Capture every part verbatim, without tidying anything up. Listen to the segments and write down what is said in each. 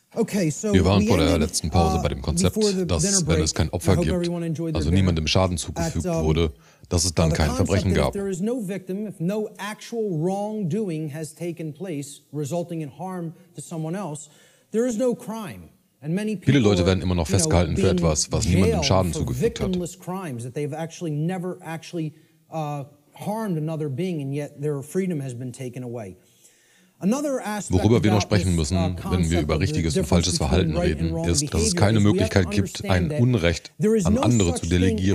Wir waren vor der letzten Pause bei dem Konzept, dass, wenn es kein Opfer gibt, also niemandem Schaden zugefügt wurde, dass es dann kein Verbrechen gab. Viele Leute werden immer noch festgehalten für etwas, was niemandem Schaden zugefügt hat. Worüber wir noch sprechen müssen, wenn wir über richtiges und falsches Verhalten reden, ist, dass es keine Möglichkeit gibt, ein Unrecht an andere zu delegieren.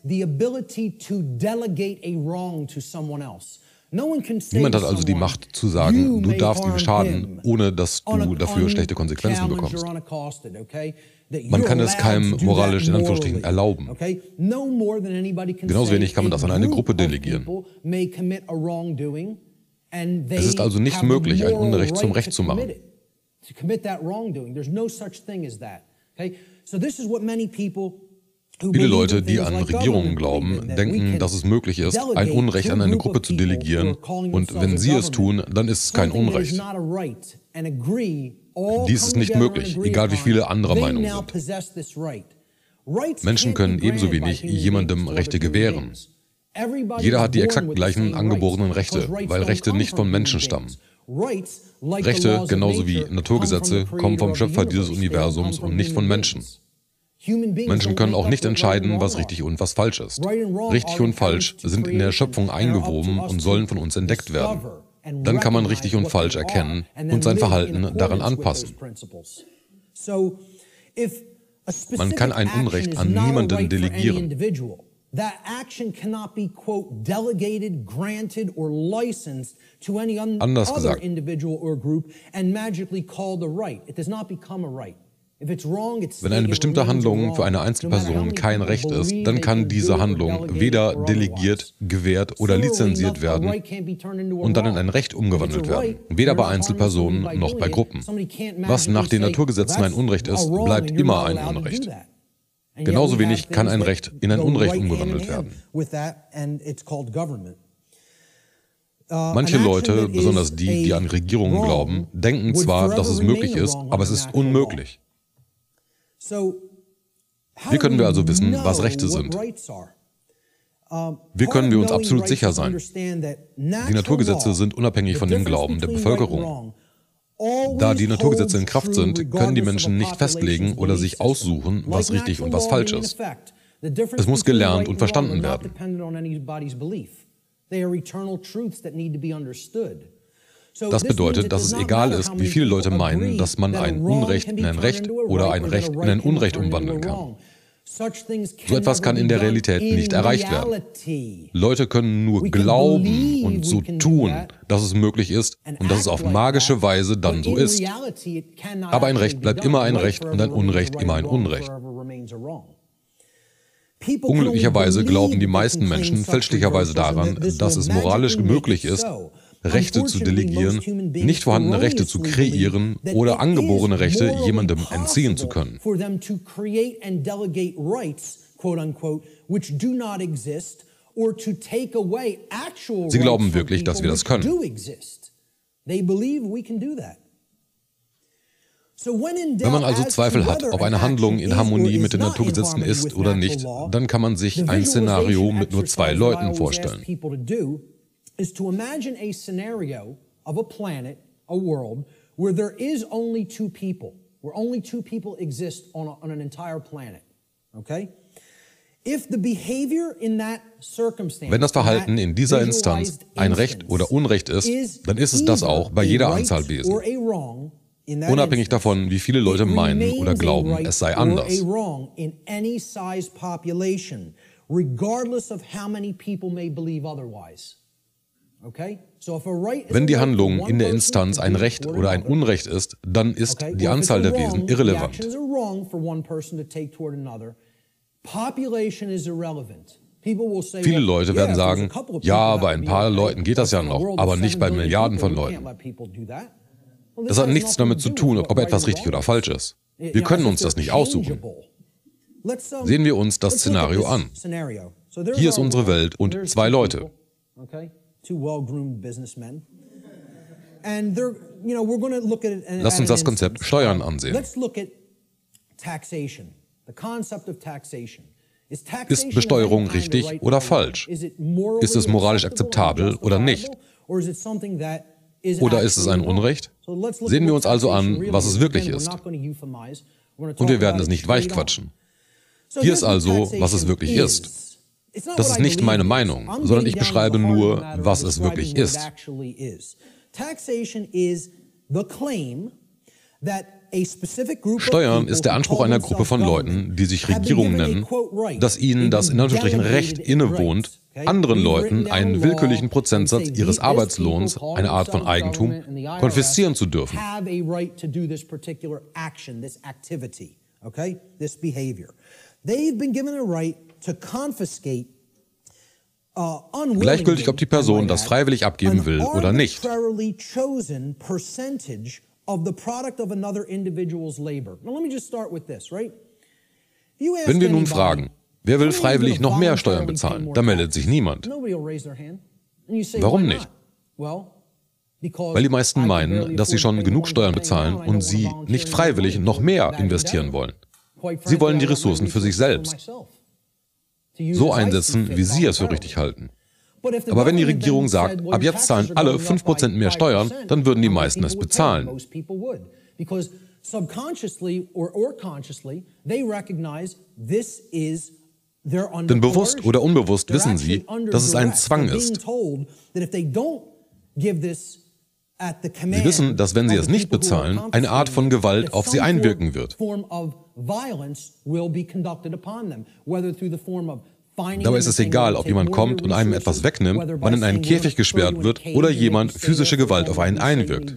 Niemand hat also die Macht zu sagen, du darfst ihm schaden, ohne dass du dafür schlechte Konsequenzen bekommst. Man kann es keinem moralisch in Anführungsstrichen erlauben. Genauso wenig kann man das an eine Gruppe delegieren. Es ist also nicht möglich, ein Unrecht zum Recht zu machen. Viele Leute, die an Regierungen glauben, denken, dass es möglich ist, ein Unrecht an eine Gruppe zu delegieren, und wenn sie es tun, dann ist es kein Unrecht. Dies ist nicht möglich, egal wie viele anderer Meinung sind. Menschen können ebenso wenig jemandem Rechte gewähren. Jeder hat die exakt gleichen angeborenen Rechte, weil Rechte nicht von Menschen stammen. Rechte, genauso wie Naturgesetze, kommen vom Schöpfer dieses Universums und nicht von Menschen. Menschen können auch nicht entscheiden, was richtig und was falsch ist. Richtig und falsch sind in der Schöpfung eingewoben und sollen von uns entdeckt werden. Dann kann man richtig und falsch erkennen und sein Verhalten daran anpassen. Man kann ein Unrecht an niemanden delegieren. That action cannot be, quote, delegated, granted or licensed to any other individual or group and magically called a right. It does not become a right. Wenn eine bestimmte Handlung für eine Einzelperson kein Recht ist, dann kann diese Handlung weder delegiert, gewährt oder lizenziert werden und dann in ein Recht umgewandelt werden. Weder bei Einzelpersonen noch bei Gruppen. Was nach den Naturgesetzen ein Unrecht ist, bleibt immer ein Unrecht. Genauso wenig kann ein Recht in ein Unrecht umgewandelt werden. Manche Leute, besonders die, die an Regierungen glauben, denken zwar, dass es möglich ist, aber es ist unmöglich. Wie können wir also wissen, was Rechte sind? Wie können wir uns absolut sicher sein? Die Naturgesetze sind unabhängig von dem Glauben der Bevölkerung. Da die Naturgesetze in Kraft sind, können die Menschen nicht festlegen oder sich aussuchen, was richtig und was falsch ist. Es muss gelernt und verstanden werden. Das bedeutet, dass es egal ist, wie viele Leute meinen, dass man ein Unrecht in ein Recht oder ein Recht in ein Unrecht umwandeln kann. So etwas kann in der Realität nicht erreicht werden. Leute können nur glauben und so tun, dass es möglich ist und dass es auf magische Weise dann so ist. Aber ein Recht bleibt immer ein Recht und ein Unrecht immer ein Unrecht. Unglücklicherweise glauben die meisten Menschen fälschlicherweise daran, dass es moralisch möglich ist, Rechte zu delegieren, nicht vorhandene Rechte zu kreieren oder angeborene Rechte jemandem entziehen zu können. Sie glauben wirklich, dass wir das können. Wenn man also Zweifel hat, ob eine Handlung in Harmonie mit den Naturgesetzen ist oder nicht, dann kann man sich ein Szenario mit nur zwei Leuten vorstellen. Is to imagine a scenario of a planet, a world, where there is only two people, where only two people exist on, a, on an entire planet, okay? If the behavior in that circumstance, wenn das Verhalten in dieser Instanz ein Recht oder Unrecht ist, dann ist es das auch bei jeder Anzahl Wesen. Unabhängig davon, wie viele Leute meinen oder glauben, es sei anders. Regardless of how many people may believe otherwise. Wenn die Handlung in der Instanz ein Recht oder ein Unrecht ist, dann ist die Anzahl der Wesen irrelevant. Viele Leute werden sagen, ja, bei ein paar Leuten geht das ja noch, aber nicht bei Milliarden von Leuten. Das hat nichts damit zu tun, ob etwas richtig oder falsch ist. Wir können uns das nicht aussuchen. Sehen wir uns das Szenario an. Hier ist unsere Welt und zwei Leute. Two well-groomed businessmen. And they're Lass uns das Konzept Steuern ansehen. Ist Besteuerung richtig oder falsch? Ist es moralisch akzeptabel oder nicht? Oder ist es ein Unrecht? Sehen wir uns also an, was es wirklich ist. Und wir werden es nicht weichquatschen. Hier ist also, was es wirklich ist. Das ist nicht meine Meinung, sondern ich beschreibe nur, was es wirklich ist. Steuern ist der Anspruch einer Gruppe von Leuten, die sich Regierung nennen, dass ihnen das in Anführungsstrichen Recht innewohnt, anderen Leuten einen willkürlichen Prozentsatz ihres Arbeitslohns, eine Art von Eigentum, konfiszieren zu dürfen. Gleichgültig, ob die Person das freiwillig abgeben will oder nicht. Wenn wir nun fragen, wer will freiwillig noch mehr Steuern bezahlen, da meldet sich niemand. Warum nicht? Weil die meisten meinen, dass sie schon genug Steuern bezahlen und sie nicht freiwillig noch mehr investieren wollen. Sie wollen die Ressourcen für sich selbst so einsetzen, wie sie es für richtig halten. Aber wenn die Regierung sagt, ab jetzt zahlen alle fünf Prozent mehr Steuern, dann würden die meisten es bezahlen. Denn bewusst oder unbewusst wissen sie, dass es ein Zwang ist. Sie wissen, dass wenn sie es nicht bezahlen, eine Art von Gewalt auf sie einwirken wird. Dabei ist es egal, ob jemand kommt und einem etwas wegnimmt, man in einen Käfig gesperrt wird oder jemand physische Gewalt auf einen einwirkt.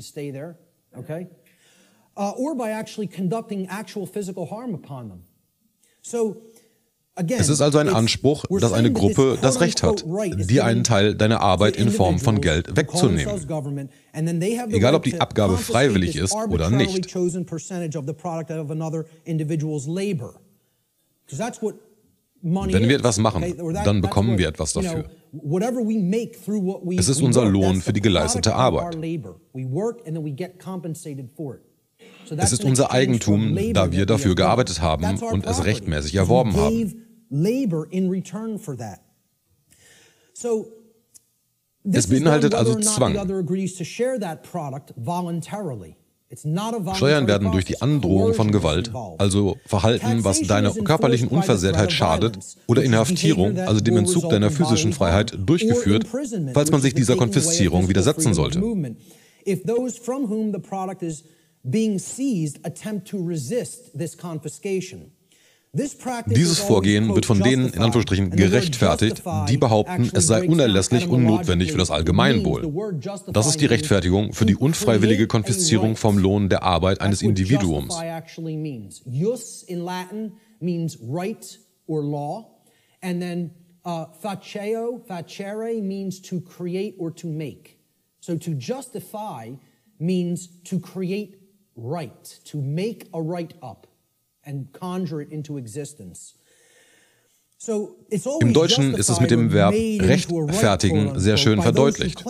Es ist also ein Anspruch, dass eine Gruppe das Recht hat, dir einen Teil deiner Arbeit in Form von Geld wegzunehmen. Egal, ob die Abgabe freiwillig ist oder nicht. Wenn wir etwas machen, dann bekommen wir etwas dafür. Es ist unser Lohn für die geleistete Arbeit. Es ist unser Eigentum, da wir dafür gearbeitet haben und es rechtmäßig erworben haben. Es beinhaltet also Zwang. Steuern werden durch die Androhung von Gewalt, also Verhalten, was deiner körperlichen Unversehrtheit schadet, oder Inhaftierung, also dem Entzug deiner physischen Freiheit, durchgeführt, falls man sich dieser Konfiszierung widersetzen sollte. Dieses Vorgehen wird von denen in Anführungsstrichen gerechtfertigt, die behaupten, es sei unerlässlich und notwendig für das Allgemeinwohl. Das ist die Rechtfertigung für die unfreiwillige Konfiszierung vom Lohn der Arbeit eines Individuums. Jus in Latin means right or law, and then uh, faceo, facere means to create or to make. So to justify means to create right, to make a right up and conjure it into existence. Im Deutschen ist es mit dem Verb rechtfertigen sehr schön verdeutlicht.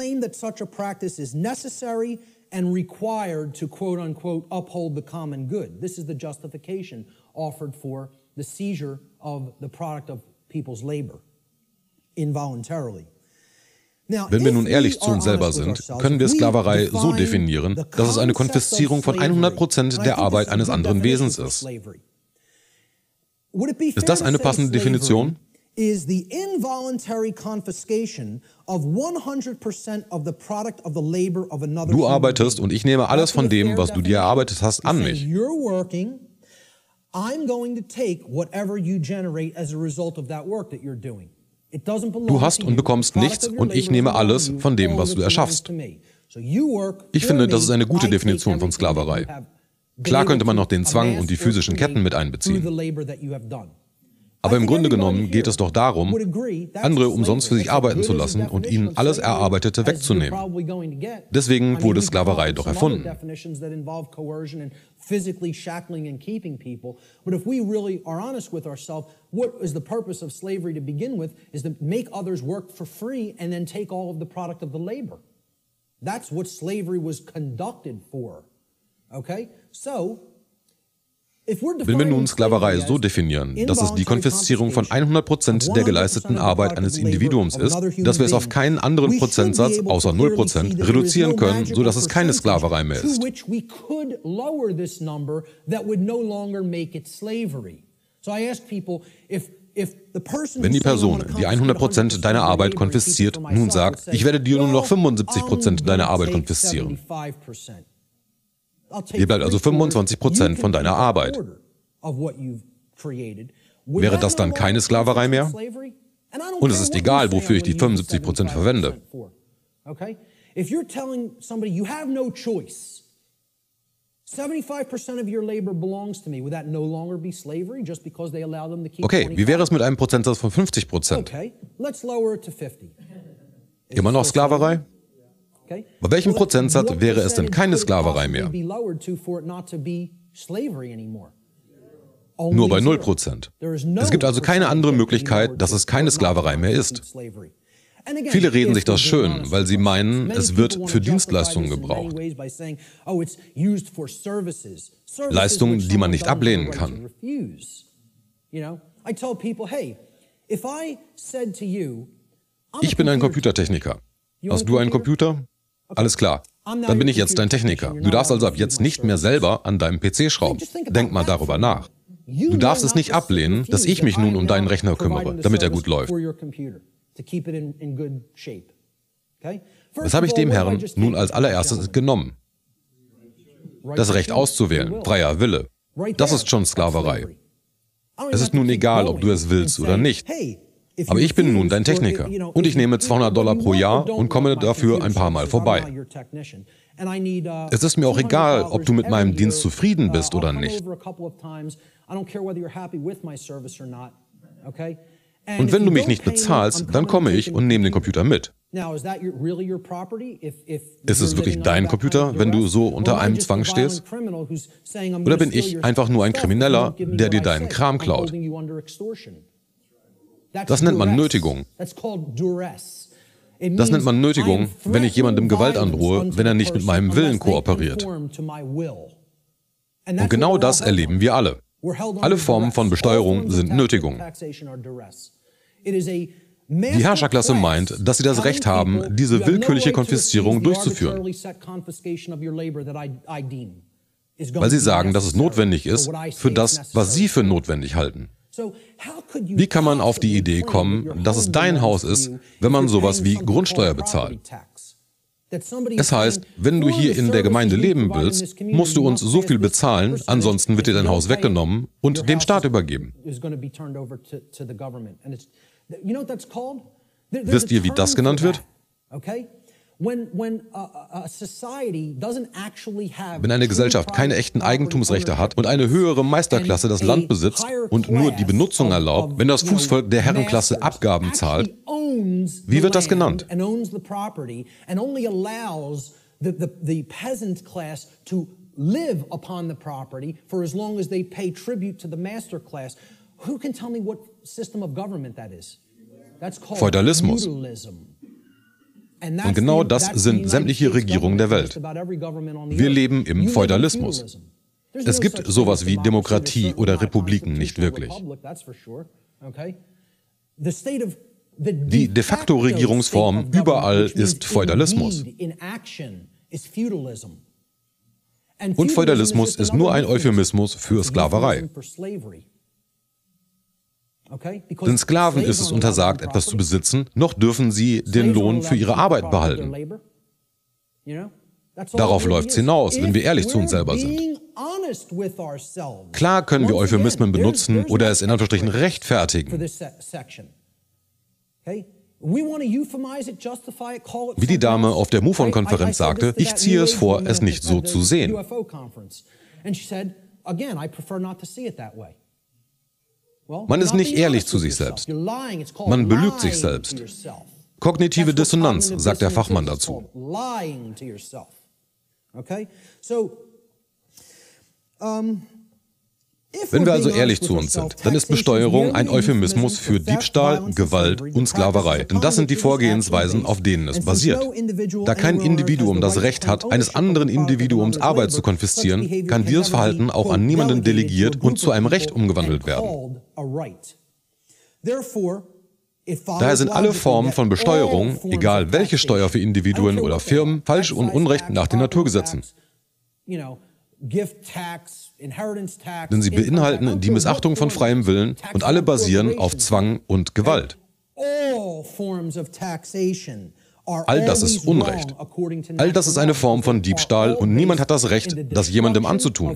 And required to quote unquote uphold the common good. This is the justification offered for the seizure of the product of people's labor involuntarily. Wenn wir nun ehrlich zu uns selber sind, können wir Sklaverei so definieren, dass es eine Konfiszierung von hundert Prozent der Arbeit eines anderen Wesens ist. Ist das eine passende Definition? Is the involuntary confiscation of one hundred percent of the product of the labor of another. Du arbeitest und ich nehme alles von dem, was du dir erarbeitet hast, an mich. You're working, I'm going to take whatever you generate as a result of that work that you're doing. It doesn't belong to you. Du hast und bekommst nichts und ich nehme alles von dem, was du erschaffst. Ich finde, das ist eine gute Definition von Sklaverei. Klar könnte man noch den Zwang und die physischen Ketten mit einbeziehen. Aber im Grunde genommen geht es doch darum, andere umsonst für sich arbeiten zu lassen und ihnen alles Erarbeitete wegzunehmen. Deswegen wurde Sklaverei doch erfunden. That's what slavery was conducted for. Okay? So, wenn wir nun Sklaverei so definieren, dass es die Konfiszierung von hundert Prozent der geleisteten Arbeit eines Individuums ist, dass wir es auf keinen anderen Prozentsatz außer null Prozent reduzieren können, sodass es keine Sklaverei mehr ist. Wenn die Person, die hundert Prozent deiner Arbeit konfisziert, nun sagt, ich werde dir nur noch fünfundsiebzig Prozent deiner Arbeit konfiszieren. Dir bleibt also fünfundzwanzig Prozent von deiner Arbeit. Wäre das dann keine Sklaverei mehr? Und es ist egal, wofür ich die fünfundsiebzig Prozent verwende. Okay, wie wäre es mit einem Prozentsatz von fünfzig Prozent? Immer noch Sklaverei? Bei welchem Prozentsatz wäre es denn keine Sklaverei mehr? Nur bei null Prozent. Es gibt also keine andere Möglichkeit, dass es keine Sklaverei mehr ist. Viele reden sich das schön, weil sie meinen, es wird für Dienstleistungen gebraucht. Leistungen, die man nicht ablehnen kann. Ich bin ein Computertechniker. Hast du einen Computer? Alles klar. Dann bin ich jetzt dein Techniker. Du darfst also ab jetzt nicht mehr selber an deinem P C schrauben. Denk mal darüber nach. Du darfst es nicht ablehnen, dass ich mich nun um deinen Rechner kümmere, damit er gut läuft. Was habe ich dem Herrn nun als allererstes genommen? Das Recht auszuwählen, freier Wille. Das ist schon Sklaverei. Es ist nun egal, ob du es willst oder nicht. Aber ich bin nun dein Techniker und ich nehme zweihundert Dollar pro Jahr und komme dafür ein paar Mal vorbei. Es ist mir auch egal, ob du mit meinem Dienst zufrieden bist oder nicht. Und wenn du mich nicht bezahlst, dann komme ich und nehme den Computer mit. Ist es wirklich dein Computer, wenn du so unter einem Zwang stehst? Oder bin ich einfach nur ein Krimineller, der dir deinen Kram klaut? Das nennt man Nötigung. Das nennt man Nötigung, wenn ich jemandem Gewalt androhe, wenn er nicht mit meinem Willen kooperiert. Und genau das erleben wir alle. Alle Formen von Besteuerung sind Nötigung. Die Herrscherklasse meint, dass sie das Recht haben, diese willkürliche Konfiszierung durchzuführen. Weil sie sagen, dass es notwendig ist für das, was sie für notwendig halten. Wie kann man auf die Idee kommen, dass es dein Haus ist, wenn man sowas wie Grundsteuer bezahlt? Es heißt, wenn du hier in der Gemeinde leben willst, musst du uns so viel bezahlen, ansonsten wird dir dein Haus weggenommen und dem Staat übergeben. Wisst ihr, wie das genannt wird? Wenn eine Gesellschaft keine echten Eigentumsrechte hat und eine höhere Meisterklasse das Land besitzt und nur die Benutzung erlaubt, wenn das Fußvolk der Herrenklasse Abgaben zahlt, wie wird das genannt? Feudalismus. Und genau das sind sämtliche Regierungen der Welt. Wir leben im Feudalismus. Es gibt sowas wie Demokratie oder Republiken nicht wirklich. Die de facto Regierungsform überall ist Feudalismus. Und Feudalismus ist nur ein Euphemismus für Sklaverei. Den Sklaven ist es untersagt, etwas zu besitzen, noch dürfen sie den Lohn für ihre Arbeit behalten. Darauf läuft es hinaus, wenn wir ehrlich zu uns selber sind. Klar können wir Euphemismen benutzen oder es in Anführungsstrichen rechtfertigen. Wie die Dame auf der MUFON-Konferenz sagte, ich ziehe es vor, es nicht so zu sehen. Man ist nicht ehrlich zu sich selbst. Man belügt sich selbst. Kognitive Dissonanz, sagt der Fachmann dazu. Wenn wir also ehrlich zu uns sind, dann ist Besteuerung ein Euphemismus für Diebstahl, Gewalt und Sklaverei. Denn das sind die Vorgehensweisen, auf denen es basiert. Da kein Individuum das Recht hat, eines anderen Individuums Arbeit zu konfiszieren, kann dieses Verhalten auch an niemanden delegiert und zu einem Recht umgewandelt werden. Daher sind alle Formen von Besteuerung, egal welche Steuer für Individuen oder Firmen, falsch und unrecht nach den Naturgesetzen. Denn sie beinhalten die Missachtung von freiem Willen und alle basieren auf Zwang und Gewalt. All das ist Unrecht. All das ist eine Form von Diebstahl und niemand hat das Recht, das jemandem anzutun.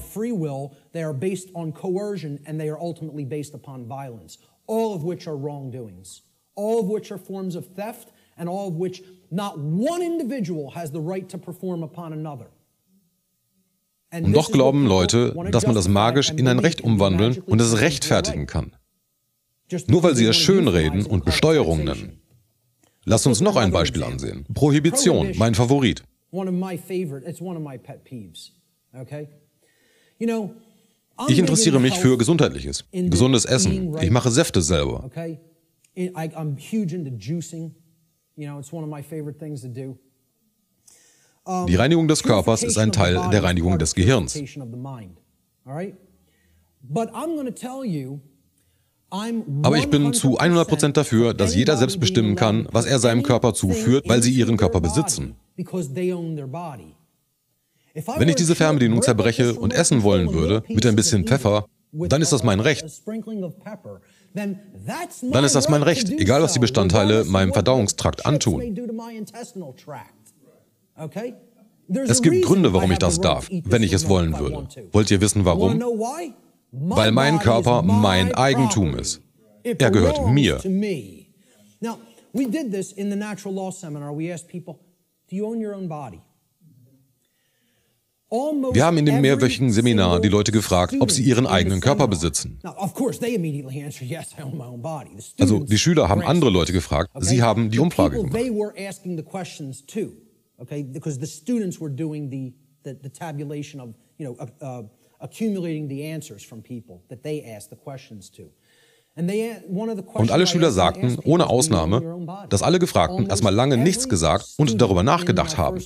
All of which are forms of theft, and all of which not one individual has the right to perform upon another. Und doch glauben Leute, dass man das magisch in ein Recht umwandeln und es rechtfertigen kann. Nur weil sie es schönreden und Besteuerung nennen. Lass uns noch ein Beispiel ansehen. Prohibition, mein Favorit. Ich interessiere mich für Gesundheitliches, gesundes Essen. Ich mache Säfte selber. I, I'm huge into juicing. You know, it's one of my favorite things to do. Um, Die Reinigung des Körpers ist ein Teil der Reinigung des Gehirns. Aber ich bin zu hundert Prozent dafür, dass jeder selbst bestimmen kann, was er seinem Körper zuführt, weil sie ihren Körper besitzen. Wenn ich diese Fernbedienung zerbreche und essen wollen würde, mit ein bisschen Pfeffer, dann ist das mein Recht. Dann ist das mein Recht, egal was die Bestandteile meinem Verdauungstrakt antun. Es gibt Gründe, warum ich das darf, wenn ich es wollen würde. Wollt ihr wissen, warum? Weil mein Körper mein Eigentum ist. Er gehört mir. Wir haben in dem mehrwöchigen Seminar die Leute gefragt, ob sie ihren eigenen Körper besitzen. Also die Schüler haben andere Leute gefragt, sie haben die Umfrage gemacht. Und alle Schüler sagten, ohne Ausnahme, dass alle Gefragten erstmal lange nichts gesagt und darüber nachgedacht haben.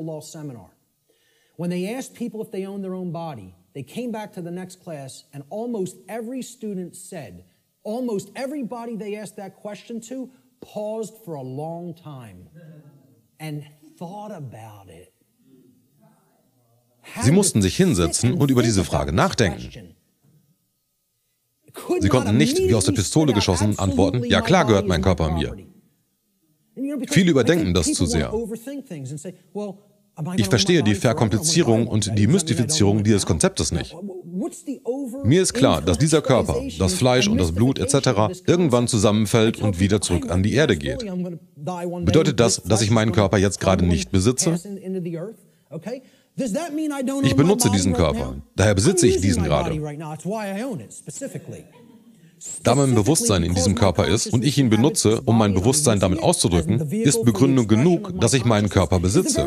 When they asked people if they own their own body, they came back to the next class and almost every student said, almost everybody they asked that question to paused for a long time and thought about it. Sie mussten sich hinsetzen und über diese Frage nachdenken. Sie konnten nicht, wie aus der Pistole geschossen, antworten, ja klar gehört mein Körper mir. Viele überdenken das zu sehr. Ich verstehe die Verkomplizierung und die Mystifizierung dieses Konzeptes nicht. Mir ist klar, dass dieser Körper, das Fleisch und das Blut et cetera irgendwann zusammenfällt und wieder zurück an die Erde geht. Bedeutet das, dass ich meinen Körper jetzt gerade nicht besitze? Ich benutze diesen Körper, daher besitze ich diesen gerade. Da mein Bewusstsein in diesem Körper ist und ich ihn benutze, um mein Bewusstsein damit auszudrücken, ist Begründung genug, dass ich meinen Körper besitze.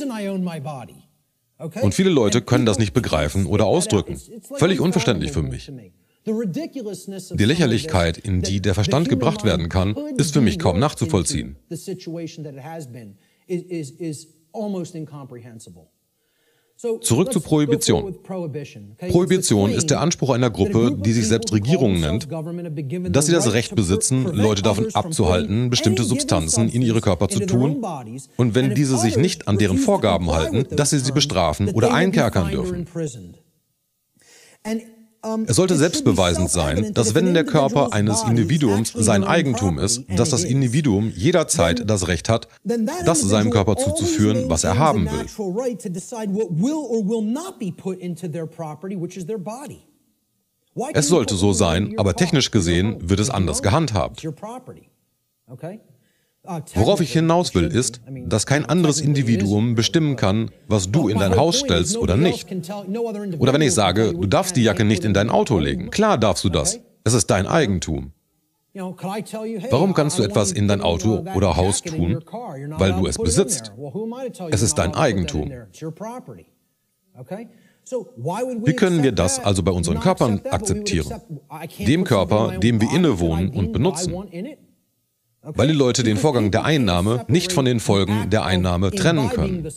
Und viele Leute können das nicht begreifen oder ausdrücken. Völlig unverständlich für mich. Die Lächerlichkeit, in die der Verstand gebracht werden kann, ist für mich kaum nachzuvollziehen. Zurück zur Prohibition. Prohibition ist der Anspruch einer Gruppe, die sich selbst Regierung nennt, dass sie das Recht besitzen, Leute davon abzuhalten, bestimmte Substanzen in ihre Körper zu tun und wenn diese sich nicht an deren Vorgaben halten, dass sie sie bestrafen oder einkerkern dürfen. Es sollte selbstbeweisend sein, dass wenn der Körper eines Individuums sein Eigentum ist, dass das Individuum jederzeit das Recht hat, das seinem Körper zuzuführen, was er haben will. Es sollte so sein, aber technisch gesehen wird es anders gehandhabt. Worauf ich hinaus will, ist, dass kein anderes Individuum bestimmen kann, was du in dein Haus stellst oder nicht. Oder wenn ich sage, du darfst die Jacke nicht in dein Auto legen. Klar darfst du das. Es ist dein Eigentum. Warum kannst du etwas in dein Auto oder Haus tun? Weil du es besitzt. Es ist dein Eigentum. Wie können wir das also bei unseren Körpern akzeptieren? Dem Körper, dem wir innewohnen und benutzen. Weil die Leute den Vorgang der Einnahme nicht von den Folgen der Einnahme trennen können.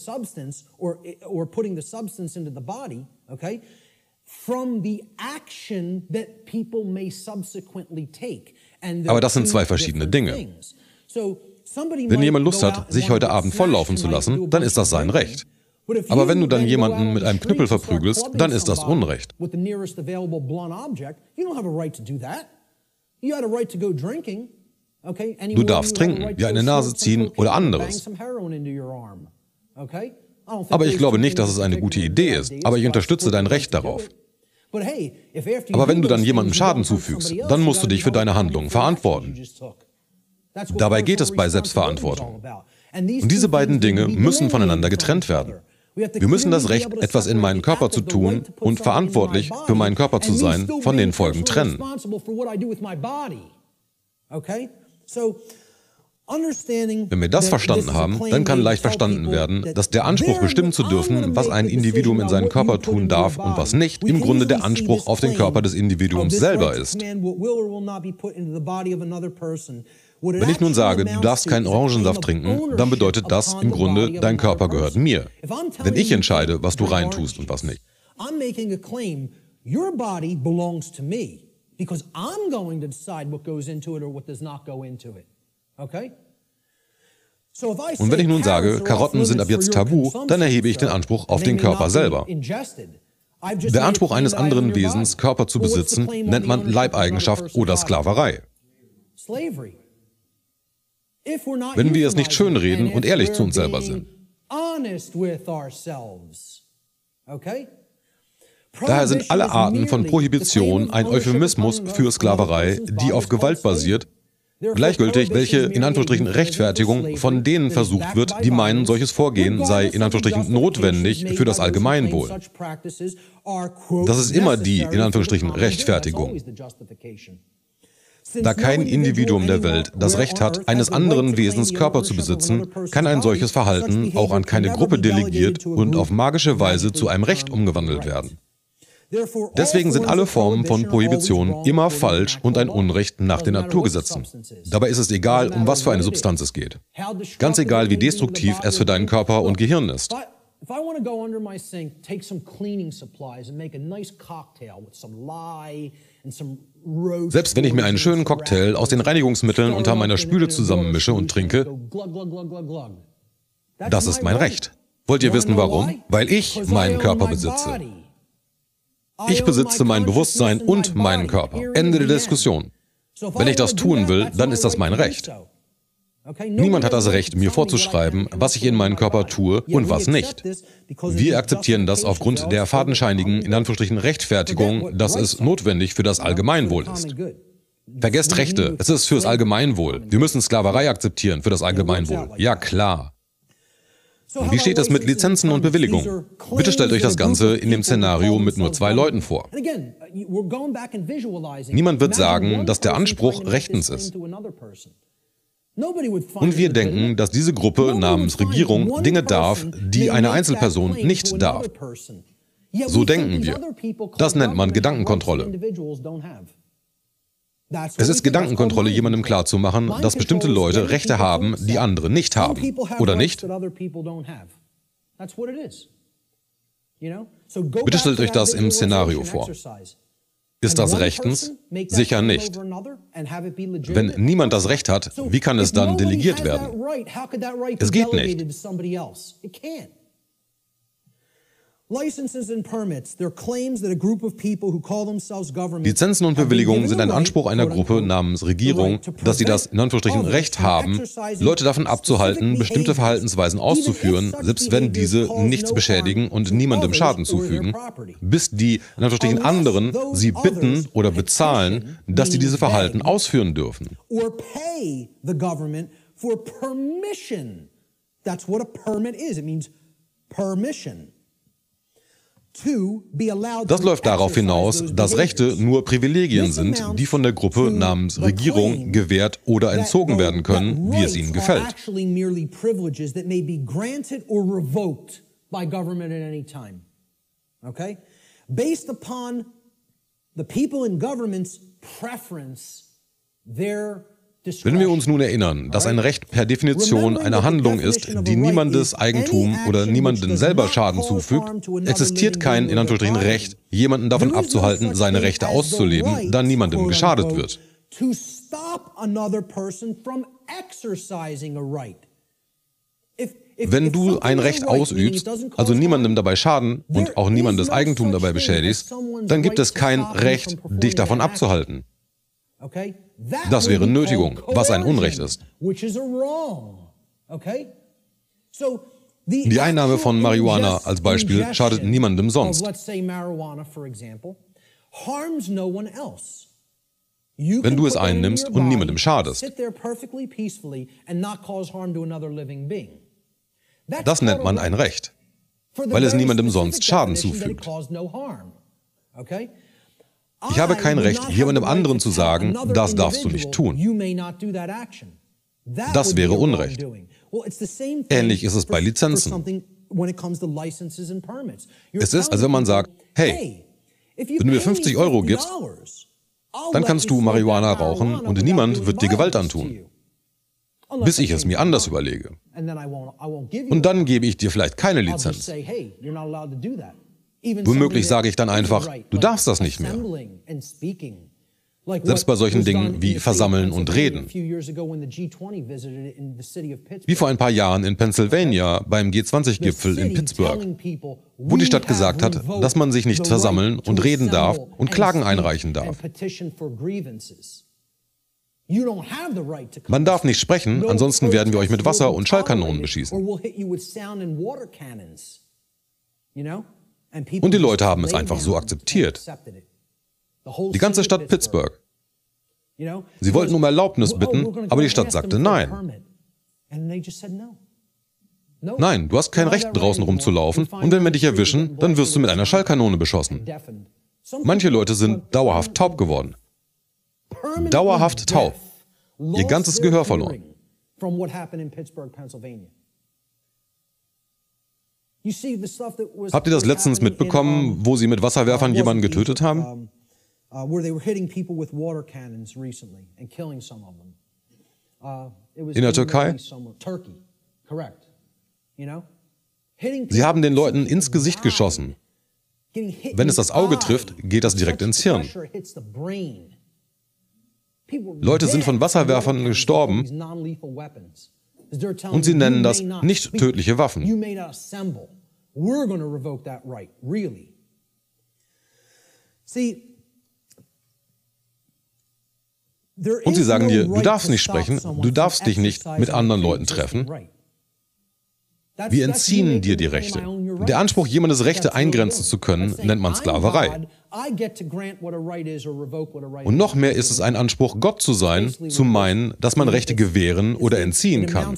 Aber das sind zwei verschiedene Dinge. Wenn jemand Lust hat, sich heute Abend volllaufen zu lassen, dann ist das sein Recht. Aber wenn du dann jemanden mit einem Knüppel verprügelst, dann ist das Unrecht. Du darfst trinken, dir eine Nase ziehen oder anderes. Aber ich glaube nicht, dass es eine gute Idee ist, aber ich unterstütze dein Recht darauf. Aber wenn du dann jemandem Schaden zufügst, dann musst du dich für deine Handlungen verantworten. Dabei geht es bei Selbstverantwortung. Und diese beiden Dinge müssen voneinander getrennt werden. Wir müssen das Recht, etwas in meinen Körper zu tun und verantwortlich für meinen Körper zu sein, von den Folgen trennen. Wenn wir das verstanden haben, dann kann leicht verstanden werden, dass der Anspruch, bestimmen zu dürfen, was ein Individuum in seinen Körper tun darf und was nicht, im Grunde der Anspruch auf den Körper des Individuums selber ist. Wenn ich nun sage, du darfst keinen Orangensaft trinken, dann bedeutet das im Grunde, dein Körper gehört mir. Denn ich entscheide, was du reintust und was nicht. Und wenn ich nun sage, Karotten sind ab jetzt tabu, dann erhebe ich den Anspruch auf den Körper selber. Der Anspruch eines anderen Wesens, Körper zu besitzen, nennt man Leibeigenschaft oder Sklaverei. Wenn wir es nicht schönreden und ehrlich zu uns selber sind. Daher sind alle Arten von Prohibition ein Euphemismus für Sklaverei, die auf Gewalt basiert, gleichgültig, welche in Anführungsstrichen Rechtfertigung von denen versucht wird, die meinen, solches Vorgehen sei in Anführungsstrichen notwendig für das Allgemeinwohl. Das ist immer die in Anführungsstrichen Rechtfertigung. Da kein Individuum der Welt das Recht hat, eines anderen Wesens Körper zu besitzen, kann ein solches Verhalten auch an keine Gruppe delegiert und auf magische Weise zu einem Recht umgewandelt werden. Deswegen sind alle Formen von Prohibition immer falsch und ein Unrecht nach den Naturgesetzen. Dabei ist es egal, um was für eine Substanz es geht. Ganz egal, wie destruktiv es für deinen Körper und Gehirn ist. If I want to go under my sink, take some cleaning supplies and make a nice cocktail with some lye and some rose. Selbst wenn ich mir einen schönen Cocktail aus den Reinigungsmitteln unter meiner Spüle zusammenmische und trinke, das ist mein Recht. Wollt ihr wissen, warum? Weil ich meinen Körper besitze. Ich besitze mein Bewusstsein und meinen Körper. Ende der Diskussion. Wenn ich das tun will, dann ist das mein Recht. Niemand hat das Recht, mir vorzuschreiben, was ich in meinem Körper tue und was nicht. Wir akzeptieren das aufgrund der fadenscheinigen, in Anführungsstrichen, Rechtfertigung, dass es notwendig für das Allgemeinwohl ist. Vergesst Rechte, es ist fürs Allgemeinwohl. Wir müssen Sklaverei akzeptieren für das Allgemeinwohl. Ja, klar. Und wie steht es mit Lizenzen und Bewilligungen? Bitte stellt euch das Ganze in dem Szenario mit nur zwei Leuten vor. Niemand wird sagen, dass der Anspruch rechtens ist. Und wir denken, dass diese Gruppe namens Regierung Dinge darf, die eine Einzelperson nicht darf. So denken wir. Das nennt man Gedankenkontrolle. Es ist Gedankenkontrolle, jemandem klarzumachen, dass bestimmte Leute Rechte haben, die andere nicht haben. Oder nicht? Bitte stellt euch das im Szenario vor. Ist das rechtens? Sicher nicht. Wenn niemand das Recht hat, wie kann es dann delegiert werden? Es geht nicht. Lizenzen und Bewilligungen sind ein Anspruch einer Gruppe namens Regierung, dass sie das in Anführungsstrichen Recht haben, Leute davon abzuhalten, bestimmte Verhaltensweisen auszuführen, selbst wenn diese nichts beschädigen und niemandem Schaden zufügen, bis die in Anführungsstrichen anderen sie bitten oder bezahlen, dass sie diese Verhalten ausführen dürfen. Das läuft darauf hinaus, dass Rechte nur Privilegien sind, die von der Gruppe namens Regierung gewährt oder entzogen werden können, wie es ihnen gefällt. Okay? Based upon the people in government's preference, their Wenn wir uns nun erinnern, dass ein Recht per Definition eine Handlung ist, die niemandes Eigentum oder niemandem selber Schaden zufügt, existiert kein, in Anführungsstrichen, Recht, jemanden davon abzuhalten, seine Rechte auszuleben, da niemandem geschadet wird. Wenn du ein Recht ausübst, also niemandem dabei schaden und auch niemandes Eigentum dabei beschädigst, dann gibt es kein Recht, dich davon abzuhalten. Das wäre Nötigung, was ein Unrecht ist. Die Einnahme von Marihuana als Beispiel schadet niemandem sonst. Wenn du es einnimmst und niemandem schadest. Das nennt man ein Recht, weil es niemandem sonst Schaden zufügt. Ich habe kein Recht, jemandem anderen zu sagen, das darfst du nicht tun. Das wäre Unrecht. Ähnlich ist es bei Lizenzen. Es ist, als wenn man sagt, hey, wenn du mir fünfzig Euro gibst, dann kannst du Marihuana rauchen und niemand wird dir Gewalt antun, bis ich es mir anders überlege. Und dann gebe ich dir vielleicht keine Lizenz. Womöglich sage ich dann einfach, du darfst das nicht mehr. Selbst bei solchen Dingen wie Versammeln und Reden. Wie vor ein paar Jahren in Pennsylvania beim G zwanzig Gipfel in Pittsburgh, wo die Stadt gesagt hat, dass man sich nicht versammeln und reden darf und Klagen einreichen darf. Man darf nicht sprechen, ansonsten werden wir euch mit Wasser und Schallkanonen beschießen. Und die Leute haben es einfach so akzeptiert. Die ganze Stadt Pittsburgh. Sie wollten um Erlaubnis bitten, aber die Stadt sagte nein. Nein, du hast kein Recht, draußen rumzulaufen, und wenn wir dich erwischen, dann wirst du mit einer Schallkanone beschossen. Manche Leute sind dauerhaft taub geworden. Dauerhaft taub. Ihr ganzes Gehör verloren. Habt ihr das letztens mitbekommen, wo sie mit Wasserwerfern jemanden getötet haben? In der Türkei? Sie haben den Leuten ins Gesicht geschossen. Wenn es das Auge trifft, geht das direkt ins Hirn. Leute sind von Wasserwerfern gestorben und sie nennen das nicht tödliche Waffen. Und sie sagen dir, du darfst nicht sprechen, du darfst dich nicht mit anderen Leuten treffen. Wir entziehen dir die Rechte. Der Anspruch, jemandes Rechte eingrenzen zu können, nennt man Sklaverei. Und noch mehr ist es ein Anspruch, Gott zu sein, zu meinen, dass man Rechte gewähren oder entziehen kann.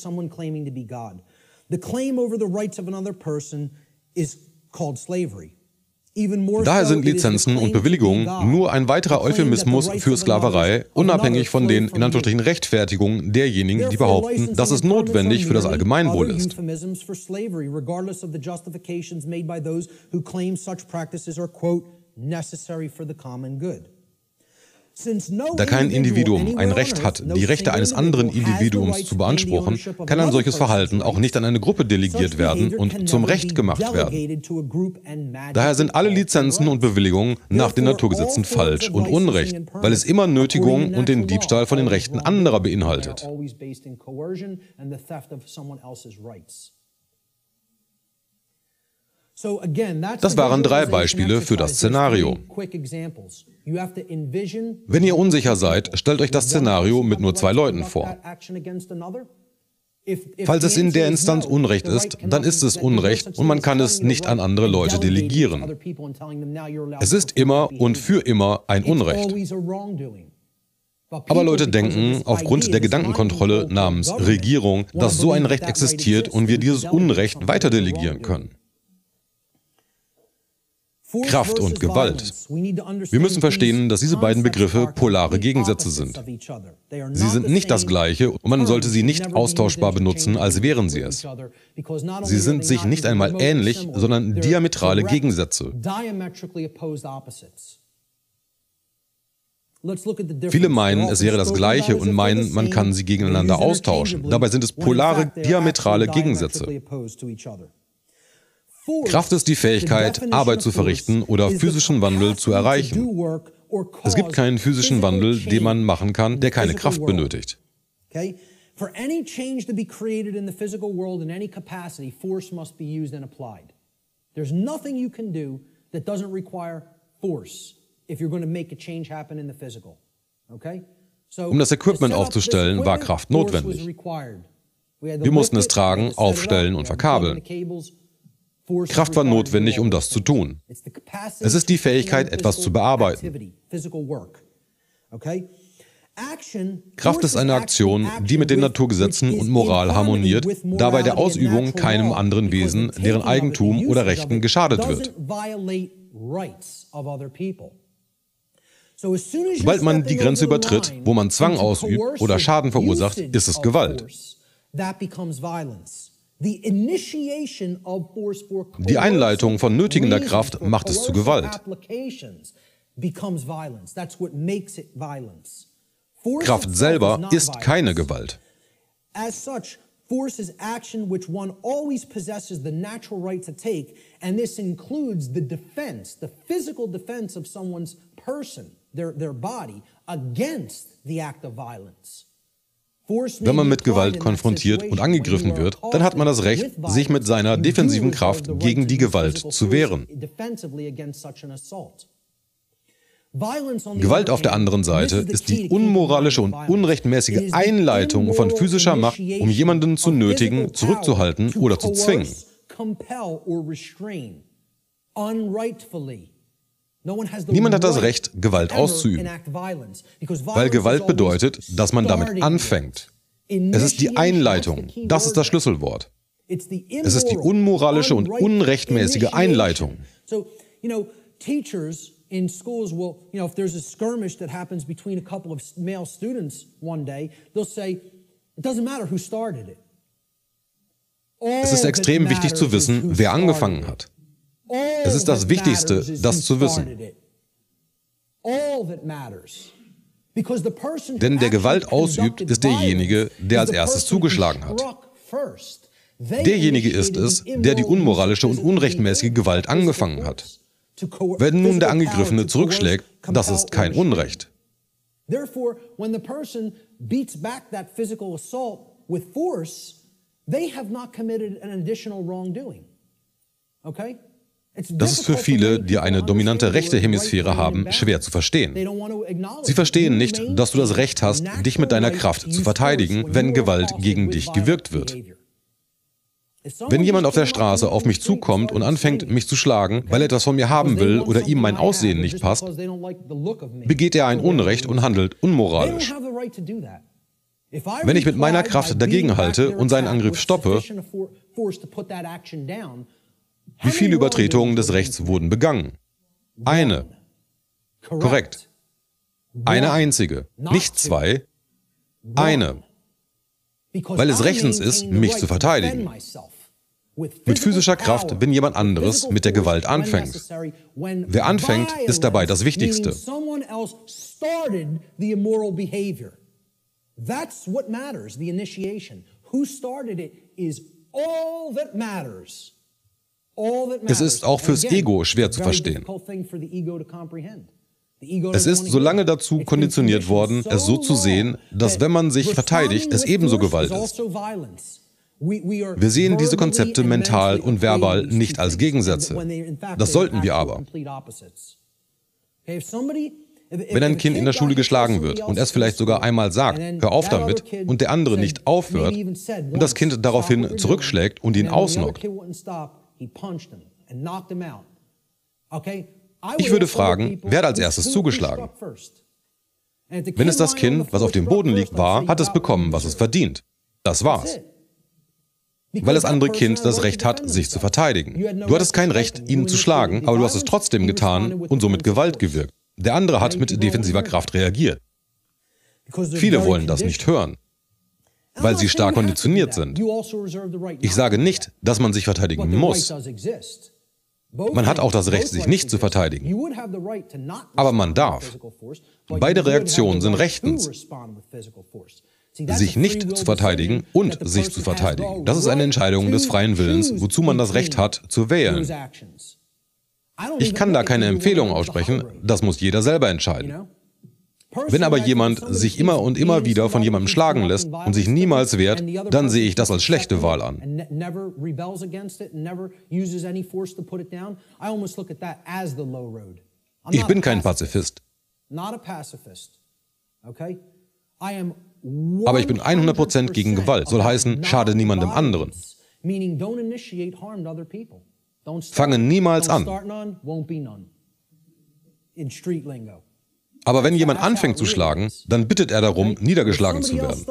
Daher sind Lizenzen und Bewilligungen nur ein weiterer Euphemismus für Sklaverei, unabhängig von den, in Anführungsstrichen, Rechtfertigungen derjenigen, die behaupten, dass es notwendig für das Allgemeinwohl ist. Da kein Individuum ein Recht hat, die Rechte eines anderen Individuums zu beanspruchen, kann ein solches Verhalten auch nicht an eine Gruppe delegiert werden und zum Recht gemacht werden. Daher sind alle Lizenzen und Bewilligungen nach den Naturgesetzen falsch und unrecht, weil es immer Nötigung und den Diebstahl von den Rechten anderer beinhaltet. Das waren drei Beispiele für das Szenario. Wenn ihr unsicher seid, stellt euch das Szenario mit nur zwei Leuten vor. Falls es in der Instanz Unrecht ist, dann ist es Unrecht und man kann es nicht an andere Leute delegieren. Es ist immer und für immer ein Unrecht. Aber Leute denken, aufgrund der Gedankenkontrolle namens Regierung, dass so ein Recht existiert und wir dieses Unrecht weiter delegieren können. Kraft und Gewalt. Wir müssen verstehen, dass diese beiden Begriffe polare Gegensätze sind. Sie sind nicht das Gleiche und man sollte sie nicht austauschbar benutzen, als wären sie es. Sie sind sich nicht einmal ähnlich, sondern diametrale Gegensätze. Viele meinen, es wäre das Gleiche und meinen, man kann sie gegeneinander austauschen. Dabei sind es polare, diametrale Gegensätze. Kraft ist die Fähigkeit, Arbeit zu verrichten oder physischen Wandel zu erreichen. Es gibt keinen physischen Wandel, den man machen kann, der keine Kraft benötigt. For any change to be created in the physical world in any capacity, force must be used and applied. There's nothing you can do that doesn't require force if you're going to make a change happen in the physical. Okay? So, um das Equipment aufzustellen, war Kraft notwendig. Wir mussten es tragen, aufstellen und verkabeln. Kraft war notwendig, um das zu tun. Es ist die Fähigkeit, etwas zu bearbeiten. Kraft ist eine Aktion, die mit den Naturgesetzen und Moral harmoniert, da bei der Ausübung keinem anderen Wesen, deren Eigentum oder Rechten geschadet wird. Sobald man die Grenze übertritt, wo man Zwang ausübt oder Schaden verursacht, ist es Gewalt. Die Einleitung von nötigender Kraft macht es zu Gewalt. Kraft selber ist keine Gewalt. Force is action which one always possesses the natural right to take, and this includes the defense, the physical defense of someone's person, their, their body, against the act of violence. Wenn man mit Gewalt konfrontiert und angegriffen wird, dann hat man das Recht, sich mit seiner defensiven Kraft gegen die Gewalt zu wehren. Gewalt auf der anderen Seite ist die unmoralische und unrechtmäßige Einleitung von physischer Macht, um jemanden zu nötigen, zurückzuhalten oder zu zwingen. Niemand hat das Recht, Gewalt auszuüben, weil Gewalt bedeutet, dass man damit anfängt. Es ist die Einleitung, das ist das Schlüsselwort. Es ist die unmoralische und unrechtmäßige Einleitung. In schools will, you know, if there's a skirmish that happens between a couple of male students one day, they'll say, it doesn't matter who started it. Es ist extrem wichtig zu wissen, wer angefangen hat. Es ist das Wichtigste, das zu wissen. Denn der Gewalt ausübt, ist derjenige, der als erstes zugeschlagen hat. Derjenige ist es, der die unmoralische und unrechtmäßige Gewalt angefangen hat. Wenn nun der Angegriffene zurückschlägt, das ist kein Unrecht. Therefore, when the person beats back that physical assault with force, they have not committed an additional wrongdoing. Okay? Das ist für viele, die eine dominante rechte Hemisphäre haben, schwer zu verstehen. Sie verstehen nicht, dass du das Recht hast, dich mit deiner Kraft zu verteidigen, wenn Gewalt gegen dich gewirkt wird. Wenn jemand auf der Straße auf mich zukommt und anfängt, mich zu schlagen, weil er etwas von mir haben will oder ihm mein Aussehen nicht passt, begeht er ein Unrecht und handelt unmoralisch. Wenn ich mit meiner Kraft dagegenhalte und seinen Angriff stoppe, wie viele Übertretungen des Rechts wurden begangen? Eine. Korrekt. Eine einzige. Nicht zwei. Eine. Weil es rechtens ist, mich zu verteidigen. Mit physischer Kraft, wenn jemand anderes mit der Gewalt anfängt. Wer anfängt, ist dabei das Wichtigste. Es ist auch fürs Ego schwer zu verstehen. Es ist so lange dazu konditioniert worden, es so zu sehen, dass wenn man sich verteidigt, es ebenso Gewalt ist. Wir sehen diese Konzepte mental und verbal nicht als Gegensätze. Das sollten wir aber. Wenn ein Kind in der Schule geschlagen wird und es vielleicht sogar einmal sagt, hör auf damit, und der andere nicht aufhört und das Kind daraufhin zurückschlägt und ihn ausnockt, ich würde fragen, wer hat als erstes zugeschlagen? Wenn es das Kind, was auf dem Boden liegt, war, hat es bekommen, was es verdient. Das war's. weil das andere Kind das Recht hat, sich zu verteidigen. Du hattest kein Recht, ihn zu schlagen, aber du hast es trotzdem getan und so mit Gewalt gewirkt. Der andere hat mit defensiver Kraft reagiert. Viele wollen das nicht hören, weil sie stark konditioniert sind. Ich sage nicht, dass man sich verteidigen muss. Man hat auch das Recht, sich nicht zu verteidigen. Aber man darf. Beide Reaktionen sind rechtens. Sich nicht zu verteidigen und sich zu verteidigen. Das ist eine Entscheidung des freien Willens, wozu man das Recht hat, zu wählen. Ich kann da keine Empfehlung aussprechen, das muss jeder selber entscheiden. Wenn aber jemand sich immer und immer wieder von jemandem schlagen lässt und sich niemals wehrt, dann sehe ich das als schlechte Wahl an. Ich bin kein Pazifist. Aber ich bin hundert Prozent gegen Gewalt. Soll heißen, schade niemandem anderen. Fange niemals an. Aber wenn jemand anfängt zu schlagen, dann bittet er darum, niedergeschlagen zu werden.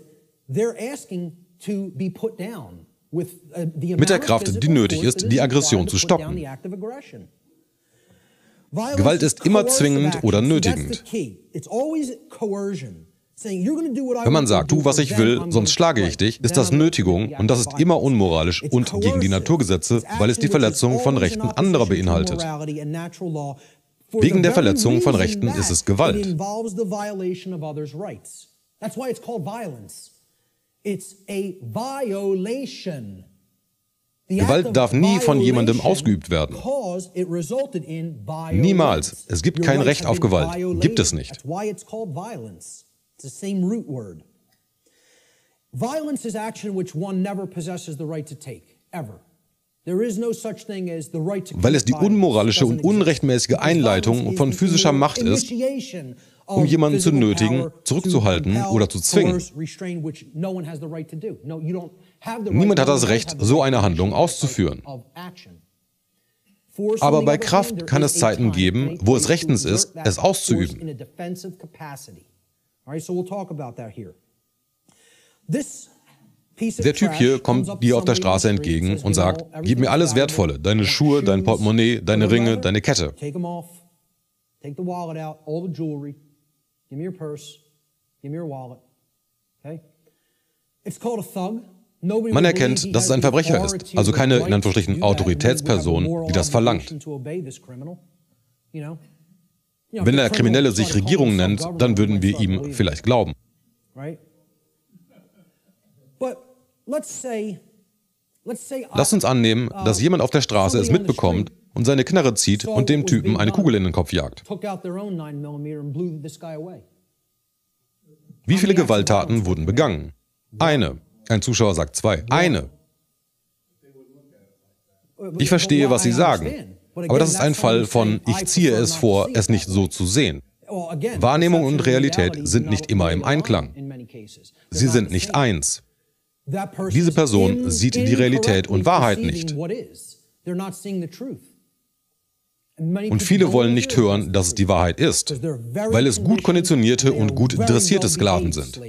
Mit der Kraft, die nötig ist, die Aggression zu stoppen. Gewalt ist immer zwingend oder nötigend. Wenn man sagt, tu, was ich will, sonst schlage ich dich, ist das Nötigung und das ist immer unmoralisch und gegen die Naturgesetze, weil es die Verletzung von Rechten anderer beinhaltet. Wegen der Verletzung von Rechten ist es Gewalt. Gewalt darf nie von jemandem ausgeübt werden. Niemals. Es gibt kein Recht auf Gewalt. Gibt es nicht. Violence is action which one never possesses the right to take, ever. Weil es die unmoralische und unrechtmäßige Einleitung von physischer Macht ist, um jemanden zu nötigen, zurückzuhalten oder zu zwingen. Niemand hat das Recht, so eine Handlung auszuführen. Aber bei Kraft kann es Zeiten geben, wo es rechtens ist, es auszuüben. Der Typ hier kommt dir auf der Straße entgegen und sagt, gib mir alles Wertvolle, deine Schuhe, dein Portemonnaie, deine Ringe, deine Kette. Man erkennt, dass es ein Verbrecher ist, also keine, in Anführungsstrichen, Autoritätsperson, die das verlangt. Wenn der Kriminelle sich Regierung nennt, dann würden wir ihm vielleicht glauben. Lass uns annehmen, dass jemand auf der Straße es mitbekommt und seine Knarre zieht und dem Typen eine Kugel in den Kopf jagt. Wie viele Gewalttaten wurden begangen? Eine. Ein Zuschauer sagt zwei. Eine. Ich verstehe, was Sie sagen, aber das ist ein Fall von ich ziehe es vor, es nicht so zu sehen. Wahrnehmung und Realität sind nicht immer im Einklang. Sie sind nicht eins. Diese Person sieht die Realität und Wahrheit nicht. Und viele wollen nicht hören, dass es die Wahrheit ist, weil es gut konditionierte und gut dressierte Sklaven sind.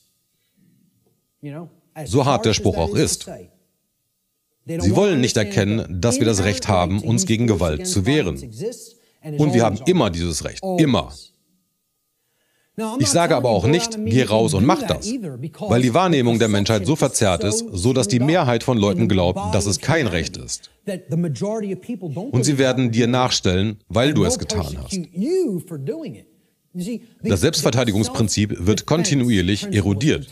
So hart der Spruch auch ist. Sie wollen nicht erkennen, dass wir das Recht haben, uns gegen Gewalt zu wehren. Und wir haben immer dieses Recht. Immer. Ich sage aber auch nicht, geh raus und mach das, weil die Wahrnehmung der Menschheit so verzerrt ist, so dass die Mehrheit von Leuten glaubt, dass es kein Recht ist. Und sie werden dir nachstellen, weil du es getan hast. Das Selbstverteidigungsprinzip wird kontinuierlich erodiert.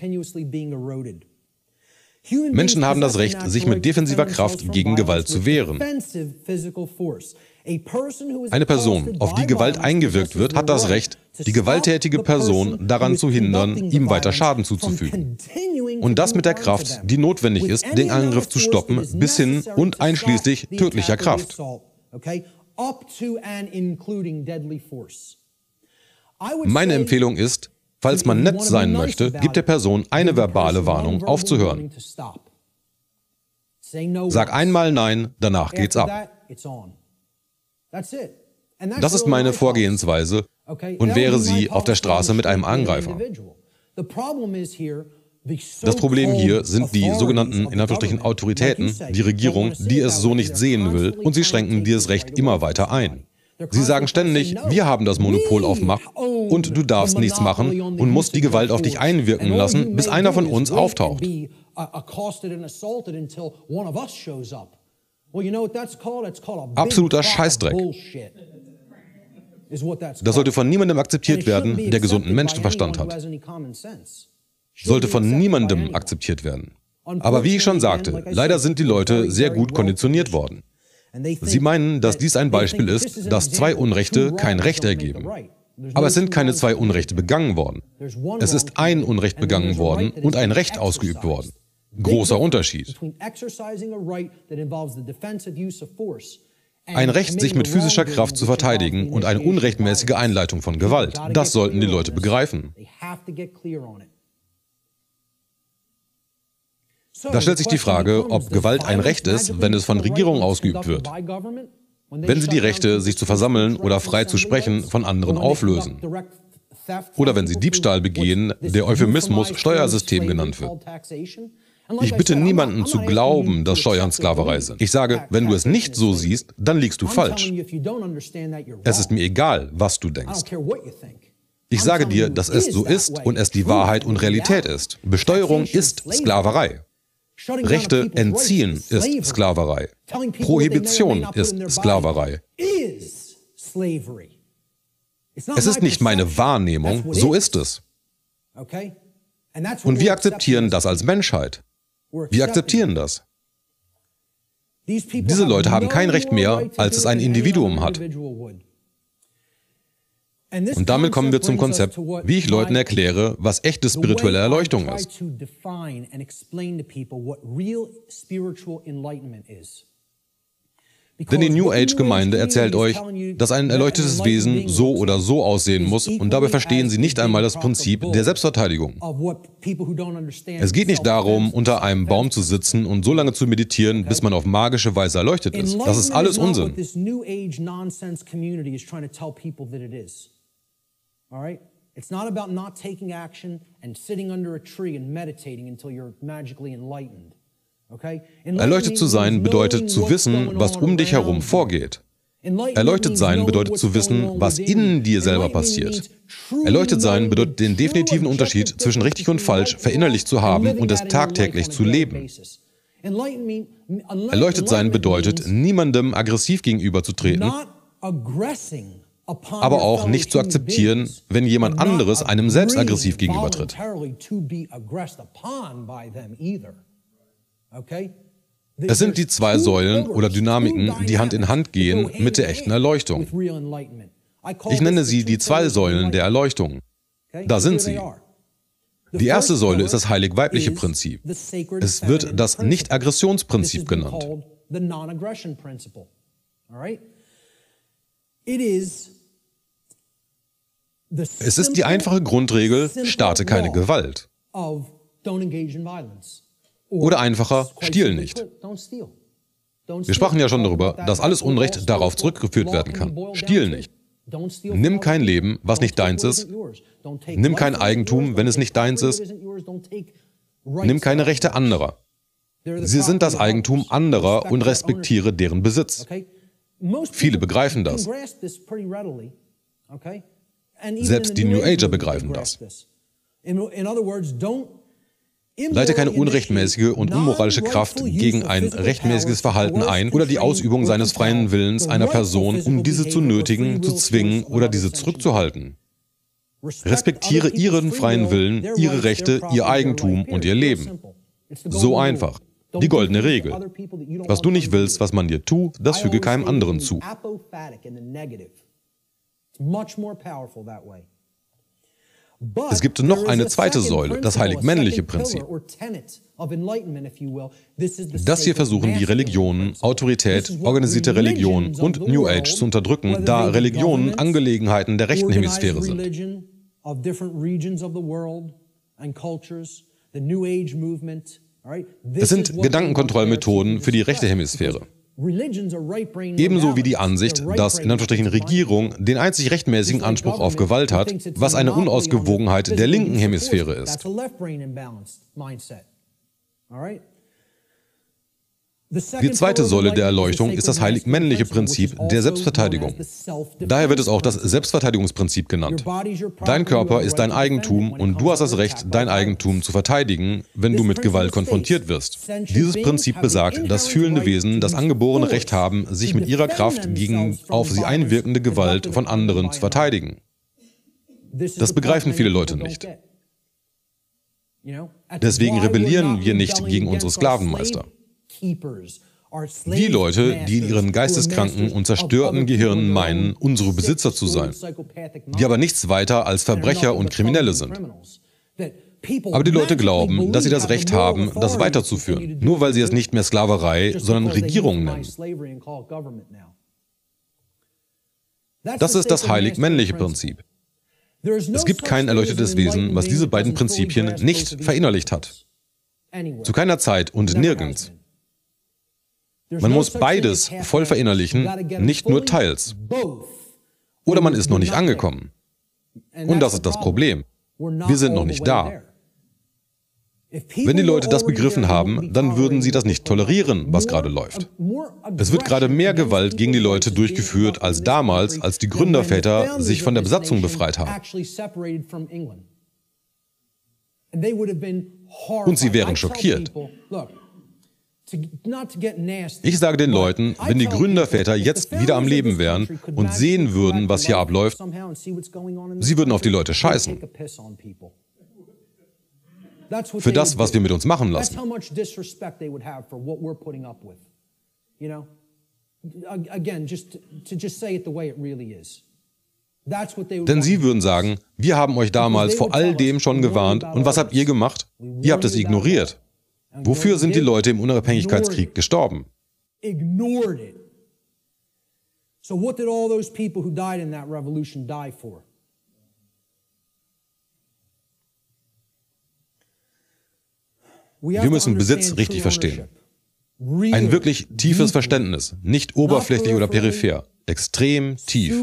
Menschen haben das Recht, sich mit defensiver Kraft gegen Gewalt zu wehren. Eine Person, auf die Gewalt eingewirkt wird, hat das Recht, die gewalttätige Person daran zu hindern, ihm weiter Schaden zuzufügen. Und das mit der Kraft, die notwendig ist, den Angriff zu stoppen, bis hin und einschließlich tödlicher Kraft. Meine Empfehlung ist, falls man nett sein möchte, gibt der Person eine verbale Warnung, aufzuhören. Sag einmal Nein, danach geht's ab. Das ist meine Vorgehensweise und wäre sie auf der Straße mit einem Angreifer. Das Problem hier sind die sogenannten, in Anführungsstrichen, Autoritäten, die Regierung, die es so nicht sehen will, und sie schränken dieses Recht immer weiter ein. Sie sagen ständig, wir haben das Monopol auf Macht und du darfst nichts machen und musst die Gewalt auf dich einwirken lassen, bis einer von uns auftaucht. Absoluter Scheißdreck. Das sollte von niemandem akzeptiert werden, der gesunden Menschenverstand hat. Sollte von niemandem akzeptiert werden. Aber wie ich schon sagte, leider sind die Leute sehr gut konditioniert worden. Sie meinen, dass dies ein Beispiel ist, dass zwei Unrechte kein Recht ergeben. Aber es sind keine zwei Unrechte begangen worden. Es ist ein Unrecht begangen worden und ein Recht ausgeübt worden. Großer Unterschied. Ein Recht, sich mit physischer Kraft zu verteidigen, und eine unrechtmäßige Einleitung von Gewalt. Das sollten die Leute begreifen. Da stellt sich die Frage, ob Gewalt ein Recht ist, wenn es von Regierungen ausgeübt wird. Wenn sie die Rechte, sich zu versammeln oder frei zu sprechen, von anderen auflösen. Oder wenn sie Diebstahl begehen, der Euphemismus Steuersystem genannt wird. Ich bitte niemanden zu glauben, dass Steuern Sklaverei sind. Ich sage, wenn du es nicht so siehst, dann liegst du falsch. Es ist mir egal, was du denkst. Ich sage dir, dass es so ist und es die Wahrheit und Realität ist. Besteuerung ist Sklaverei. Rechte entziehen ist Sklaverei. Prohibition ist Sklaverei. Es ist nicht meine Wahrnehmung, so ist es. Und wir akzeptieren das als Menschheit. Wir akzeptieren das. Diese Leute haben kein Recht mehr, als es ein Individuum hat. Und damit kommen wir zum Konzept, wie ich Leuten erkläre, was echte spirituelle Erleuchtung ist. Denn die New Age-Gemeinde erzählt euch, dass ein erleuchtetes Wesen so oder so aussehen muss, und dabei verstehen sie nicht einmal das Prinzip der Selbstverteidigung. Es geht nicht darum, unter einem Baum zu sitzen und so lange zu meditieren, bis man auf magische Weise erleuchtet ist. Das ist alles Unsinn. It's not about not taking action and sitting under a tree and meditating until you're magically enlightened. Okay? Erleuchtet zu sein bedeutet zu wissen, was um dich herum vorgeht. Erleuchtet sein bedeutet zu wissen, was in dir selber passiert. Erleuchtet sein bedeutet den definitiven Unterschied zwischen richtig und falsch verinnerlicht zu haben und es tagtäglich zu leben. Erleuchtet sein bedeutet, niemandem aggressiv gegenüberzutreten, aber auch nicht zu akzeptieren, wenn jemand anderes einem selbst aggressiv gegenübertritt. Es sind die zwei Säulen oder Dynamiken, die Hand in Hand gehen mit der echten Erleuchtung. Ich nenne sie die zwei Säulen der Erleuchtung. Da sind sie. Die erste Säule ist das heilig-weibliche Prinzip. Es wird das Nicht-Aggressionsprinzip genannt. Es ist die einfache Grundregel, starte keine Gewalt. Oder einfacher, stiehl nicht. Wir sprachen ja schon darüber, dass alles Unrecht darauf zurückgeführt werden kann. Stiehl nicht. Nimm kein Leben, was nicht deins ist. Nimm kein Eigentum, wenn es nicht deins ist. Nimm keine Rechte anderer. Sie sind das Eigentum anderer und respektiere deren Besitz. Viele begreifen das. Selbst die New Ager begreifen das. Leite keine unrechtmäßige und unmoralische Kraft gegen ein rechtmäßiges Verhalten ein oder die Ausübung seines freien Willens einer Person, um diese zu nötigen, zu zwingen oder diese zurückzuhalten. Respektiere ihren freien Willen, ihre Rechte, ihr Eigentum und ihr Leben. So einfach. Die goldene Regel. Was du nicht willst, was man dir tut, das füge keinem anderen zu. Es gibt noch eine zweite Säule, das heilig-männliche Prinzip. Das hier versuchen die Religionen, Autorität, organisierte Religion und New Age zu unterdrücken, da Religionen Angelegenheiten der rechten Hemisphäre sind. Es sind Gedankenkontrollmethoden für die rechte Hemisphäre. Ebenso wie die Ansicht, dass in Anführungsstrichen Regierung den einzig rechtmäßigen Anspruch auf Gewalt hat, was eine Unausgewogenheit der linken Hemisphäre ist. Die zweite Säule der Erleuchtung ist das heilig-männliche Prinzip der Selbstverteidigung. Daher wird es auch das Selbstverteidigungsprinzip genannt. Dein Körper ist dein Eigentum und du hast das Recht, dein Eigentum zu verteidigen, wenn du mit Gewalt konfrontiert wirst. Dieses Prinzip besagt, dass fühlende Wesen das angeborene Recht haben, sich mit ihrer Kraft gegen auf sie einwirkende Gewalt von anderen zu verteidigen. Das begreifen viele Leute nicht. Deswegen rebellieren wir nicht gegen unsere Sklavenmeister. Die Leute, die in ihren geisteskranken und zerstörten Gehirnen meinen, unsere Besitzer zu sein, die aber nichts weiter als Verbrecher und Kriminelle sind. Aber die Leute glauben, dass sie das Recht haben, das weiterzuführen, nur weil sie es nicht mehr Sklaverei, sondern Regierung nennen. Das ist das heilig-männliche Prinzip. Es gibt kein erleuchtetes Wesen, was diese beiden Prinzipien nicht verinnerlicht hat. Zu keiner Zeit und nirgends. Man muss beides voll verinnerlichen, nicht nur teils. Oder man ist noch nicht angekommen. Und das ist das Problem. Wir sind noch nicht da. Wenn die Leute das begriffen haben, dann würden sie das nicht tolerieren, was gerade läuft. Es wird gerade mehr Gewalt gegen die Leute durchgeführt als damals, als die Gründerväter sich von der Besatzung befreit haben. Und sie wären schockiert. Ich sage den Leuten, wenn die Gründerväter jetzt wieder am Leben wären und sehen würden, was hier abläuft, sie würden auf die Leute scheißen. Für das, was wir mit uns machen lassen. Denn sie würden sagen, wir haben euch damals vor all dem schon gewarnt und was habt ihr gemacht? Ihr habt es ignoriert. Wofür sind die Leute im Unabhängigkeitskrieg gestorben? So what did all those people who died in that revolution die for? Wir müssen Besitz richtig verstehen. Ein wirklich tiefes Verständnis, nicht oberflächlich oder peripher, extrem tief.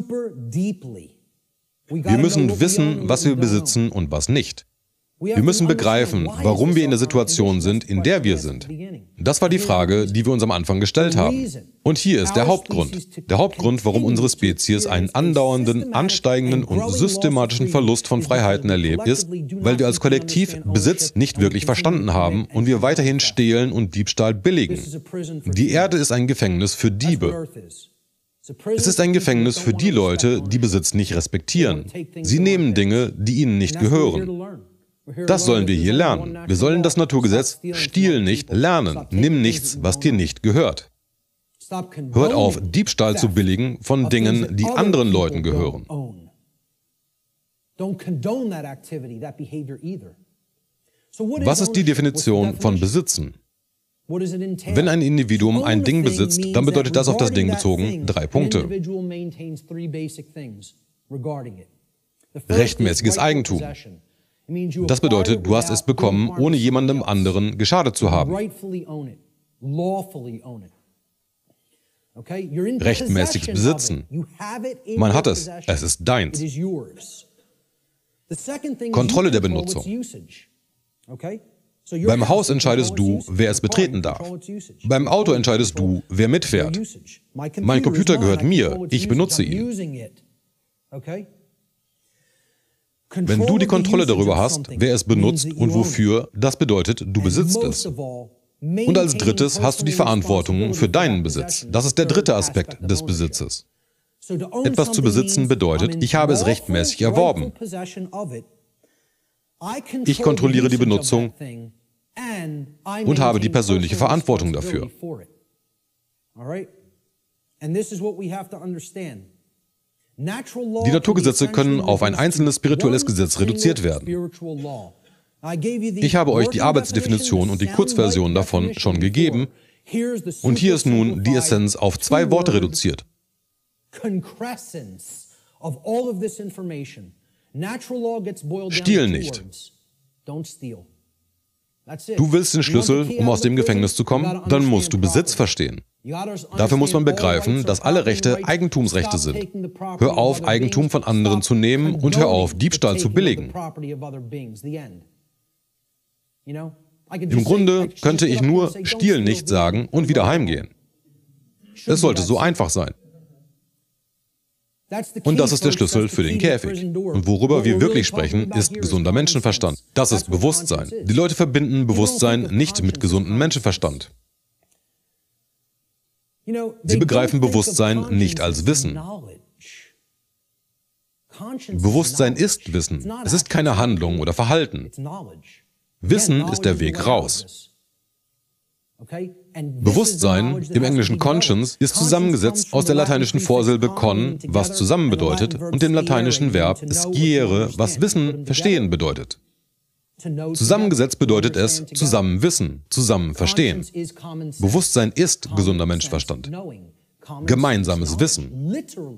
Wir müssen wissen, was wir besitzen und was nicht. Wir müssen begreifen, warum wir in der Situation sind, in der wir sind. Das war die Frage, die wir uns am Anfang gestellt haben. Und hier ist der Hauptgrund. Der Hauptgrund, warum unsere Spezies einen andauernden, ansteigenden und systematischen Verlust von Freiheiten erlebt, ist, weil wir als Kollektiv Besitz nicht wirklich verstanden haben und wir weiterhin stehlen und Diebstahl billigen. Die Erde ist ein Gefängnis für Diebe. Es ist ein Gefängnis für die Leute, die Besitz nicht respektieren. Sie nehmen Dinge, die ihnen nicht gehören. Das sollen wir hier lernen. Wir sollen das Naturgesetz Stiehl nicht lernen. Nimm nichts, was dir nicht gehört. Hört auf, Diebstahl zu billigen von Dingen, die anderen Leuten gehören. Was ist die Definition von Besitzen? Wenn ein Individuum ein Ding besitzt, dann bedeutet das auf das Ding bezogen drei Punkte. Rechtmäßiges Eigentum. Das bedeutet, du hast es bekommen, ohne jemandem anderen geschadet zu haben. Rechtmäßiges Besitzen. Man hat es, es ist deins. Kontrolle der Benutzung. Beim Haus entscheidest du, wer es betreten darf. Beim Auto entscheidest du, wer mitfährt. Mein Computer gehört mir, ich benutze ihn. Wenn du die Kontrolle darüber hast, wer es benutzt und wofür, das bedeutet, du besitzt es. Und als drittes hast du die Verantwortung für deinen Besitz. Das ist der dritte Aspekt des Besitzes. Etwas zu besitzen bedeutet, ich habe es rechtmäßig erworben. Ich kontrolliere die Benutzung und habe die persönliche Verantwortung dafür. Die Naturgesetze können auf ein einzelnes spirituelles Gesetz reduziert werden. Ich habe euch die Arbeitsdefinition und die Kurzversion davon schon gegeben, und hier ist nun die Essenz auf zwei Worte reduziert. Stiehl nicht. Du willst den Schlüssel, um aus dem Gefängnis zu kommen? Dann musst du Besitz verstehen. Dafür muss man begreifen, dass alle Rechte Eigentumsrechte sind. Hör auf, Eigentum von anderen zu nehmen und hör auf, Diebstahl zu billigen. Im Grunde könnte ich nur Stiehl nicht sagen und wieder heimgehen. Es sollte so einfach sein. Und das ist der Schlüssel für den Käfig. Und worüber wir wirklich sprechen, ist gesunder Menschenverstand. Das ist Bewusstsein. Die Leute verbinden Bewusstsein nicht mit gesundem Menschenverstand. Sie begreifen Bewusstsein nicht als Wissen. Bewusstsein ist Wissen. Es ist keine Handlung oder Verhalten. Wissen ist der Weg raus. Bewusstsein, im Englischen Conscience, ist zusammengesetzt aus der lateinischen Vorsilbe con, was zusammen bedeutet, und dem lateinischen Verb sciere, was Wissen, Verstehen bedeutet. Zusammengesetzt bedeutet es zusammen wissen, zusammen verstehen. Bewusstsein ist gesunder Menschenverstand. Gemeinsames Wissen.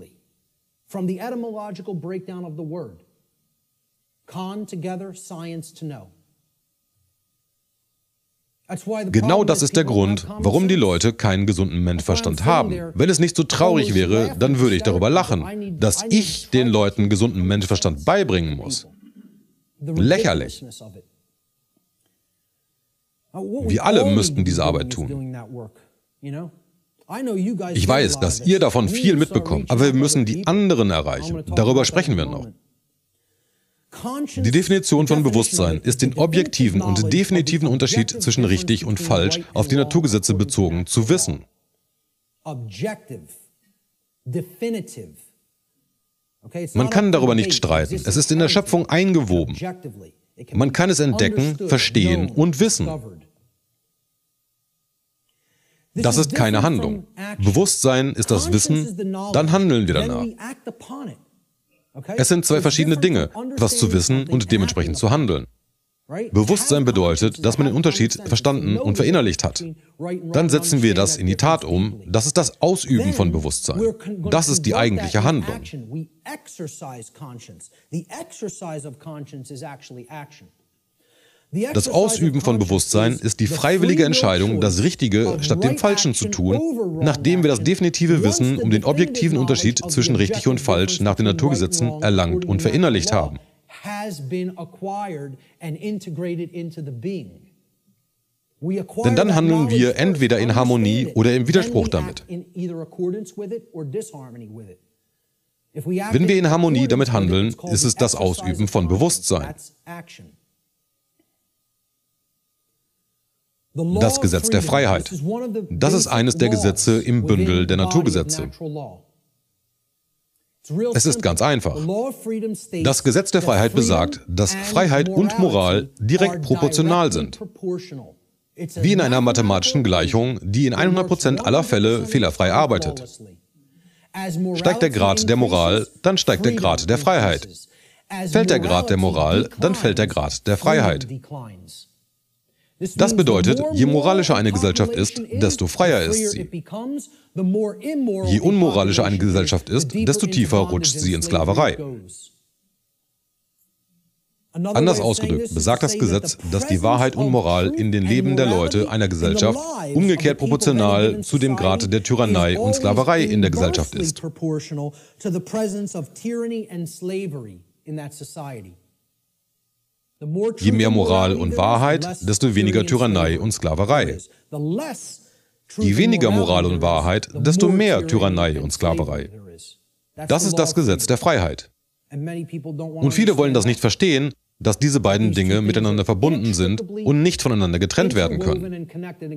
Genau das ist der Grund, warum die Leute keinen gesunden Menschenverstand haben. Wenn es nicht so traurig wäre, dann würde ich darüber lachen, dass ich den Leuten gesunden Menschenverstand beibringen muss. Lächerlich. Wir alle müssten diese Arbeit tun. Ich weiß, dass ihr davon viel mitbekommt, aber wir müssen die anderen erreichen. Darüber sprechen wir noch. Die Definition von Bewusstsein ist den objektiven und definitiven Unterschied zwischen richtig und falsch auf die Naturgesetze bezogen zu wissen. Man kann darüber nicht streiten. Es ist in der Schöpfung eingewoben. Man kann es entdecken, verstehen und wissen. Das ist keine Handlung. Bewusstsein ist das Wissen, dann handeln wir danach. Es sind zwei verschiedene Dinge, etwas zu wissen und dementsprechend zu handeln. Bewusstsein bedeutet, dass man den Unterschied verstanden und verinnerlicht hat. Dann setzen wir das in die Tat um. Das ist das Ausüben von Bewusstsein. Das ist die eigentliche Handlung. Das Ausüben von Bewusstsein ist die freiwillige Entscheidung, das Richtige statt dem Falschen zu tun, nachdem wir das definitive Wissen um den objektiven Unterschied zwischen richtig und falsch nach den Naturgesetzen erlangt und verinnerlicht haben. Denn dann handeln wir entweder in Harmonie oder im Widerspruch damit. Wenn wir in Harmonie damit handeln, ist es das Ausüben von Bewusstsein. Das Gesetz der Freiheit. Das ist eines der Gesetze im Bündel der Naturgesetze. Es ist ganz einfach. Das Gesetz der Freiheit besagt, dass Freiheit und Moral direkt proportional sind. Wie in einer mathematischen Gleichung, die in hundert Prozent aller Fälle fehlerfrei arbeitet. Steigt der Grad der Moral, dann steigt der Grad der Freiheit. Fällt der Grad der Moral, dann fällt der Grad der Freiheit. Das bedeutet, je moralischer eine Gesellschaft ist, desto freier ist sie. Je unmoralischer eine Gesellschaft ist, desto tiefer rutscht sie in Sklaverei. Anders ausgedrückt besagt das Gesetz, dass die Wahrheit und Moral in den Leben der Leute einer Gesellschaft umgekehrt proportional zu dem Grad der Tyrannei und Sklaverei in der Gesellschaft ist. Je mehr Moral und Wahrheit, desto weniger Tyrannei und Sklaverei. Je weniger Moral und Wahrheit, desto mehr Tyrannei und Sklaverei. Das ist das Gesetz der Freiheit. Und viele wollen das nicht verstehen, dass diese beiden Dinge miteinander verbunden sind und nicht voneinander getrennt werden können.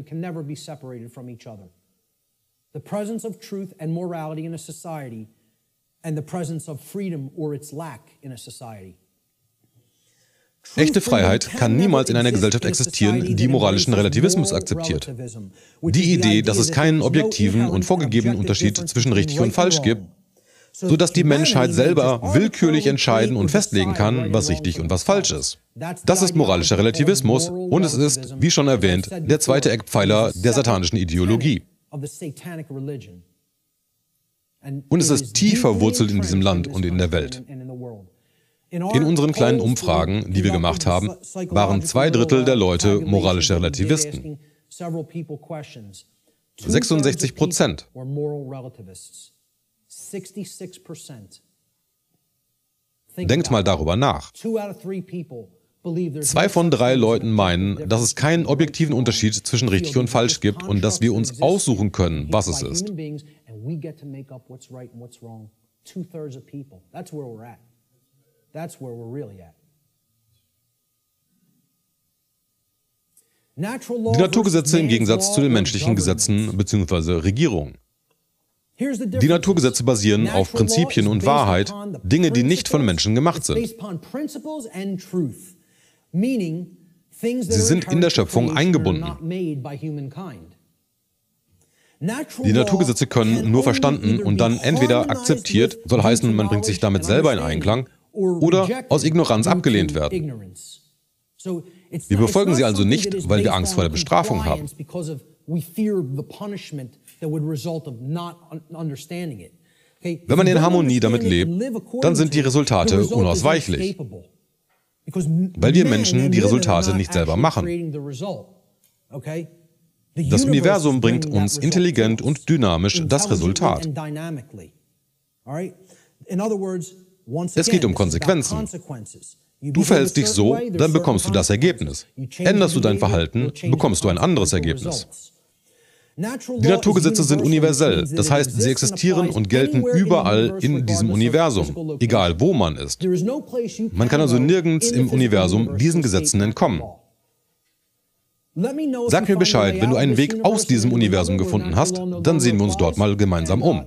The presence of truth and morality in a society and the presence of freedom or its lack in a society. Echte Freiheit kann niemals in einer Gesellschaft existieren, die moralischen Relativismus akzeptiert. Die Idee, dass es keinen objektiven und vorgegebenen Unterschied zwischen richtig und falsch gibt, sodass die Menschheit selber willkürlich entscheiden und festlegen kann, was richtig und was falsch ist. Das ist moralischer Relativismus und es ist, wie schon erwähnt, der zweite Eckpfeiler der satanischen Ideologie. Und es ist tief verwurzelt in diesem Land und in der Welt. In unseren kleinen Umfragen, die wir gemacht haben, waren zwei Drittel der Leute moralische Relativisten. sechsundsechzig Prozent. Denkt mal darüber nach. Zwei von drei Leuten meinen, dass es keinen objektiven Unterschied zwischen richtig und falsch gibt und dass wir uns aussuchen können, was es ist. Die Naturgesetze im Gegensatz zu den menschlichen Gesetzen bzw. Regierungen. Die Naturgesetze basieren auf Prinzipien und Wahrheit, Dinge, die nicht von Menschen gemacht sind. Sie sind in der Schöpfung eingebunden. Die Naturgesetze können nur verstanden und dann entweder akzeptiert, soll heißen, man bringt sich damit selber in Einklang, oder aus Ignoranz abgelehnt werden. Wir befolgen sie also nicht, weil wir Angst vor der Bestrafung haben. Wenn man in Harmonie damit lebt, dann sind die Resultate unausweichlich, weil wir Menschen die Resultate nicht selber machen. Das Universum bringt uns intelligent und dynamisch das Resultat. Es geht um Konsequenzen. Du verhältst dich so, dann bekommst du das Ergebnis. Änderst du dein Verhalten, bekommst du ein anderes Ergebnis. Die Naturgesetze sind universell, das heißt, sie existieren und gelten überall in diesem Universum, egal wo man ist. Man kann also nirgends im Universum diesen Gesetzen entkommen. Sag mir Bescheid, wenn du einen Weg aus diesem Universum gefunden hast, dann sehen wir uns dort mal gemeinsam um.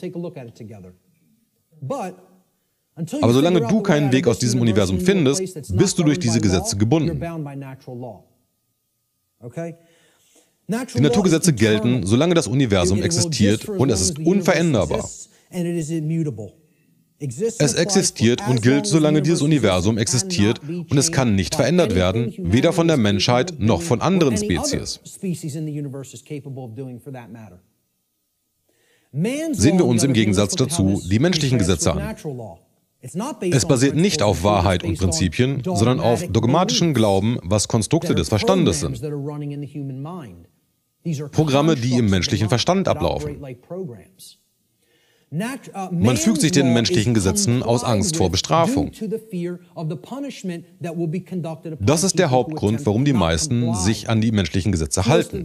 Aber solange du keinen Weg aus diesem Universum findest, bist du durch diese Gesetze gebunden. Die Naturgesetze gelten, solange das Universum existiert, und es ist unveränderbar. Es existiert und gilt, solange dieses Universum existiert, und es kann nicht verändert werden, weder von der Menschheit noch von anderen Spezies. Sehen wir uns im Gegensatz dazu die menschlichen Gesetze an. Es basiert nicht auf Wahrheit und Prinzipien, sondern auf dogmatischen Glauben, was Konstrukte des Verstandes sind. Programme, die im menschlichen Verstand ablaufen. Man fügt sich den menschlichen Gesetzen aus Angst vor Bestrafung. Das ist der Hauptgrund, warum die meisten sich an die menschlichen Gesetze halten.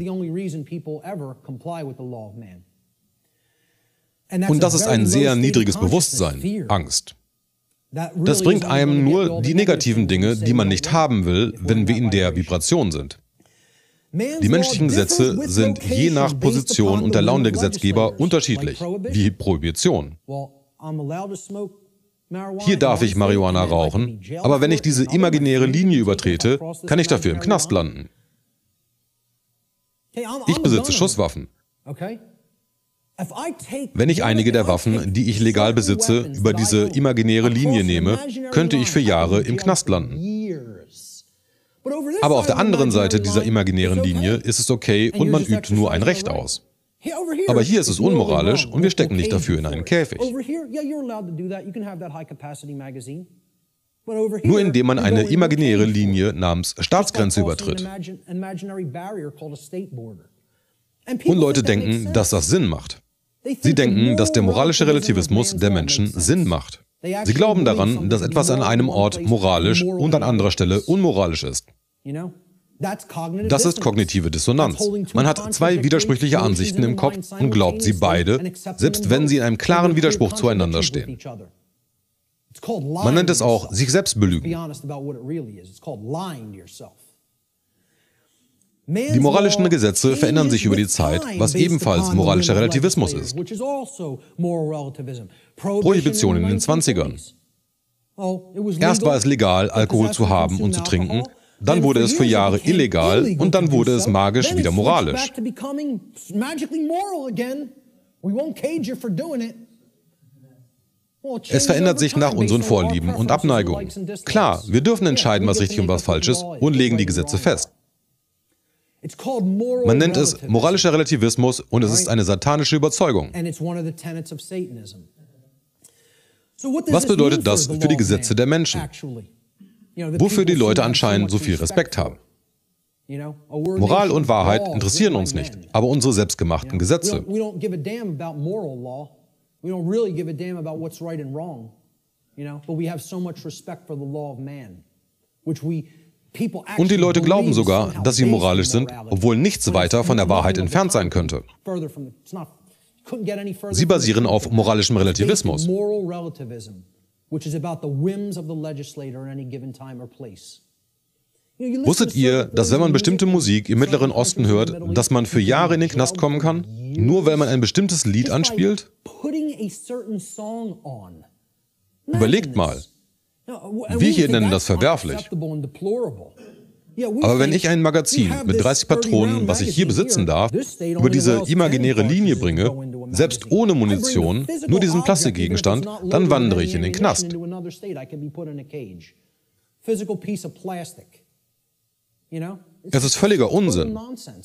Und das ist ein sehr niedriges Bewusstsein, Angst. Das bringt einem nur die negativen Dinge, die man nicht haben will, wenn wir in der Vibration sind. Die menschlichen Gesetze sind je nach Position und der Laune der Gesetzgeber unterschiedlich, wie Prohibition. Hier darf ich Marihuana rauchen, aber wenn ich diese imaginäre Linie übertrete, kann ich dafür im Knast landen. Ich besitze Schusswaffen. Wenn ich einige der Waffen, die ich legal besitze, über diese imaginäre Linie nehme, könnte ich für Jahre im Knast landen. Aber auf der anderen Seite dieser imaginären Linie ist es okay und man übt nur ein Recht aus. Aber hier ist es unmoralisch und wir stecken nicht dafür in einen Käfig. Nur indem man eine imaginäre Linie namens Staatsgrenze übertritt. Und Leute denken, dass das Sinn macht. Sie denken, dass der moralische Relativismus der Menschen Sinn macht. Sie glauben daran, dass etwas an einem Ort moralisch und an anderer Stelle unmoralisch ist. Das ist kognitive Dissonanz. Man hat zwei widersprüchliche Ansichten im Kopf und glaubt sie beide, selbst wenn sie in einem klaren Widerspruch zueinander stehen. Man nennt es auch sich selbst belügen. Die moralischen Gesetze verändern sich über die Zeit, was ebenfalls moralischer Relativismus ist. Prohibition in den zwanzigern. Erst war es legal, Alkohol zu haben und zu trinken, dann wurde es für Jahre illegal und dann wurde es magisch wieder moralisch. Es verändert sich nach unseren Vorlieben und Abneigungen. Klar, wir dürfen entscheiden, was richtig und was falsch ist und legen die Gesetze fest. Man nennt es moralischer Relativismus und es ist eine satanische Überzeugung. Was bedeutet das für die Gesetze der Menschen? Wofür die Leute anscheinend so viel Respekt haben? Moral und Wahrheit interessieren uns nicht, aber unsere selbstgemachten Gesetze. Und die Leute glauben sogar, dass sie moralisch sind, obwohl nichts weiter von der Wahrheit entfernt sein könnte. Sie basieren auf moralischem Relativismus. Wusstet ihr, dass wenn man bestimmte Musik im Mittleren Osten hört, dass man für Jahre in den Knast kommen kann, nur weil man ein bestimmtes Lied anspielt? Überlegt mal. Wir hier nennen das verwerflich. Aber wenn ich ein Magazin mit dreißig Patronen, was ich hier besitzen darf, über diese imaginäre Linie bringe, selbst ohne Munition, nur diesen Plastikgegenstand, dann wandere ich in den Knast. Es ist völliger Unsinn.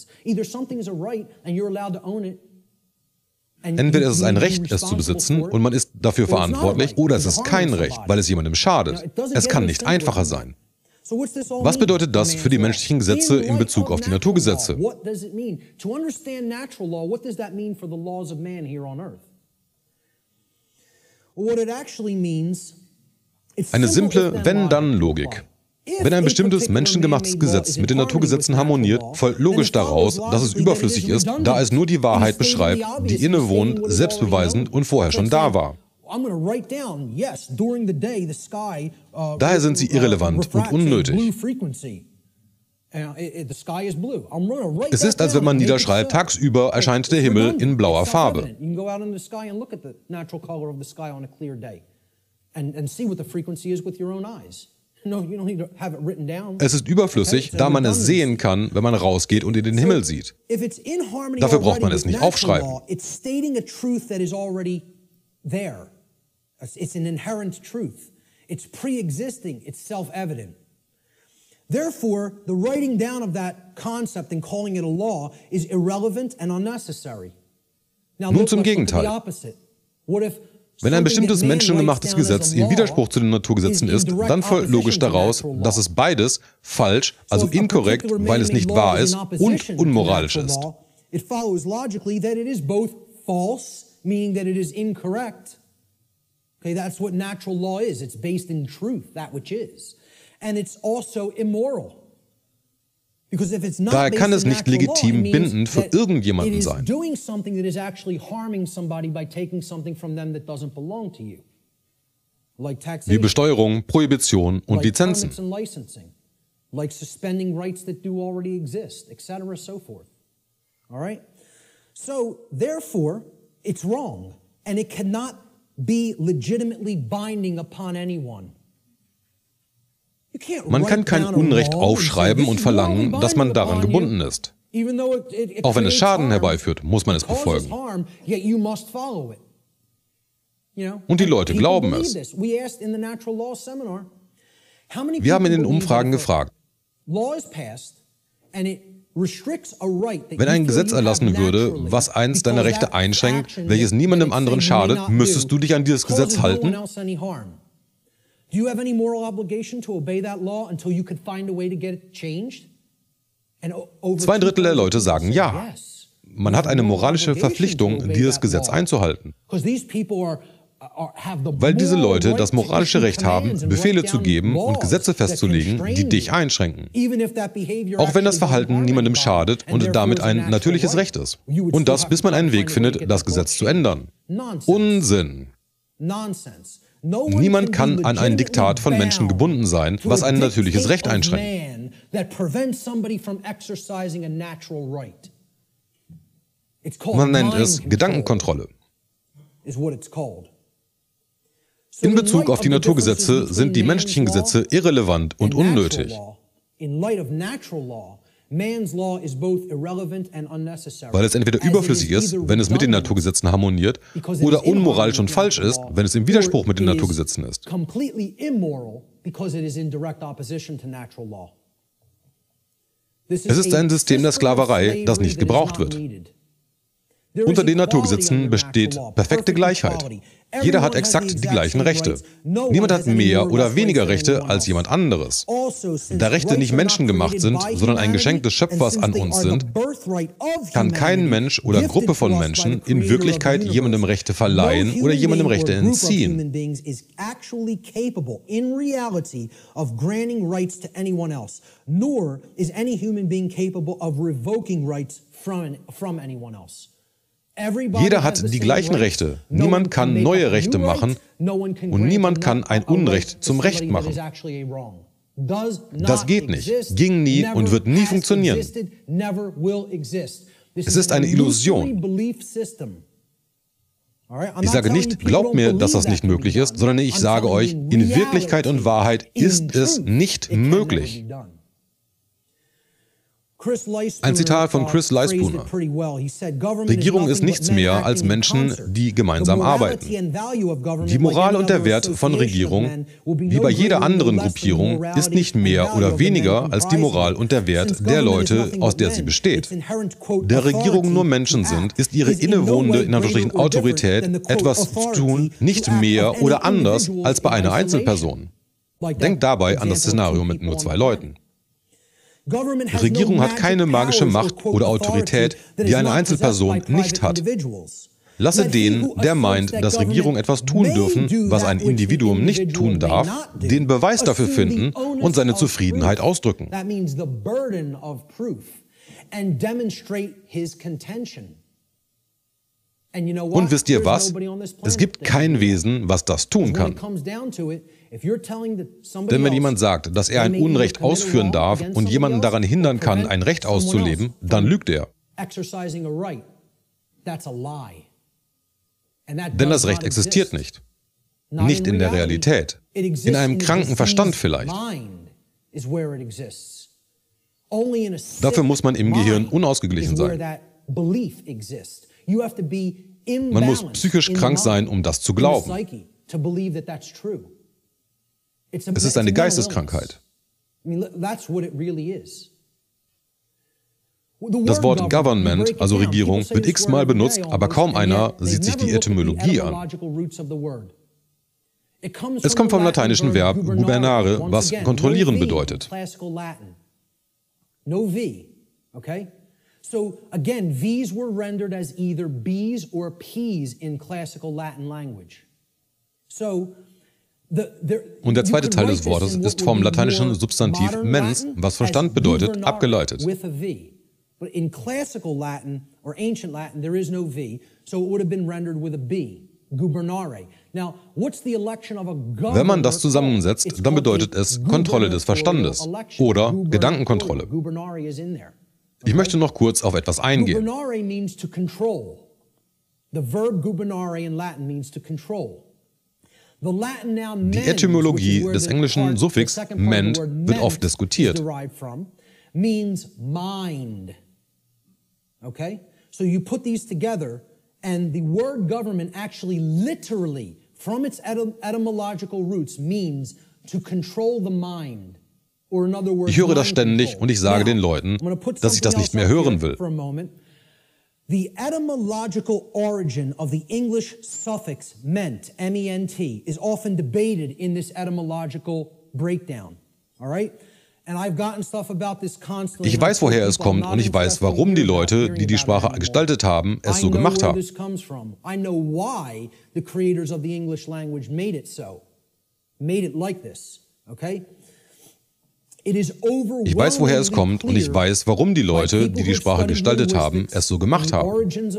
Entweder ist es ein Recht, es zu besitzen, und man ist dafür verantwortlich, oder es ist kein Recht, weil es jemandem schadet. Es kann nicht einfacher sein. Was bedeutet das für die menschlichen Gesetze in Bezug auf die Naturgesetze? Eine simple Wenn-Dann-Logik. Wenn ein bestimmtes menschengemachtes Gesetz mit den Naturgesetzen harmoniert, folgt logisch daraus, dass es überflüssig ist, da es nur die Wahrheit beschreibt, die innewohnend, selbstbeweisend und vorher schon da war. Daher sind sie irrelevant und unnötig. Es ist, als wenn man niederschreibt, tagsüber erscheint der Himmel in blauer Farbe. Es ist überflüssig, da man es sehen kann, wenn man rausgeht und in den Himmel sieht. Dafür braucht man es nicht aufschreiben. It's an inherent truth. It's pre-existing. It's self-evident. Therefore, the writing down of that concept and calling it a law is irrelevant and unnecessary. Nun zum Gegenteil. Wenn ein bestimmtes menschengemachtes Gesetz im Widerspruch zu den Naturgesetzen ist, dann folgt logisch daraus, dass es beides falsch, also inkorrekt, weil es nicht wahr ist, und unmoralisch ist. It follows logically that it is both false, meaning that it is incorrect. Okay, that's what natural law is. It's based in truth, that which is. And it's also immoral. Because if it's not Daher kann es nicht legitim bindend für irgendjemanden sein. Doing something that is actually harming somebody by taking something from them that doesn't belong to you. Like taxation. Wie Besteuerung, Prohibition und Lizenzen. Like suspending rights that do already exist, et cetera, so forth. All right? So, therefore, it's wrong and it cannot be legitimately binding upon anyone. Man kann kein Unrecht aufschreiben und verlangen, dass man daran gebunden ist. Auch wenn es Schaden herbeiführt, muss man es befolgen. Und die Leute glauben es. Wir haben in den Umfragen gefragt, wenn ein Gesetz erlassen würde, was eins deiner Rechte einschränkt, welches niemandem anderen schadet, müsstest du dich an dieses Gesetz halten? Zwei Drittel der Leute sagen ja. Man hat eine moralische Verpflichtung, dieses Gesetz einzuhalten. Weil diese Leute das moralische Recht haben, Befehle zu geben und Gesetze festzulegen, die dich einschränken. Auch wenn das Verhalten niemandem schadet und damit ein natürliches Recht ist. Und das, bis man einen Weg findet, das Gesetz zu ändern. Unsinn. Niemand kann an ein Diktat von Menschen gebunden sein, was ein natürliches Recht einschränkt. Man nennt es Gedankenkontrolle. In Bezug auf die Naturgesetze sind die menschlichen Gesetze irrelevant und unnötig. Weil es entweder überflüssig ist, wenn es mit den Naturgesetzen harmoniert, oder unmoralisch und falsch ist, wenn es im Widerspruch mit den Naturgesetzen ist. Es ist ein System der Sklaverei, das nicht gebraucht wird. Unter den Naturgesetzen besteht perfekte Gleichheit. Jeder hat exakt die gleichen Rechte. Niemand hat mehr oder weniger Rechte als jemand anderes. Da Rechte nicht menschengemacht sind, sondern ein Geschenk des Schöpfers an uns sind, kann kein Mensch oder Gruppe von Menschen in Wirklichkeit jemandem Rechte verleihen oder jemandem Rechte entziehen. Jeder hat die gleichen Rechte. Niemand kann neue Rechte machen und niemand kann ein Unrecht zum Recht machen. Das geht nicht, ging nie und wird nie funktionieren. Es ist eine Illusion. Ich sage nicht, glaubt mir, dass das nicht möglich ist, sondern ich sage euch, in Wirklichkeit und Wahrheit ist es nicht möglich. Ein Zitat von Chris Leispooner. Regierung ist nichts mehr als Menschen, die gemeinsam arbeiten. Die Moral und der Wert von Regierung, wie bei jeder anderen Gruppierung, ist nicht mehr oder weniger als die Moral und der Wert der Leute, aus der sie besteht. Da Regierungen nur Menschen sind, ist ihre innewohnende, in Anführungsstrichen, Autorität, etwas zu tun, nicht mehr oder anders als bei einer Einzelperson. Denkt dabei an das Szenario mit nur zwei Leuten. Regierung hat keine magische Macht oder Autorität, die eine Einzelperson nicht hat. Lasse den, der meint, dass Regierungen etwas tun dürfen, was ein Individuum nicht tun darf, den Beweis dafür finden und seine Zufriedenheit ausdrücken. Und wisst ihr was? Es gibt kein Wesen, was das tun kann. Denn wenn jemand sagt, dass er ein Unrecht ausführen darf und jemanden daran hindern kann, ein Recht auszuleben, dann lügt er. Denn das Recht existiert nicht. Nicht in der Realität. In einem kranken Verstand vielleicht. Dafür muss man im Gehirn unausgeglichen sein. Man muss psychisch krank sein, um das zu glauben. Es ist eine Geisteskrankheit. Das Wort Government, also Regierung, wird x-mal benutzt, aber kaum einer sieht sich die Etymologie an. Es kommt vom lateinischen Verb gubernare, was kontrollieren bedeutet. So again, V's were rendered as either B's or P's in classical Latin language. So Und der zweite Teil des Wortes ist vom lateinischen Substantiv mens, was Verstand bedeutet, abgeleitet. But in classical Latin or ancient Latin, there is no V, so it would have been rendered with a B, gubernare. Now, what's the election of a governor? Wenn man das zusammensetzt, dann bedeutet es Kontrolle des Verstandes oder Gedankenkontrolle. Ich möchte noch kurz auf etwas eingehen. Gubernare means to control. The verb gubernare in Latin means to control. The Latin noun Die Etymologie des englischen Suffix ment wird oft diskutiert. Means mind. Okay? So you put these together and the word government actually literally from its etym etymological roots means to control the mind. Ich höre das ständig und ich sage den Leuten, dass ich das nicht mehr hören will. The etymological origin of the English suffix ment, M E N T, is often debated in this etymological breakdown. All right? And I've gotten stuff about this constantly. Ich weiß, woher es kommt und ich weiß, warum die Leute, die die Sprache gestaltet haben, es so gemacht haben. I know why the creators of the English language made it so. Made it like this. Okay? Ich weiß, woher es kommt und ich weiß, warum die Leute, die die Sprache gestaltet haben, es so gemacht haben.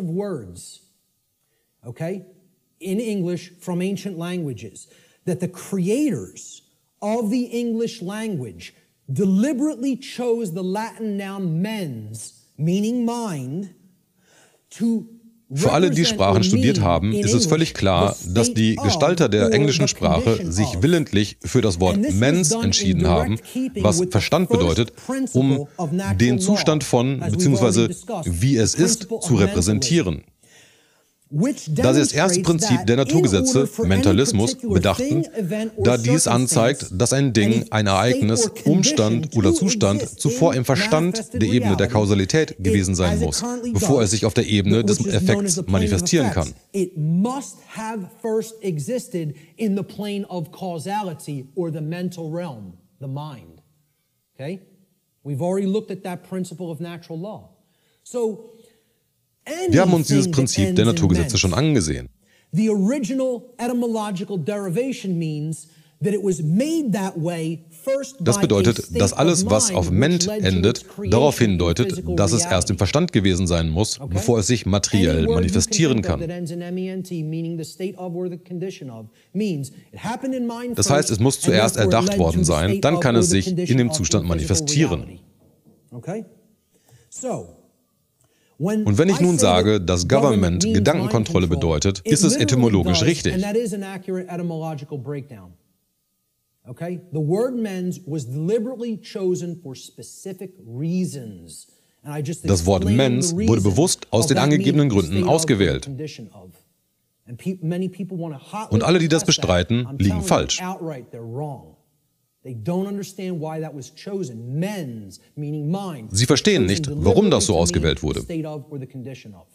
Okay? In English from ancient languages, that the creators of the English language deliberately chose the Latin noun mens, meaning mind, to Für alle, die Sprachen studiert haben, ist es völlig klar, dass die Gestalter der englischen Sprache sich willentlich für das Wort mens entschieden haben, was Verstand bedeutet, um den Zustand von bzw. wie es ist zu repräsentieren. da sie das erste Prinzip der Naturgesetze, Mentalismus, bedachten, da dies anzeigt, dass ein Ding, ein Ereignis, Umstand oder Zustand zuvor im Verstand der Ebene der Kausalität gewesen sein muss, bevor es sich auf der Ebene des Effekts manifestieren kann. It must have first existed in the plane of causality or the mental realm, the mind. Okay? We've already looked at that principle of natural law. So wir haben uns dieses Prinzip der Naturgesetze schon angesehen. The original etymological derivation means that it was made that way first by Das bedeutet, a state dass alles, of was mind auf which ment led to endet, its creation darauf in hindeutet, physical dass es erst reality. im Verstand gewesen sein muss, Okay? bevor es sich materiell Any word manifestieren you can think of kann. that ends in ment, meaning the state of or the condition of, means it happened in mind Das heißt, es muss first, and zuerst therefore erdacht led to worden the sein, state dann of kann or es the sich in condition dem of Zustand in physical manifestieren. reality. Okay? So, when Und wenn ich I nun say sage, that dass Government means Gedankenkontrolle mind control, bedeutet, it ist es literally etymologisch does, richtig. and that is an accurate etymological breakdown. Okay? The word mens was deliberately chosen for specific reasons. And I just Das Wort explained mens the wurde reason bewusst aus of den that angegebenen meaning, Gründen state of, ausgewählt. condition of. And pe- many people want to hotly Und alle, die das contest that. bestreiten, I'm liegen telling falsch. you outright, they're wrong. They don't understand why that was chosen. Mens, meaning mind. Sie verstehen nicht, warum das so ausgewählt wurde. State of or the condition of.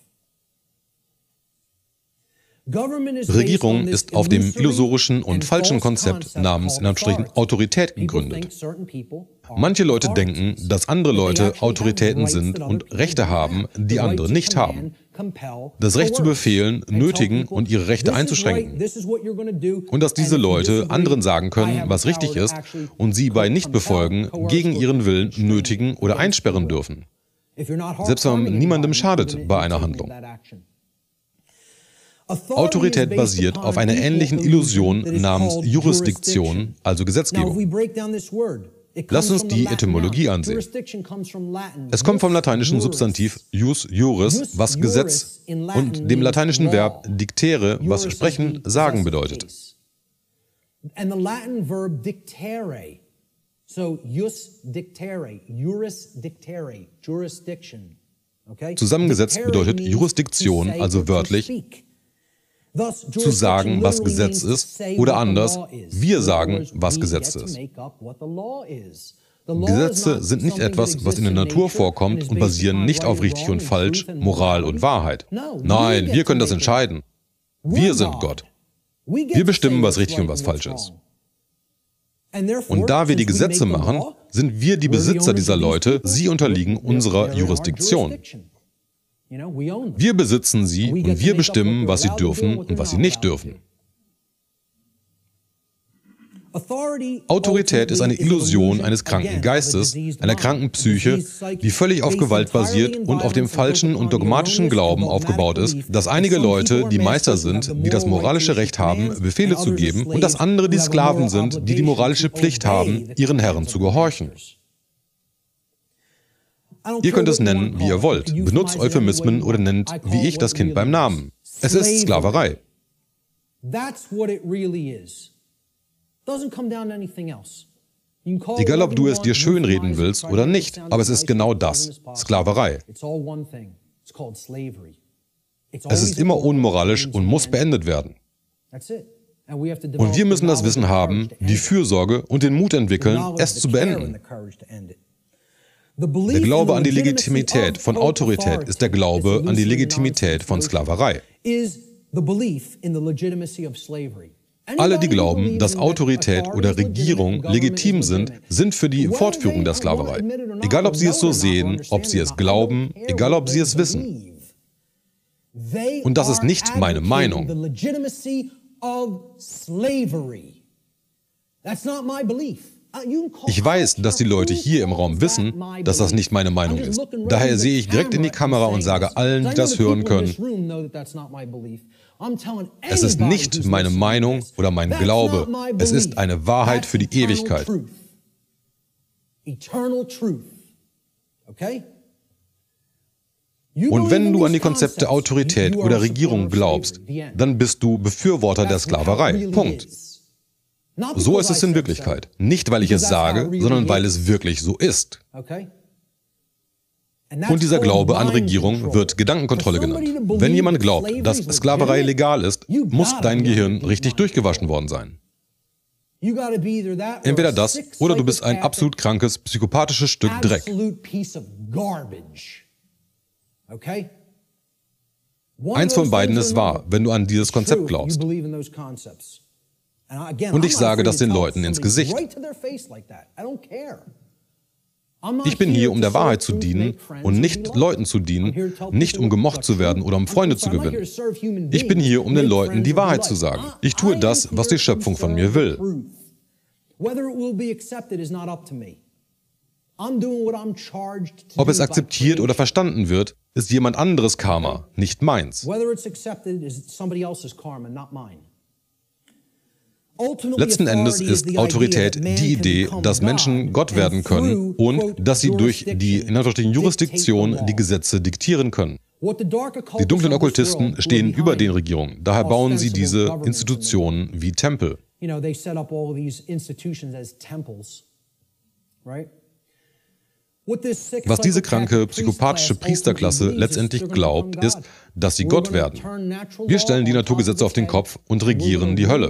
Regierung ist auf dem illusorischen und falschen Konzept namens in Anführungsstrichen Autorität gegründet. Manche Leute denken, dass andere Leute Autoritäten sind und Rechte haben, die andere nicht haben. Das Recht zu befehlen, nötigen und ihre Rechte einzuschränken. Und dass diese Leute anderen sagen können, was richtig ist, und sie bei Nichtbefolgen gegen ihren Willen nötigen oder einsperren dürfen. Selbst wenn man niemandem schadet bei einer Handlung. Autorität basiert auf einer ähnlichen Illusion namens Jurisdiktion, also Gesetzgebung. Lass uns die Etymologie ansehen. Es kommt vom lateinischen Substantiv jus juris, was Gesetz, und dem lateinischen Verb dictere, was sprechen, sagen bedeutet. And the Latin verb dictere. So jus dictere, juris dictere, jurisdiction. Okay? Zusammengesetzt bedeutet Jurisdiktion, also wörtlich, zu sagen, was Gesetz ist, oder anders, wir sagen, was Gesetz ist. Gesetze sind nicht etwas, was in der Natur vorkommt und basieren nicht auf richtig und falsch, Moral und Wahrheit. Nein, wir können das entscheiden. Wir sind Gott. Wir bestimmen, was richtig und was falsch ist. Und da wir die Gesetze machen, sind wir die Besitzer dieser Leute, sie unterliegen unserer Jurisdiktion. Wir besitzen sie und wir bestimmen, was sie dürfen und was sie nicht dürfen. Autorität ist eine Illusion eines kranken Geistes, einer kranken Psyche, die völlig auf Gewalt basiert und auf dem falschen und dogmatischen Glauben aufgebaut ist, dass einige Leute die Meister sind, die das moralische Recht haben, Befehle zu geben, und dass andere die Sklaven sind, die die moralische Pflicht haben, ihren Herren zu gehorchen. Ihr könnt es nennen, wie ihr wollt, benutzt Euphemismen oder nennt, wie ich, das Kind beim Namen. Es ist Sklaverei. Egal, ob du es dir schönreden willst oder nicht, aber es ist genau das, Sklaverei. Es ist immer unmoralisch und muss beendet werden. Und wir müssen das Wissen haben, die Fürsorge und den Mut entwickeln, es zu beenden. Der Glaube an die Legitimität von Autorität ist der Glaube an die Legitimität von Sklaverei. Alle, die glauben, dass Autorität oder Regierung legitim sind, sind für die Fortführung der Sklaverei. Egal, ob sie es so sehen, ob sie es glauben, egal, ob sie es wissen. Und das ist nicht meine Meinung. Ich weiß, dass die Leute hier im Raum wissen, dass das nicht meine Meinung ist. Daher sehe ich direkt in die Kamera und sage allen, die das hören können, es ist nicht meine Meinung oder mein Glaube, es ist eine Wahrheit für die Ewigkeit. Und wenn du an die Konzepte Autorität oder Regierung glaubst, dann bist du Befürworter der Sklaverei. Punkt. So ist es in Wirklichkeit. Nicht, weil ich es sage, sondern weil es wirklich so ist. Und dieser Glaube an Regierung wird Gedankenkontrolle genannt. Wenn jemand glaubt, dass Sklaverei legal ist, muss dein Gehirn richtig durchgewaschen worden sein. Entweder das oder du bist ein absolut krankes, psychopathisches Stück Dreck. Eins von beiden ist wahr, wenn du an dieses Konzept glaubst. Und ich sage das den Leuten ins Gesicht. Ich bin hier, um der Wahrheit zu dienen und nicht Leuten zu dienen, nicht um gemocht zu werden oder um Freunde zu gewinnen. Ich bin hier, um den Leuten die Wahrheit zu sagen. Ich tue das, was die Schöpfung von mir will. Ob es akzeptiert oder verstanden wird, ist jemand anderes Karma, nicht meins. Letzten Endes ist Autorität die Idee, dass Menschen Gott werden können und dass sie durch die in Anführungsstrichen Jurisdiktion die Gesetze diktieren können. Die dunklen Okkultisten stehen über den Regierungen, daher bauen sie diese Institutionen wie Tempel. Was diese kranke, psychopathische Priesterklasse letztendlich glaubt, ist, dass sie Gott werden. Wir stellen die Naturgesetze auf den Kopf und regieren die Hölle.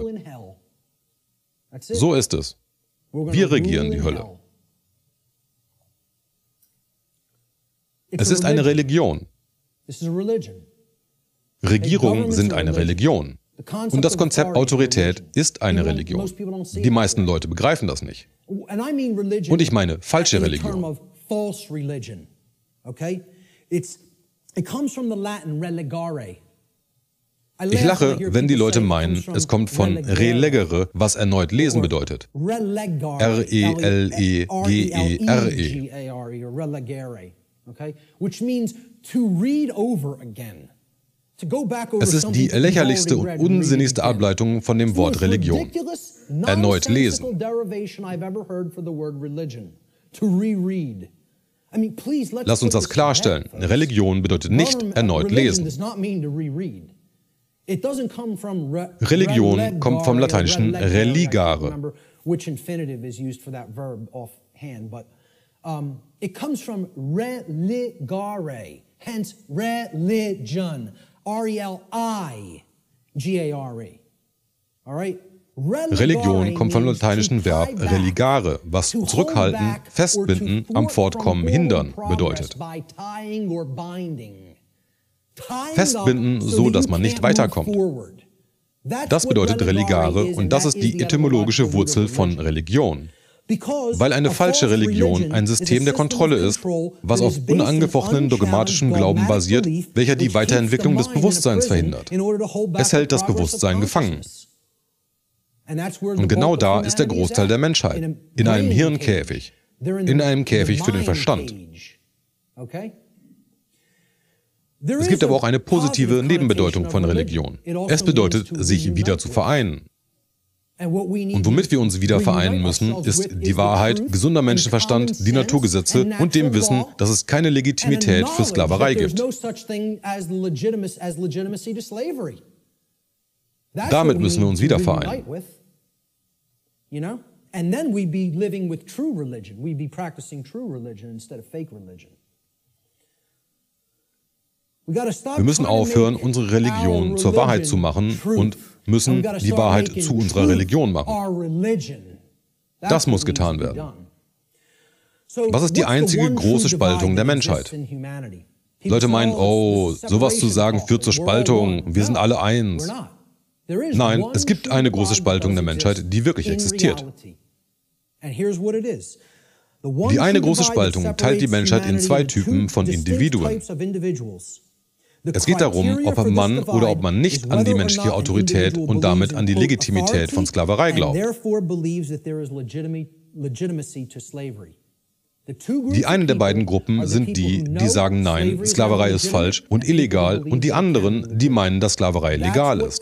So ist es. Wir regieren die Hölle. Es ist eine Religion. Regierungen sind eine Religion. Und das Konzept Autorität ist eine Religion. Die meisten Leute begreifen das nicht. Und ich meine falsche Religion. Ich lache, wenn die Leute meinen, es kommt von relegere, was erneut lesen bedeutet. R E L E G E R E. Es ist die lächerlichste und unsinnigste Ableitung von dem Wort Religion. Erneut lesen. Lass uns das klarstellen. Religion bedeutet nicht erneut lesen. Religion kommt vom lateinischen religare. It comes from religare, hence religion, R E L I G A R E. All right? Religion kommt vom lateinischen Verb religare, was zurückhalten, festbinden, am Fortkommen hindern bedeutet. Festbinden, so dass man nicht weiterkommt. Das bedeutet religare und das ist die etymologische Wurzel von Religion. Weil eine falsche Religion ein System der Kontrolle ist, was auf unangefochtenen dogmatischen Glauben basiert, welcher die Weiterentwicklung des Bewusstseins verhindert. Es hält das Bewusstsein gefangen. Und genau da ist der Großteil der Menschheit, in einem Hirnkäfig, in einem Käfig für den Verstand. Es gibt aber auch eine positive Nebenbedeutung von Religion. Es bedeutet, sich wieder zu vereinen. Und womit wir uns wieder vereinen müssen, ist die Wahrheit, gesunder Menschenverstand, die Naturgesetze und dem Wissen, dass es keine Legitimität für Sklaverei gibt. Damit müssen wir uns wieder vereinen. Wir müssen aufhören, unsere Religion zur Wahrheit zu machen und müssen die Wahrheit zu unserer Religion machen. Das muss getan werden. Was ist die einzige große Spaltung der Menschheit? Leute meinen, oh, sowas zu sagen führt zur Spaltung, wir sind alle eins. Nein, es gibt eine große Spaltung der Menschheit, die wirklich existiert. Die eine große Spaltung teilt die Menschheit in zwei Typen von Individuen. Es geht darum, ob man oder ob man nicht an die menschliche Autorität und damit an die Legitimität von Sklaverei glaubt. Die eine der beiden Gruppen sind die, die sagen, nein, Sklaverei ist falsch und illegal, und die anderen, die meinen, dass Sklaverei legal ist.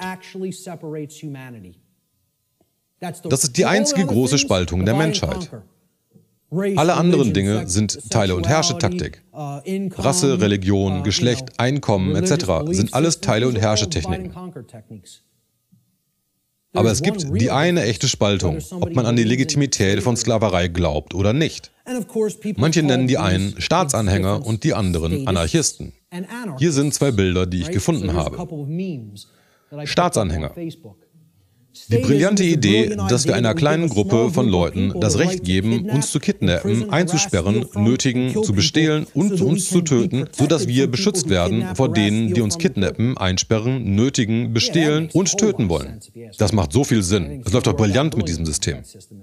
Das ist die einzige große Spaltung der Menschheit. Alle anderen Dinge sind Teile- und Herrschertaktik. Rasse, Religion, Geschlecht, Einkommen et cetera sind alles Teile- und Herrschertechniken. Aber es gibt die eine echte Spaltung, ob man an die Legitimität von Sklaverei glaubt oder nicht. Manche nennen die einen Staatsanhänger und die anderen Anarchisten. Hier sind zwei Bilder, die ich gefunden habe. Staatsanhänger. Die brillante Idee, dass wir einer kleinen Gruppe von Leuten das Recht geben, uns zu kidnappen, einzusperren, nötigen, zu bestehlen und uns zu töten, sodass wir beschützt werden vor denen, die uns kidnappen, einsperren, nötigen, bestehlen und töten wollen. Das macht so viel Sinn. Es läuft doch brillant mit diesem System.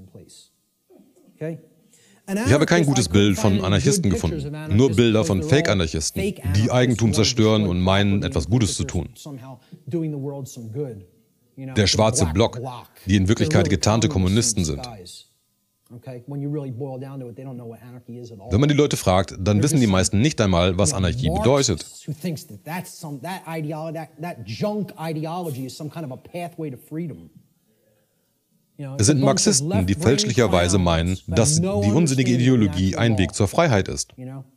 Ich habe kein gutes Bild von Anarchisten gefunden, nur Bilder von Fake-Anarchisten, die Eigentum zerstören und meinen, etwas Gutes zu tun. Der schwarze Block, die in Wirklichkeit getarnte Kommunisten sind. Wenn man die Leute fragt, dann wissen die meisten nicht einmal, was Anarchie bedeutet. Es sind Marxisten, die fälschlicherweise meinen, dass die unsinnige Ideologie ein Weg zur Freiheit ist.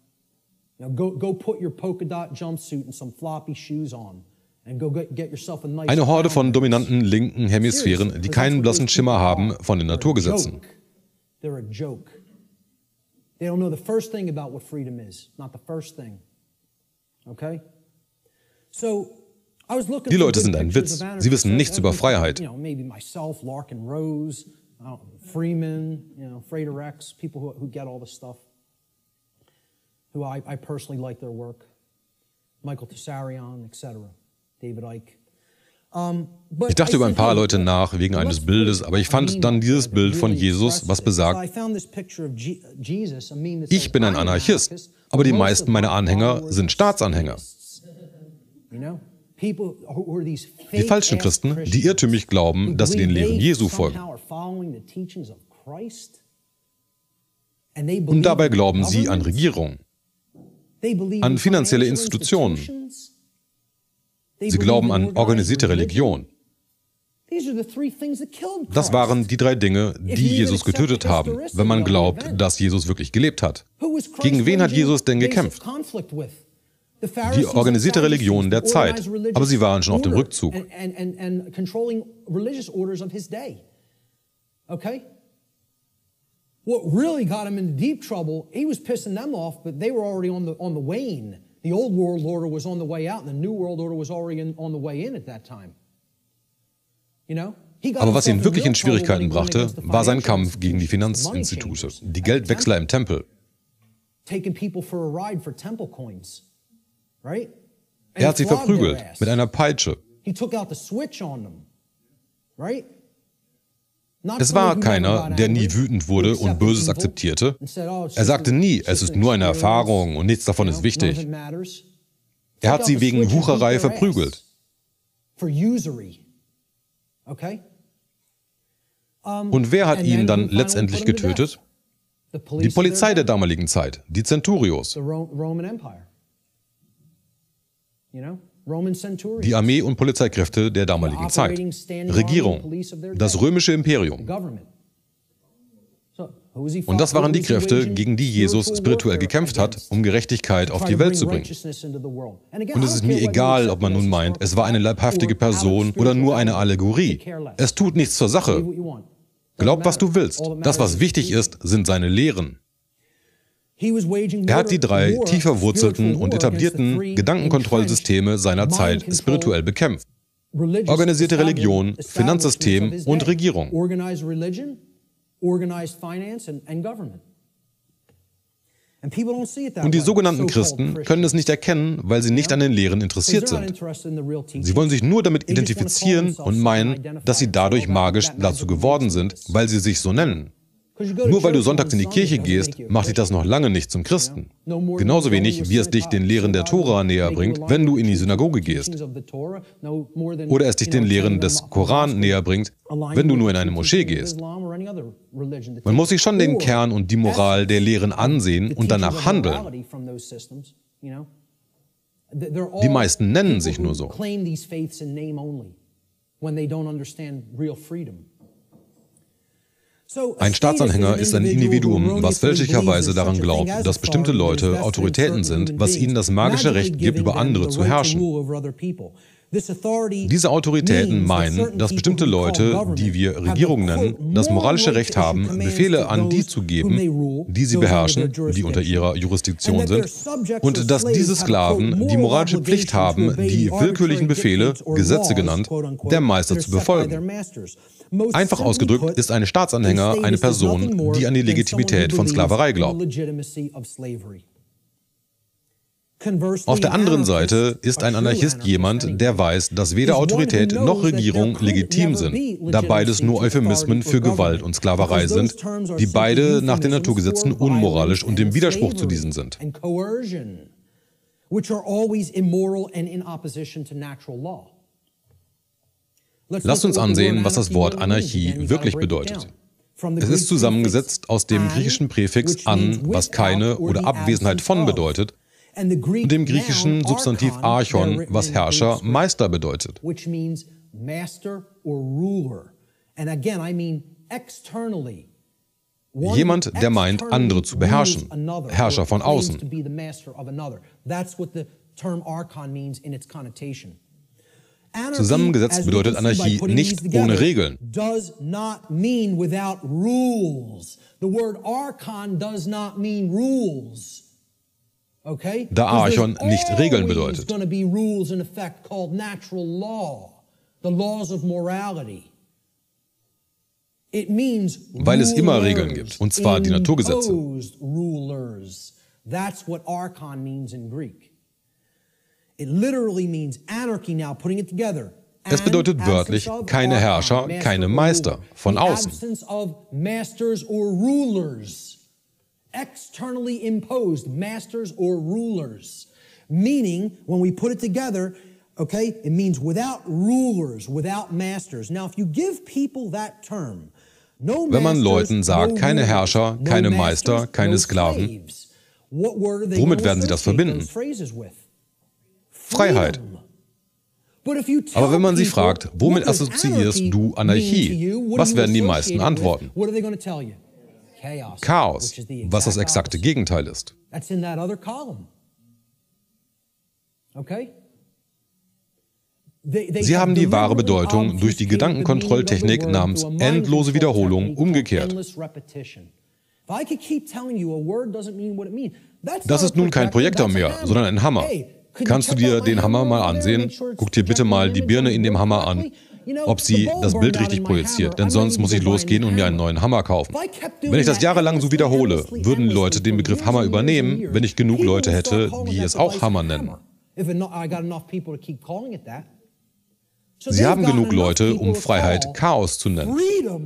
Eine Horde von dominanten linken Hemisphären, die keinen blassen Schimmer haben von den Naturgesetzen. Die Leute sind ein Witz. Sie wissen nichts über Freiheit. Ich dachte über ein paar Leute nach wegen eines Bildes, aber ich fand dann dieses Bild von Jesus, was besagt, ich bin ein Anarchist, aber die meisten meiner Anhänger sind Staatsanhänger. Die falschen Christen, die irrtümlich glauben, dass sie den Lehren Jesu folgen. Und dabei glauben sie an Regierung, an finanzielle Institutionen. Sie glauben an organisierte Religion. Das waren die drei Dinge, die Jesus getötet haben, wenn man glaubt, dass Jesus wirklich gelebt hat. Gegen wen hat Jesus denn gekämpft? Die organisierte Religion der Zeit, aber sie waren schon auf dem Rückzug. What really got him into deep trouble, he was pissing them off, but they were already on the, on the wane. The old world order was on the way out, and the new world order was already in, on the way in at that time. You know? Aber was ihn wirklich in Schwierigkeiten brachte, war sein Kampf gegen die Finanzinstitute, die Geldwechsler im Tempel. Er hat sie verprügelt mit einer Peitsche. Es war keiner, der nie wütend wurde und Böses akzeptierte. Er sagte nie, es ist nur eine Erfahrung und nichts davon ist wichtig. Er hat sie wegen Wucherei verprügelt. Und wer hat ihn dann letztendlich getötet? Die Polizei der damaligen Zeit, die Centurios. Die Armee- und Polizeikräfte der damaligen Zeit. Regierung. Das römische Imperium. Und das waren die Kräfte, gegen die Jesus spirituell gekämpft hat, um Gerechtigkeit auf die Welt zu bringen. Und es ist mir egal, ob man nun meint, es war eine leibhaftige Person oder nur eine Allegorie. Es tut nichts zur Sache. Glaub, was du willst. Das, was wichtig ist, sind seine Lehren. Er hat die drei tief verwurzelten und etablierten Gedankenkontrollsysteme seiner Zeit spirituell bekämpft. Organisierte Religion, Finanzsystem und Regierung. Und die sogenannten Christen können es nicht erkennen, weil sie nicht an den Lehren interessiert sind. Sie wollen sich nur damit identifizieren und meinen, dass sie dadurch magisch dazu geworden sind, weil sie sich so nennen. Nur weil du sonntags in die Kirche gehst, macht dich das noch lange nicht zum Christen. Genauso wenig, wie es dich den Lehren der Tora näher bringt, wenn du in die Synagoge gehst. Oder es dich den Lehren des Koran näher bringt, wenn du nur in eine Moschee gehst. Man muss sich schon den Kern und die Moral der Lehren ansehen und danach handeln. Die meisten nennen sich nur so. Ein Staatsanhänger ist ein Individuum, was fälschlicherweise daran glaubt, dass bestimmte Leute Autoritäten sind, was ihnen das magische Recht gibt, über andere zu herrschen. Diese Autoritäten meinen, dass bestimmte Leute, die wir Regierung nennen, das moralische Recht haben, Befehle an die zu geben, die sie beherrschen, die unter ihrer Jurisdiktion sind, und dass diese Sklaven die moralische Pflicht haben, die willkürlichen Befehle, Gesetze genannt, der Meister zu befolgen. Einfach ausgedrückt ist ein Staatsanhänger eine Person, die an die Legitimität von Sklaverei glaubt. Auf der anderen Seite ist ein Anarchist jemand, der weiß, dass weder Autorität noch Regierung legitim sind, da beides nur Euphemismen für Gewalt und Sklaverei sind, die beide nach den Naturgesetzen unmoralisch und im Widerspruch zu diesen sind. Lasst uns ansehen, was das Wort Anarchie wirklich bedeutet. Es ist zusammengesetzt aus dem griechischen Präfix an, was keine oder Abwesenheit von bedeutet, und dem griechischen Substantiv Archon, was Herrscher, Meister bedeutet. Jemand, der meint, andere zu beherrschen, Herrscher von außen. Zusammengesetzt bedeutet Anarchie nicht ohne Regeln. Da Archon nicht Regeln bedeutet. Weil es immer Regeln gibt, und zwar die Naturgesetze. Es bedeutet wörtlich keine Herrscher, keine Meister von außen. Externally imposed masters or rulers. Meaning, when we put it together, okay, it means without rulers, without masters. Now, if you give people that term, no Wenn man Leuten sagt, keine Herrscher, keine Meister, keine Sklaven, womit werden sie das verbinden? Freiheit. Aber wenn man sie fragt, womit assoziierst du Anarchie, was werden die meisten antworten? Chaos, was das exakte Gegenteil ist. Sie haben die wahre Bedeutung durch die Gedankenkontrolltechnik namens endlose Wiederholung umgekehrt. Das ist nun kein Projektor mehr, sondern ein Hammer. Kannst du dir den Hammer mal ansehen? Guck dir bitte mal die Birne in dem Hammer an, ob sie das Bild richtig projiziert, denn sonst muss ich losgehen und mir einen neuen Hammer kaufen. Wenn ich das jahrelang so wiederhole, würden Leute den Begriff Hammer übernehmen, wenn ich genug Leute hätte, die es auch Hammer nennen. Sie haben genug Leute, um Freiheit Chaos zu nennen.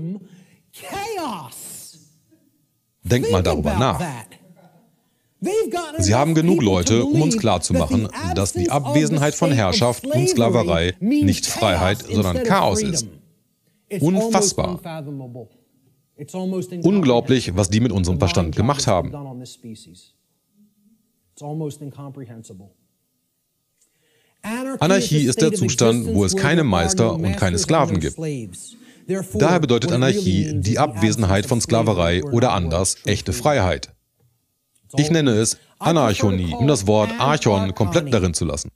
Denkt mal darüber nach. Sie haben genug Leute, um uns klarzumachen, dass die Abwesenheit von Herrschaft und Sklaverei nicht Freiheit, sondern Chaos ist. Unfassbar. Unglaublich, was die mit unserem Verstand gemacht haben. Anarchie ist der Zustand, wo es keine Meister und keine Sklaven gibt. Daher bedeutet Anarchie die Abwesenheit von Sklaverei oder anders echte Freiheit. Ich nenne es Anarchonie, um das Wort Archon komplett darin zu lassen.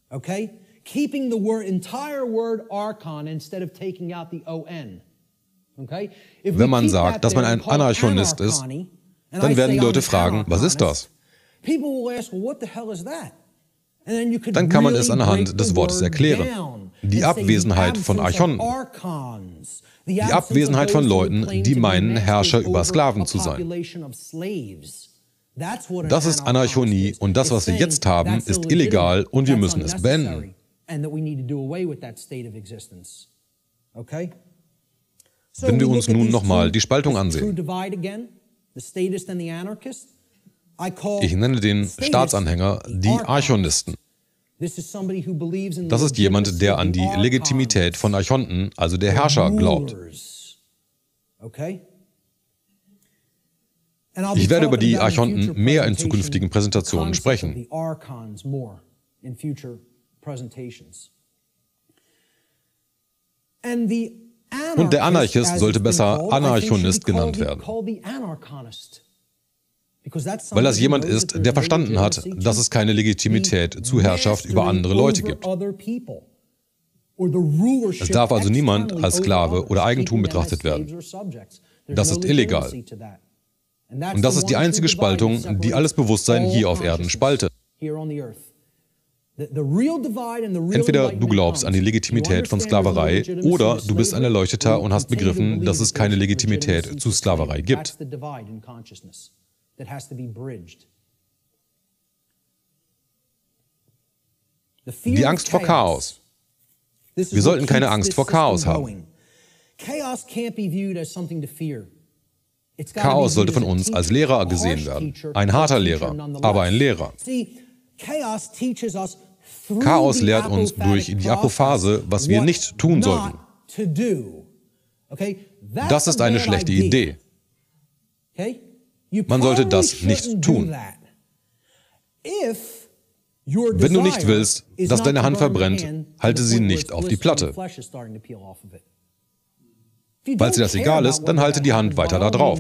Wenn man sagt, dass man ein Anarchonist ist, dann werden die Leute fragen, was ist das? Dann kann man es anhand des Wortes erklären. Die Abwesenheit von Archonten. Die Abwesenheit von Leuten, die meinen, Herrscher über Sklaven zu sein. Das ist Anarchonie und das, was wir jetzt haben, ist illegal und wir müssen es beenden. Wenn wir uns nun nochmal die Spaltung ansehen. Ich nenne den Staatsanhänger die Archonisten. Das ist jemand, der an die Legitimität von Archonten, also der Herrscher, glaubt. Ich werde über die Archonten mehr in zukünftigen Präsentationen sprechen. Und der Anarchist sollte besser Anarchonist genannt werden, weil das jemand ist, der verstanden hat, dass es keine Legitimität zur Herrschaft über andere Leute gibt. Es darf also niemand als Sklave oder Eigentum betrachtet werden. Das ist illegal. Und das ist die einzige Spaltung, die alles Bewusstsein hier auf Erden spaltet. Entweder du glaubst an die Legitimität von Sklaverei oder du bist ein Erleuchteter und hast begriffen, dass es keine Legitimität zu Sklaverei gibt. Die Angst vor Chaos. Wir sollten keine Angst vor Chaos haben. Chaos sollte von uns als Lehrer gesehen werden. Ein harter Lehrer, aber ein Lehrer. Chaos lehrt uns durch die Apophase, was wir nicht tun sollten. Das ist eine schlechte Idee. Man sollte das nicht tun. Wenn du nicht willst, dass deine Hand verbrennt, halte sie nicht auf die Platte. Falls dir das egal ist, dann halte die Hand weiter da drauf.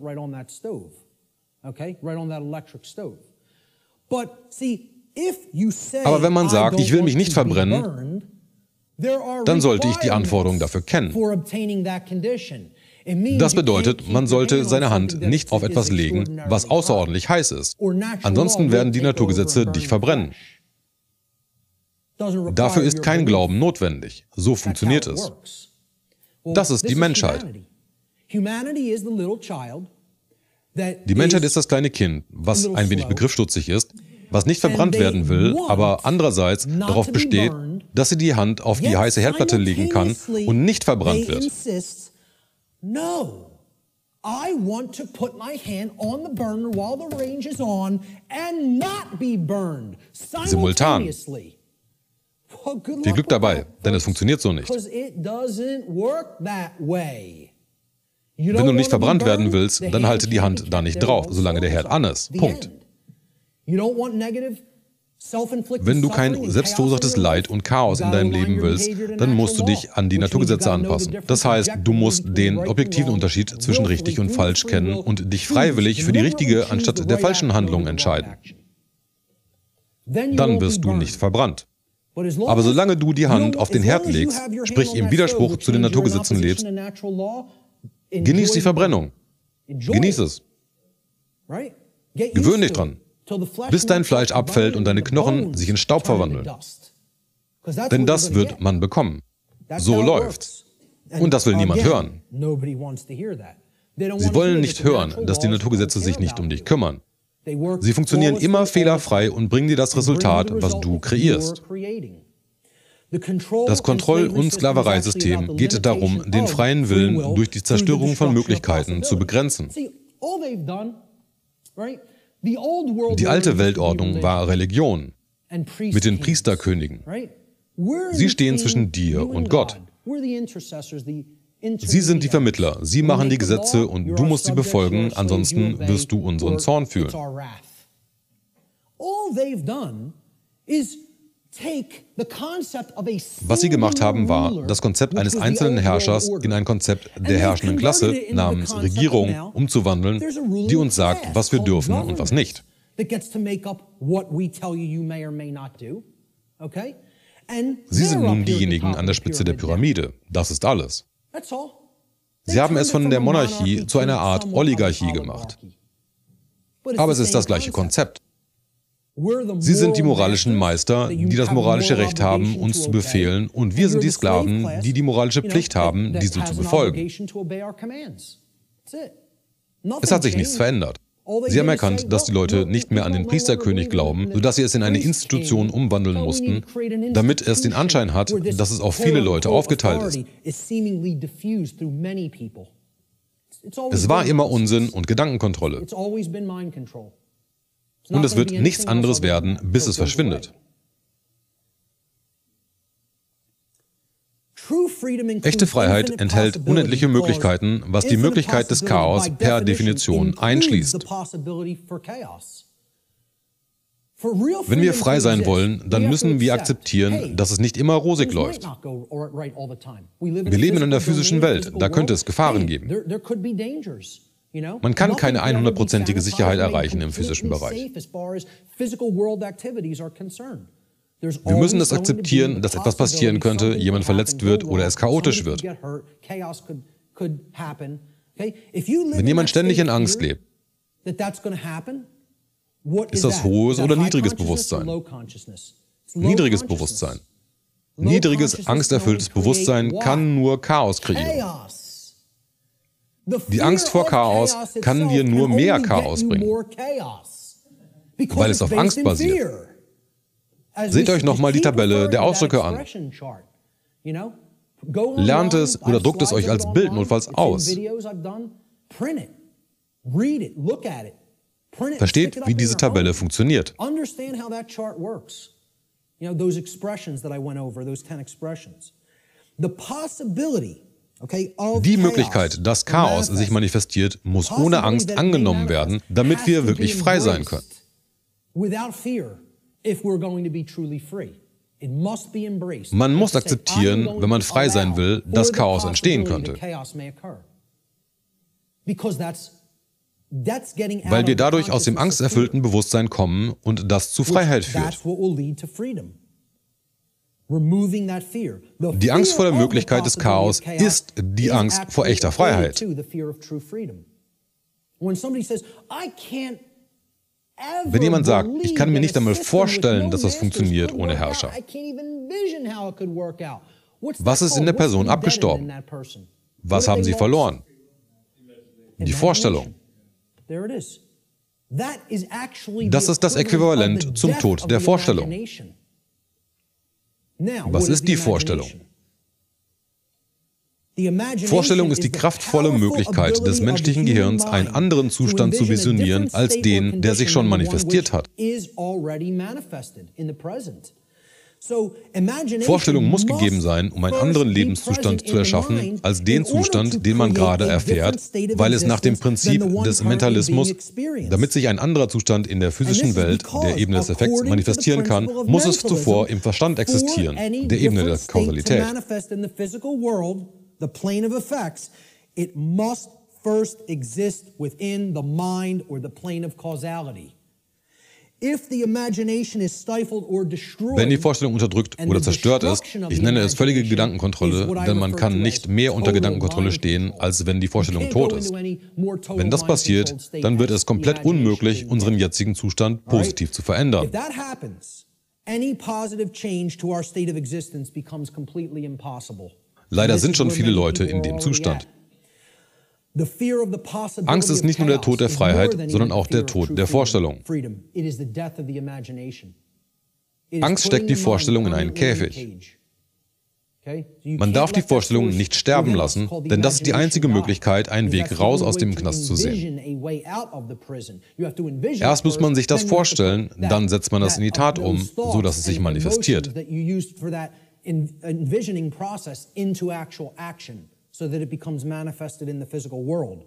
Aber wenn man sagt, ich will mich nicht verbrennen, dann sollte ich die Anforderungen dafür kennen. Das bedeutet, man sollte seine Hand nicht auf etwas legen, was außerordentlich heiß ist. Ansonsten werden die Naturgesetze dich verbrennen. Dafür ist kein Glauben notwendig. So funktioniert es. Das ist die Menschheit. Die Menschheit ist das kleine Kind, was ein wenig begriffsstutzig ist, was nicht verbrannt werden will, aber andererseits darauf besteht, dass sie die Hand auf die heiße Herdplatte legen kann und nicht verbrannt wird. No, I want to put my hand on the burner while the range is on and not be burned simultan. Viel Glück dabei, denn es funktioniert so nicht. Wenn du nicht verbrannt werden willst, dann halte die Hand da nicht drauf, solange der Herd an ist. Punkt. Wenn du kein selbstverursachtes Leid und Chaos in deinem Leben willst, dann musst du dich an die Naturgesetze anpassen. Das heißt, du musst den objektiven Unterschied zwischen richtig und falsch kennen und dich freiwillig für die richtige anstatt der falschen Handlung entscheiden. Dann wirst du nicht verbrannt. Aber solange du die Hand auf den Herd legst, sprich im Widerspruch zu den Naturgesetzen lebst, genieß die Verbrennung. Genieß es. Gewöhn dich dran, bis dein Fleisch abfällt und deine Knochen sich in Staub verwandeln. Denn das wird man bekommen. So läuft's. Und das will niemand hören. Sie wollen nicht hören, dass die Naturgesetze sich nicht um dich kümmern. Sie funktionieren immer fehlerfrei und bringen dir das Resultat, was du kreierst. Das Kontroll- und Sklavereisystem geht darum, den freien Willen durch die Zerstörung von Möglichkeiten zu begrenzen. Die alte Weltordnung war Religion mit den Priesterkönigen. Sie stehen zwischen dir und Gott. Sie sind die Vermittler, sie machen die Gesetze und du musst sie befolgen, ansonsten wirst du unseren Zorn fühlen. Was sie gemacht haben, war, das Konzept eines einzelnen Herrschers in ein Konzept der herrschenden Klasse namens Regierung umzuwandeln, die uns sagt, was wir dürfen und was nicht. Sie sind nun diejenigen an der Spitze der Pyramide. Das ist alles. Sie haben es von der Monarchie zu einer Art Oligarchie gemacht. Aber es ist das gleiche Konzept. Sie sind die moralischen Meister, die das moralische Recht haben, uns zu befehlen, und wir sind die Sklaven, die die moralische Pflicht haben, diese zu befolgen. Es hat sich nichts verändert. Sie haben erkannt, dass die Leute nicht mehr an den Priesterkönig glauben, sodass sie es in eine Institution umwandeln mussten, damit es den Anschein hat, dass es auf viele Leute aufgeteilt ist. Es war immer Unsinn und Gedankenkontrolle. Und es wird nichts anderes werden, bis es verschwindet. Echte Freiheit enthält unendliche Möglichkeiten, was die Möglichkeit des Chaos per Definition einschließt. Wenn wir frei sein wollen, dann müssen wir akzeptieren, dass es nicht immer rosig läuft. Wir leben in einer physischen Welt, da könnte es Gefahren geben. Man kann keine hundertprozentige Sicherheit erreichen im physischen Bereich. Wir müssen es akzeptieren, dass etwas passieren könnte, jemand verletzt wird oder es chaotisch wird. Wenn jemand ständig in Angst lebt, ist das hohes oder niedriges Bewusstsein? Niedriges Bewusstsein. Niedriges, angsterfülltes Bewusstsein kann nur Chaos kreieren. Die Angst vor Chaos kann dir nur mehr Chaos bringen, weil es auf Angst basiert. Seht euch nochmal die Tabelle der Ausdrücke an. Lernt es oder druckt es euch als Bild notfalls aus. Versteht, wie diese Tabelle funktioniert. Die Möglichkeit, dass Chaos sich manifestiert, muss ohne Angst angenommen werden, damit wir wirklich frei sein können. Man muss akzeptieren, wenn man frei sein will, dass Chaos entstehen könnte. Weil wir dadurch aus dem angsterfüllten Bewusstsein kommen und das zu Freiheit führt. Die Angst vor der Möglichkeit des Chaos ist die Angst vor echter Freiheit. Wenn jemand sagt, ich kann mir nicht einmal vorstellen, dass das funktioniert ohne Herrscher, was ist in der Person abgestorben? Was haben sie verloren? Die Vorstellung. Das ist das Äquivalent zum Tod der Vorstellung. Was ist die Vorstellung? Vorstellung ist die kraftvolle Möglichkeit des menschlichen Gehirns, einen anderen Zustand zu visionieren als den, der sich schon manifestiert hat. Vorstellung muss gegeben sein, um einen anderen Lebenszustand zu erschaffen, als den Zustand, den man gerade erfährt, weil es nach dem Prinzip des Mentalismus, damit sich ein anderer Zustand in der physischen Welt, der Ebene des Effekts, manifestieren kann, muss es zuvor im Verstand existieren, der Ebene der Kausalität. The plane of effects, it must first exist within the mind or the plane of causality. If the imagination is stifled or destroyed, wenn die Vorstellung unterdrückt oder zerstört ist, ich nenne es völlige Gedankenkontrolle, denn man kann nicht mehr unter Gedankenkontrolle stehen, als wenn die Vorstellung tot ist. Wenn das passiert, dann wird es komplett unmöglich, unseren jetzigen Zustand positiv zu verändern. Any positive change to our state of existence becomes completely impossible. Leider sind schon viele Leute in dem Zustand. Angst ist nicht nur der Tod der Freiheit, sondern auch der Tod der Vorstellung. Angst steckt die Vorstellung in einen Käfig. Man darf die Vorstellung nicht sterben lassen, denn das ist die einzige Möglichkeit, einen Weg raus aus dem Knast zu sehen. Erst muss man sich das vorstellen, dann setzt man das in die Tat um, sodass es sich manifestiert. Envisioning process into actual action, so that it becomes manifested in the physical world.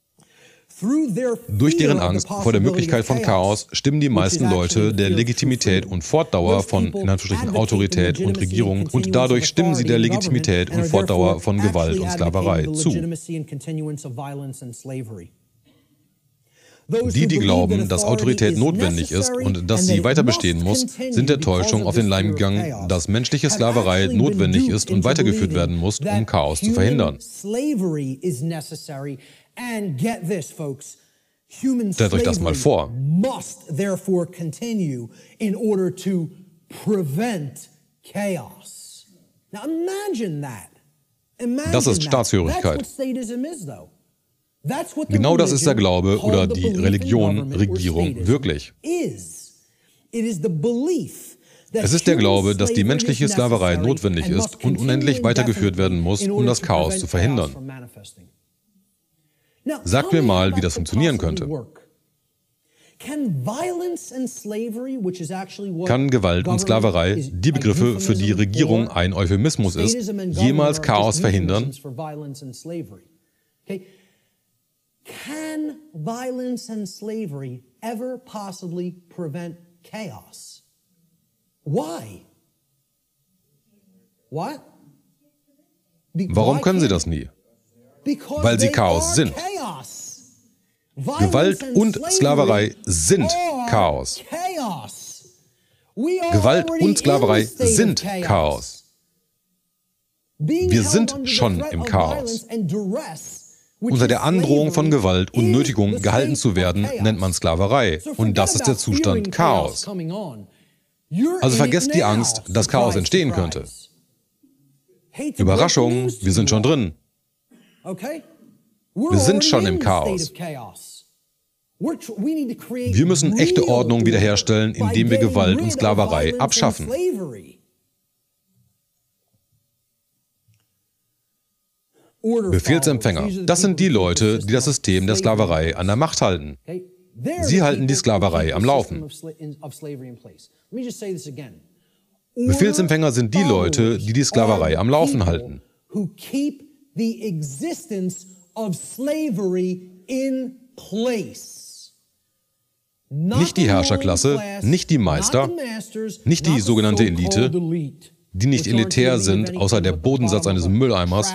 Durch deren Angst vor der Möglichkeit von Chaos stimmen die meisten Leute der Legitimität und Fortdauer von in Anführungsstrichen Autorität und Regierung und dadurch stimmen sie der Legitimität und Fortdauer von Gewalt und Sklaverei zu. Die, die glauben, dass Autorität notwendig ist und dass sie weiter bestehen muss, sind der Täuschung auf den Leim gegangen, dass menschliche Sklaverei notwendig ist und weitergeführt werden muss, um Chaos zu verhindern. Stellt euch das mal vor. Das ist Staatshörigkeit. Genau das ist der Glaube oder die Religion, Regierung wirklich. Es ist der Glaube, dass die menschliche Sklaverei notwendig ist und unendlich weitergeführt werden muss, um das Chaos zu verhindern. Sagt mir mal, wie das funktionieren könnte. Kann Gewalt und Sklaverei, die Begriffe, für die Regierung ein Euphemismus ist, jemals Chaos verhindern? Can violence and slavery ever possibly prevent chaos? Why? What? Warum können sie das nie? Weil sie Chaos sind. Gewalt und Sklaverei sind Chaos. Gewalt und Sklaverei sind Chaos. Wir sind schon im Chaos. Unter der Androhung von Gewalt und Nötigung gehalten zu werden, nennt man Sklaverei. Und das ist der Zustand Chaos. Also vergesst die Angst, dass Chaos entstehen könnte. Überraschung, wir sind schon drin. Wir sind schon im Chaos. Wir müssen echte Ordnung wiederherstellen, indem wir Gewalt und Sklaverei abschaffen. Befehlsempfänger, das sind die Leute, die das System der Sklaverei an der Macht halten. Sie halten die Sklaverei am Laufen. Befehlsempfänger sind die Leute, die die Sklaverei am Laufen halten. Nicht die Herrscherklasse, nicht die Meister, nicht die sogenannte Elite, die nicht elitär sind, außer der Bodensatz eines Mülleimers.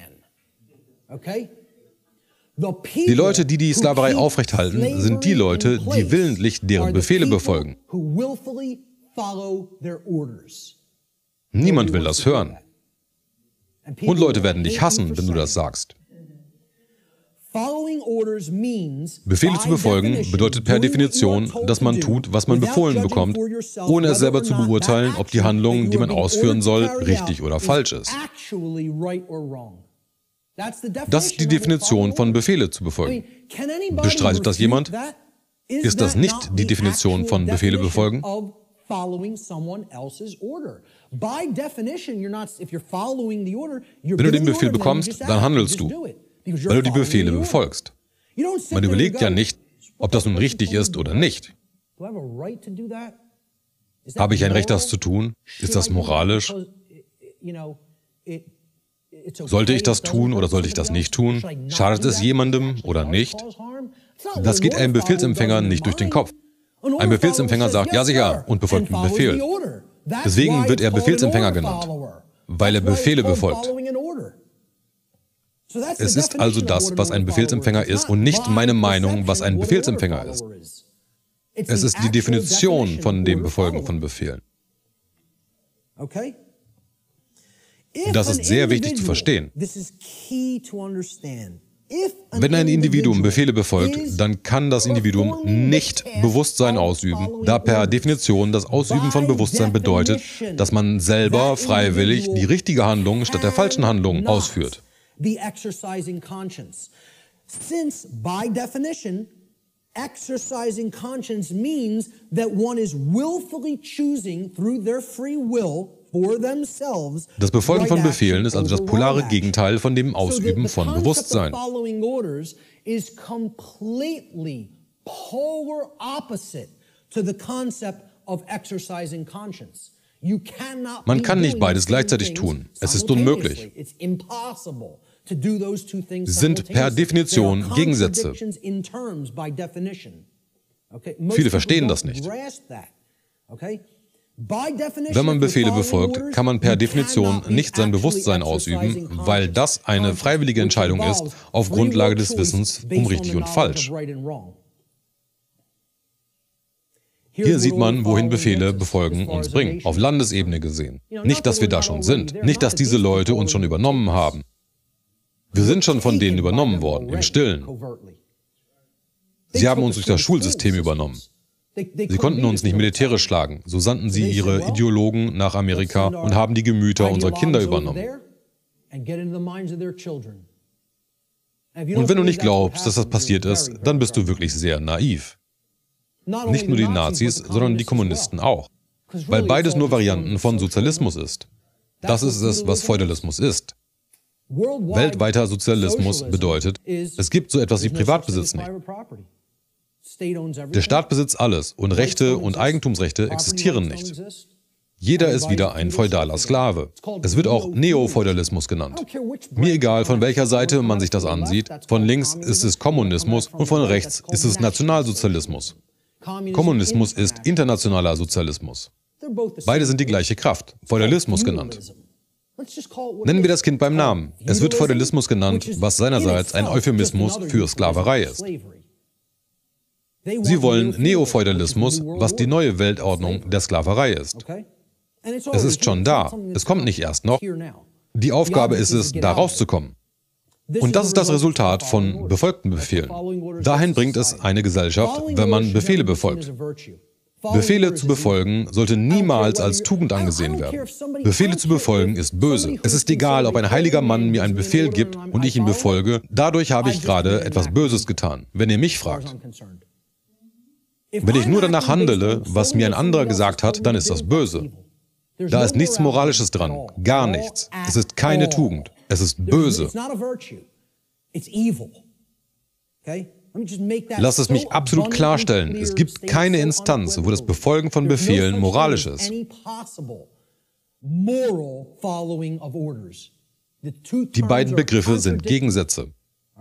Die Leute, die die Sklaverei aufrechthalten, sind die Leute, die willentlich deren Befehle befolgen. Niemand will das hören. Und Leute werden dich hassen, wenn du das sagst. Befehle zu befolgen bedeutet per Definition, dass man tut, was man befohlen bekommt, ohne es selber zu beurteilen, ob die Handlung, die man ausführen soll, richtig oder falsch ist. Das ist die Definition von Befehle zu befolgen. Bestreitet das jemand? Ist das nicht die Definition von Befehle befolgen? Wenn du den Befehl bekommst, dann handelst du, weil du die Befehle befolgst. Man überlegt ja nicht, ob das nun richtig ist oder nicht. Habe ich ein Recht, das zu tun? Ist das moralisch? Sollte ich das tun oder sollte ich das nicht tun? Schadet es jemandem oder nicht? Das geht einem Befehlsempfänger nicht durch den Kopf. Ein Befehlsempfänger sagt, ja sicher, und befolgt den Befehl. Deswegen wird er Befehlsempfänger genannt, weil er Befehle befolgt. Es ist also das, was ein Befehlsempfänger ist, und nicht meine Meinung, was ein Befehlsempfänger ist. Es ist die Definition von dem Befolgen von Befehlen. Das ist sehr wichtig zu verstehen. Wenn ein Individuum Befehle befolgt, dann kann das Individuum nicht Bewusstsein ausüben, da per Definition das Ausüben von Bewusstsein bedeutet, dass man selber freiwillig die richtige Handlung statt der falschen Handlung ausführt. Exercising conscience means that one is willfully choosing through their free will for themselves. Das Befolgen von Befehlen ist also das polare Gegenteil von dem Ausüben von Bewusstsein. Following orders is completely polar opposite to the concept of exercising conscience. You cannot Man kann nicht beides gleichzeitig tun. Es ist unmöglich. It's impossible. Sie sind per Definition Gegensätze. Viele verstehen das nicht. Wenn man Befehle befolgt, kann man per Definition nicht sein Bewusstsein ausüben, weil das eine freiwillige Entscheidung ist, auf Grundlage des Wissens um richtig und falsch. Hier sieht man, wohin Befehle befolgen uns bringen, auf Landesebene gesehen. Nicht, dass wir da schon sind, nicht, dass diese Leute uns schon übernommen haben. Wir sind schon von denen übernommen worden, im Stillen. Sie haben uns durch das Schulsystem übernommen. Sie konnten uns nicht militärisch schlagen, so sandten sie ihre Ideologen nach Amerika und haben die Gemüter unserer Kinder übernommen. Und wenn du nicht glaubst, dass das passiert ist, dann bist du wirklich sehr naiv. Nicht nur die Nazis, sondern die Kommunisten auch. Weil beides nur Varianten von Sozialismus ist. Das ist es, was Feudalismus ist. Weltweiter Sozialismus bedeutet, es gibt so etwas wie Privatbesitz nicht. Der Staat besitzt alles und Rechte und Eigentumsrechte existieren nicht. Jeder ist wieder ein feudaler Sklave. Es wird auch Neofeudalismus genannt. Mir egal, von welcher Seite man sich das ansieht, von links ist es Kommunismus und von rechts ist es Nationalsozialismus. Kommunismus ist internationaler Sozialismus. Beide sind die gleiche Kraft, Feudalismus genannt. Nennen wir das Kind beim Namen. Es wird Feudalismus genannt, was seinerseits ein Euphemismus für Sklaverei ist. Sie wollen Neofeudalismus, was die neue Weltordnung der Sklaverei ist. Es ist schon da, es kommt nicht erst noch. Die Aufgabe ist es, da rauszukommen. Und das ist das Resultat von befolgten Befehlen. Dahin bringt es eine Gesellschaft, wenn man Befehle befolgt. Befehle zu befolgen sollte niemals als Tugend angesehen werden. Befehle zu befolgen ist böse. Es ist egal, ob ein heiliger Mann mir einen Befehl gibt und ich ihn befolge. Dadurch habe ich gerade etwas Böses getan, wenn ihr mich fragt. Wenn ich nur danach handele, was mir ein anderer gesagt hat, dann ist das böse. Da ist nichts Moralisches dran, gar nichts. Es ist keine Tugend, es ist böse. Lass es mich absolut klarstellen, es gibt keine Instanz, wo das Befolgen von Befehlen moralisch ist. Die beiden Begriffe sind Gegensätze.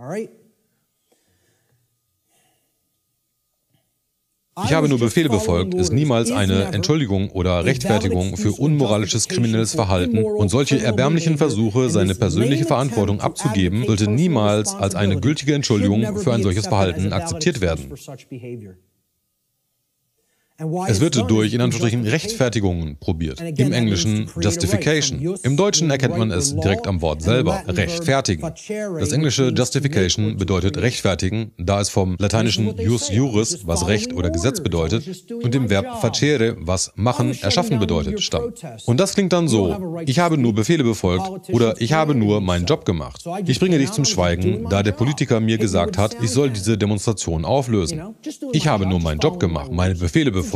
Ich habe nur Befehle befolgt, ist niemals eine Entschuldigung oder Rechtfertigung für unmoralisches kriminelles Verhalten und solche erbärmlichen Versuche, seine persönliche Verantwortung abzugeben, sollte niemals als eine gültige Entschuldigung für ein solches Verhalten akzeptiert werden. Es wird durch, in Anführungsstrichen, Rechtfertigungen probiert. Im Englischen Justification. Im Deutschen erkennt man es direkt am Wort selber, rechtfertigen. Das englische Justification bedeutet rechtfertigen, da es vom lateinischen jus juris, was Recht oder Gesetz bedeutet, und dem Verb facere, was machen, erschaffen bedeutet, stammt. Und das klingt dann so: Ich habe nur Befehle befolgt oder ich habe nur meinen Job gemacht. Ich bringe dich zum Schweigen, da der Politiker mir gesagt hat, ich soll diese Demonstration auflösen. Ich habe nur meinen Job gemacht, meine Befehle befolgt.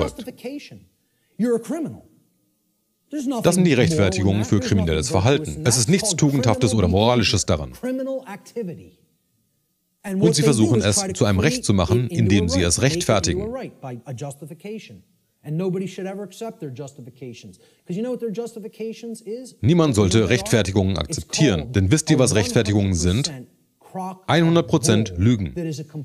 Das sind die Rechtfertigungen für kriminelles Verhalten. Es ist nichts Tugendhaftes oder Moralisches daran. Und sie versuchen es zu einem Recht zu machen, indem sie es rechtfertigen. Niemand sollte Rechtfertigungen akzeptieren, denn wisst ihr, was Rechtfertigungen sind? hundert Prozent Lügen.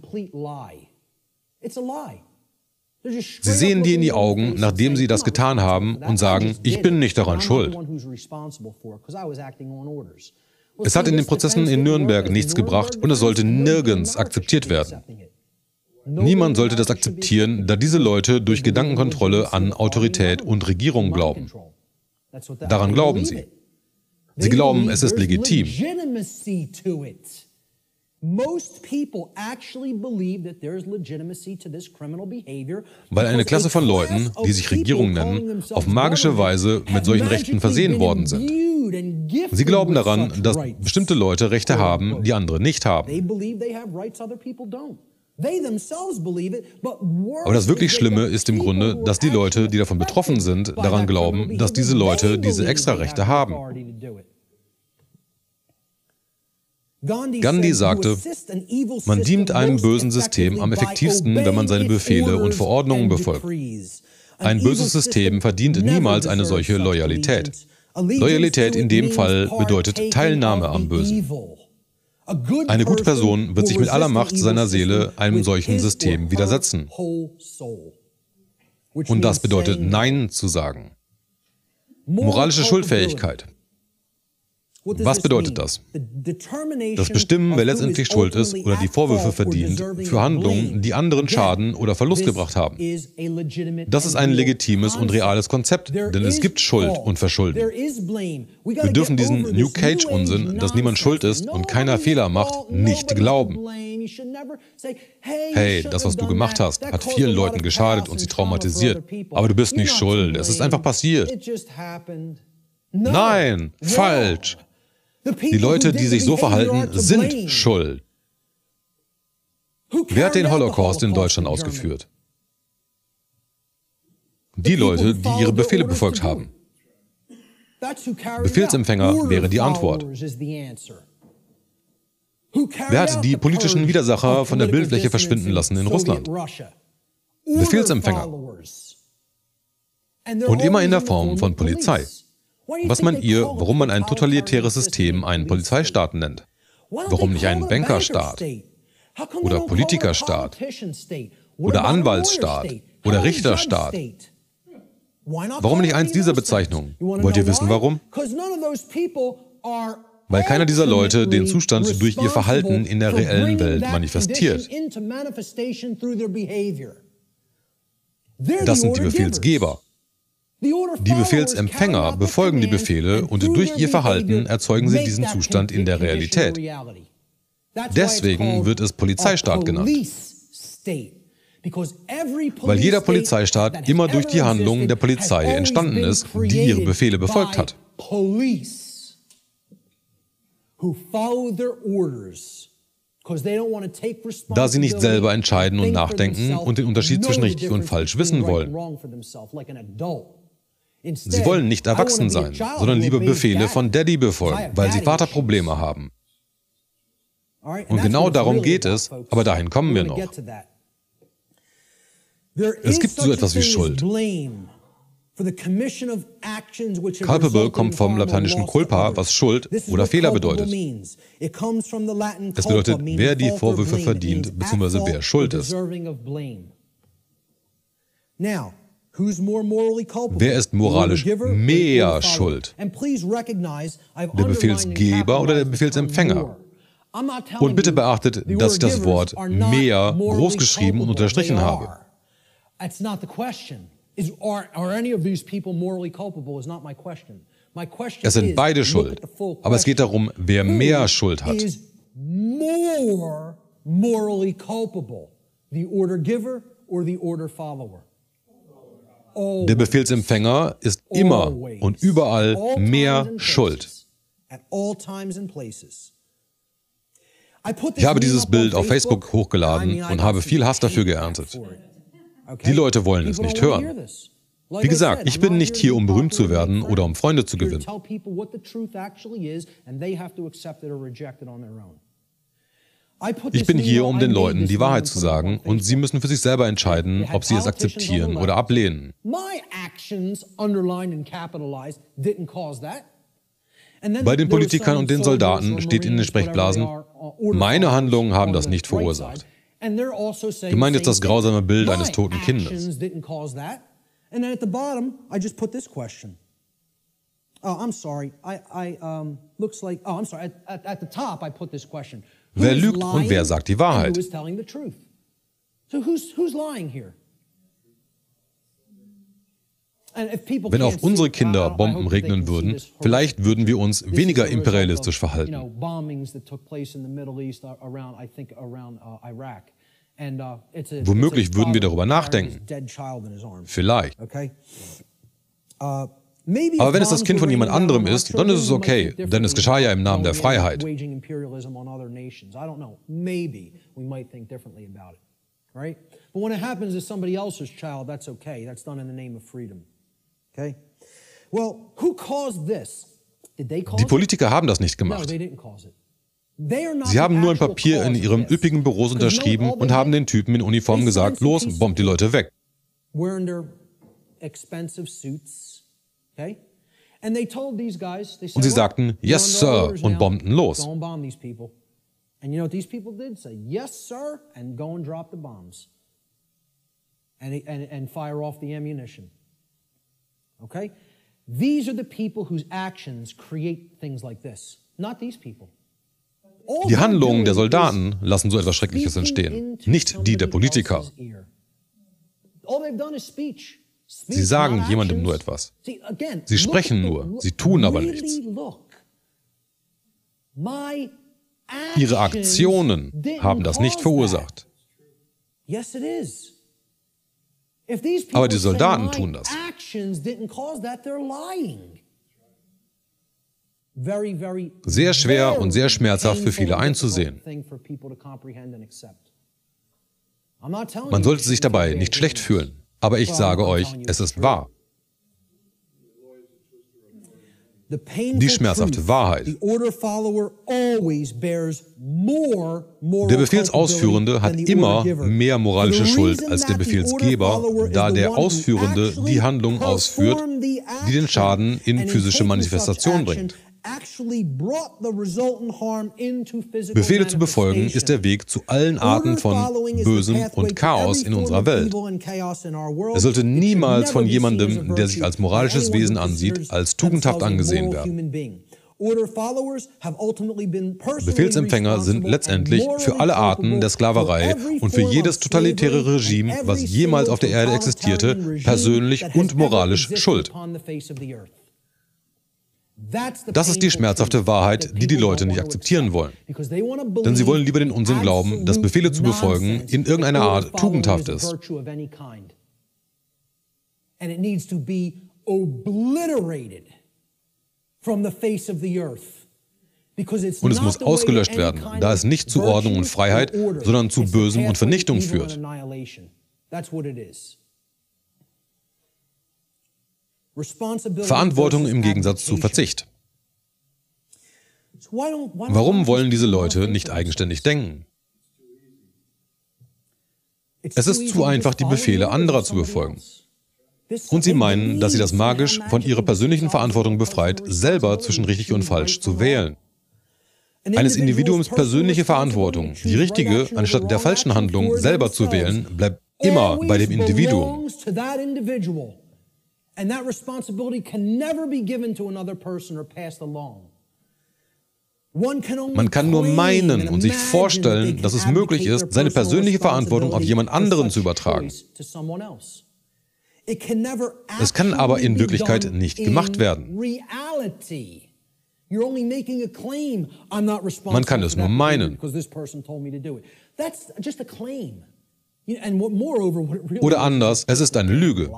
Sie sehen dir in die Augen, nachdem sie das getan haben, und sagen, ich bin nicht daran schuld. Es hat in den Prozessen in Nürnberg nichts gebracht und es sollte nirgends akzeptiert werden. Niemand sollte das akzeptieren, da diese Leute durch Gedankenkontrolle an Autorität und Regierung glauben. Daran glauben sie. Sie glauben, es ist legitim. Weil eine Klasse von Leuten, die sich Regierung nennen, auf magische Weise mit solchen Rechten versehen worden sind. Sie glauben daran, dass bestimmte Leute Rechte haben, die andere nicht haben. Aber das wirklich Schlimme ist im Grunde, dass die Leute, die davon betroffen sind, daran glauben, dass diese Leute diese Extrarechte haben. Gandhi sagte, man dient einem bösen System am effektivsten, wenn man seine Befehle und Verordnungen befolgt. Ein böses System verdient niemals eine solche Loyalität. Loyalität in dem Fall bedeutet Teilnahme am Bösen. Eine gute Person wird sich mit aller Macht seiner Seele einem solchen System widersetzen. Und das bedeutet Nein zu sagen. Moralische Schuldfähigkeit. Was bedeutet das? Das Bestimmen, wer letztendlich schuld ist oder die Vorwürfe verdient für Handlungen, die anderen Schaden oder Verlust gebracht haben. Das ist ein legitimes und reales Konzept, denn es gibt Schuld und Verschulden. Wir dürfen diesen New Cage-Unsinn, dass niemand schuld ist und keiner Fehler macht, nicht glauben. Hey, das, was du gemacht hast, hat vielen Leuten geschadet und sie traumatisiert. Aber du bist nicht schuld, es ist einfach passiert. Nein, falsch. Die Leute, die sich so verhalten, sind schuld. Wer hat den Holocaust in Deutschland ausgeführt? Die Leute, die ihre Befehle befolgt haben. Befehlsempfänger wäre die Antwort. Wer hat die politischen Widersacher von der Bildfläche verschwinden lassen in Russland? Befehlsempfänger. Und immer in der Form von Polizei. Was meint ihr, warum man ein totalitäres System einen Polizeistaat nennt? Warum nicht einen Bankerstaat? Oder Politikerstaat? Oder Anwaltsstaat? Oder Richterstaat? Warum nicht eins dieser Bezeichnungen? Wollt ihr wissen, warum? weil keiner dieser Leute den Zustand durch ihr Verhalten in der reellen Welt manifestiert. Das sind die Befehlsgeber. Die Befehlsempfänger befolgen die Befehle und durch ihr Verhalten erzeugen sie diesen Zustand in der Realität. Deswegen wird es Polizeistaat genannt. Weil jeder Polizeistaat immer durch die Handlungen der Polizei entstanden ist, die ihre Befehle befolgt hat. Da sie nicht selber entscheiden und nachdenken und den Unterschied zwischen richtig und falsch wissen wollen. Sie wollen nicht erwachsen sein, sondern lieber Befehle von Daddy befolgen, weil sie Vaterprobleme haben. Und genau darum geht es, aber dahin kommen wir noch. Es gibt so etwas wie Schuld. Culpable kommt vom lateinischen culpa, was Schuld oder Fehler bedeutet. Es bedeutet, wer die Vorwürfe verdient, bzw. wer schuld ist. Wer ist moralisch mehr schuld? Der Befehlsgeber oder der Befehlsempfänger? Und bitte beachtet, dass ich das Wort mehr großgeschrieben und unterstrichen habe. Es sind beide schuld, aber es geht darum, wer mehr Schuld hat. Der Befehlsempfänger ist immer und überall mehr schuld. Ich habe dieses Bild auf Facebook hochgeladen und habe viel Hass dafür geerntet. Die Leute wollen es nicht hören. Wie gesagt, ich bin nicht hier, um berühmt zu werden oder um Freunde zu gewinnen. Ich bin hier, um den Leuten die Wahrheit zu sagen, und sie müssen für sich selber entscheiden, ob sie es akzeptieren oder ablehnen. Bei den Politikern und den Soldaten steht in den Sprechblasen, meine Handlungen haben das nicht verursacht. Gemeint ist das grausame Bild eines toten Kindes. Wer lügt und wer sagt die Wahrheit? Wenn auf unsere Kinder Bomben regnen würden, vielleicht würden wir uns weniger imperialistisch verhalten. Womöglich würden wir darüber nachdenken. Vielleicht. Aber wenn es das Kind von jemand anderem ist, dann ist es okay, denn es geschah ja im Namen der Freiheit. Die Politiker haben das nicht gemacht. Sie haben nur ein Papier in ihrem üppigen Büros unterschrieben und haben den Typen in Uniform gesagt, los, bombt die Leute weg. Und sie sagten, yes, Sir, und bombten los. And you know what these people did? Say, yes, sir, and go and drop the bombs. And, and, and fire off the ammunition. Okay? These are the people whose actions create things like this. Not these people. Die Handlungen der Soldaten lassen so etwas Schreckliches entstehen, nicht die der Politiker. Sie sagen jemandem nur etwas. Sie sprechen nur, sie tun aber nichts. Ihre Aktionen haben das nicht verursacht. Aber die Soldaten tun das. Sehr schwer und sehr schmerzhaft für viele einzusehen. Man sollte sich dabei nicht schlecht fühlen, aber ich sage euch, es ist wahr. Die schmerzhafte Wahrheit. Der Befehlsausführende hat immer mehr moralische Schuld als der Befehlsgeber, da der Ausführende die Handlung ausführt, die den Schaden in physische Manifestation bringt. Befehle zu befolgen ist der Weg zu allen Arten von Bösem und Chaos in unserer Welt. Es sollte niemals von jemandem, der sich als moralisches Wesen ansieht, als tugendhaft angesehen werden. Befehlsempfänger sind letztendlich für alle Arten der Sklaverei und für jedes totalitäre Regime, was jemals auf der Erde existierte, persönlich und moralisch schuld. Das ist die schmerzhafte Wahrheit, die die Leute nicht akzeptieren wollen. Denn sie wollen lieber den Unsinn glauben, dass Befehle zu befolgen in irgendeiner Art tugendhaft ist. Und es muss ausgelöscht werden, da es nicht zu Ordnung und Freiheit, sondern zu Bösem und Vernichtung führt. Verantwortung im Gegensatz zu Verzicht. Warum wollen diese Leute nicht eigenständig denken? Es ist zu einfach, die Befehle anderer zu befolgen. Und sie meinen, dass sie das magisch von ihrer persönlichen Verantwortung befreit, selber zwischen richtig und falsch zu wählen. Eines Individuums persönliche Verantwortung, die richtige anstatt der falschen Handlung selber zu wählen, bleibt immer bei dem Individuum. And that responsibility can never be given to another person or passed along. Man kann nur meinen und sich vorstellen, dass es möglich ist, seine persönliche Verantwortung auf jemand anderen zu übertragen. Es kann aber in Wirklichkeit nicht gemacht werden. Man kann es nur meinen. Oder anders, es ist eine Lüge.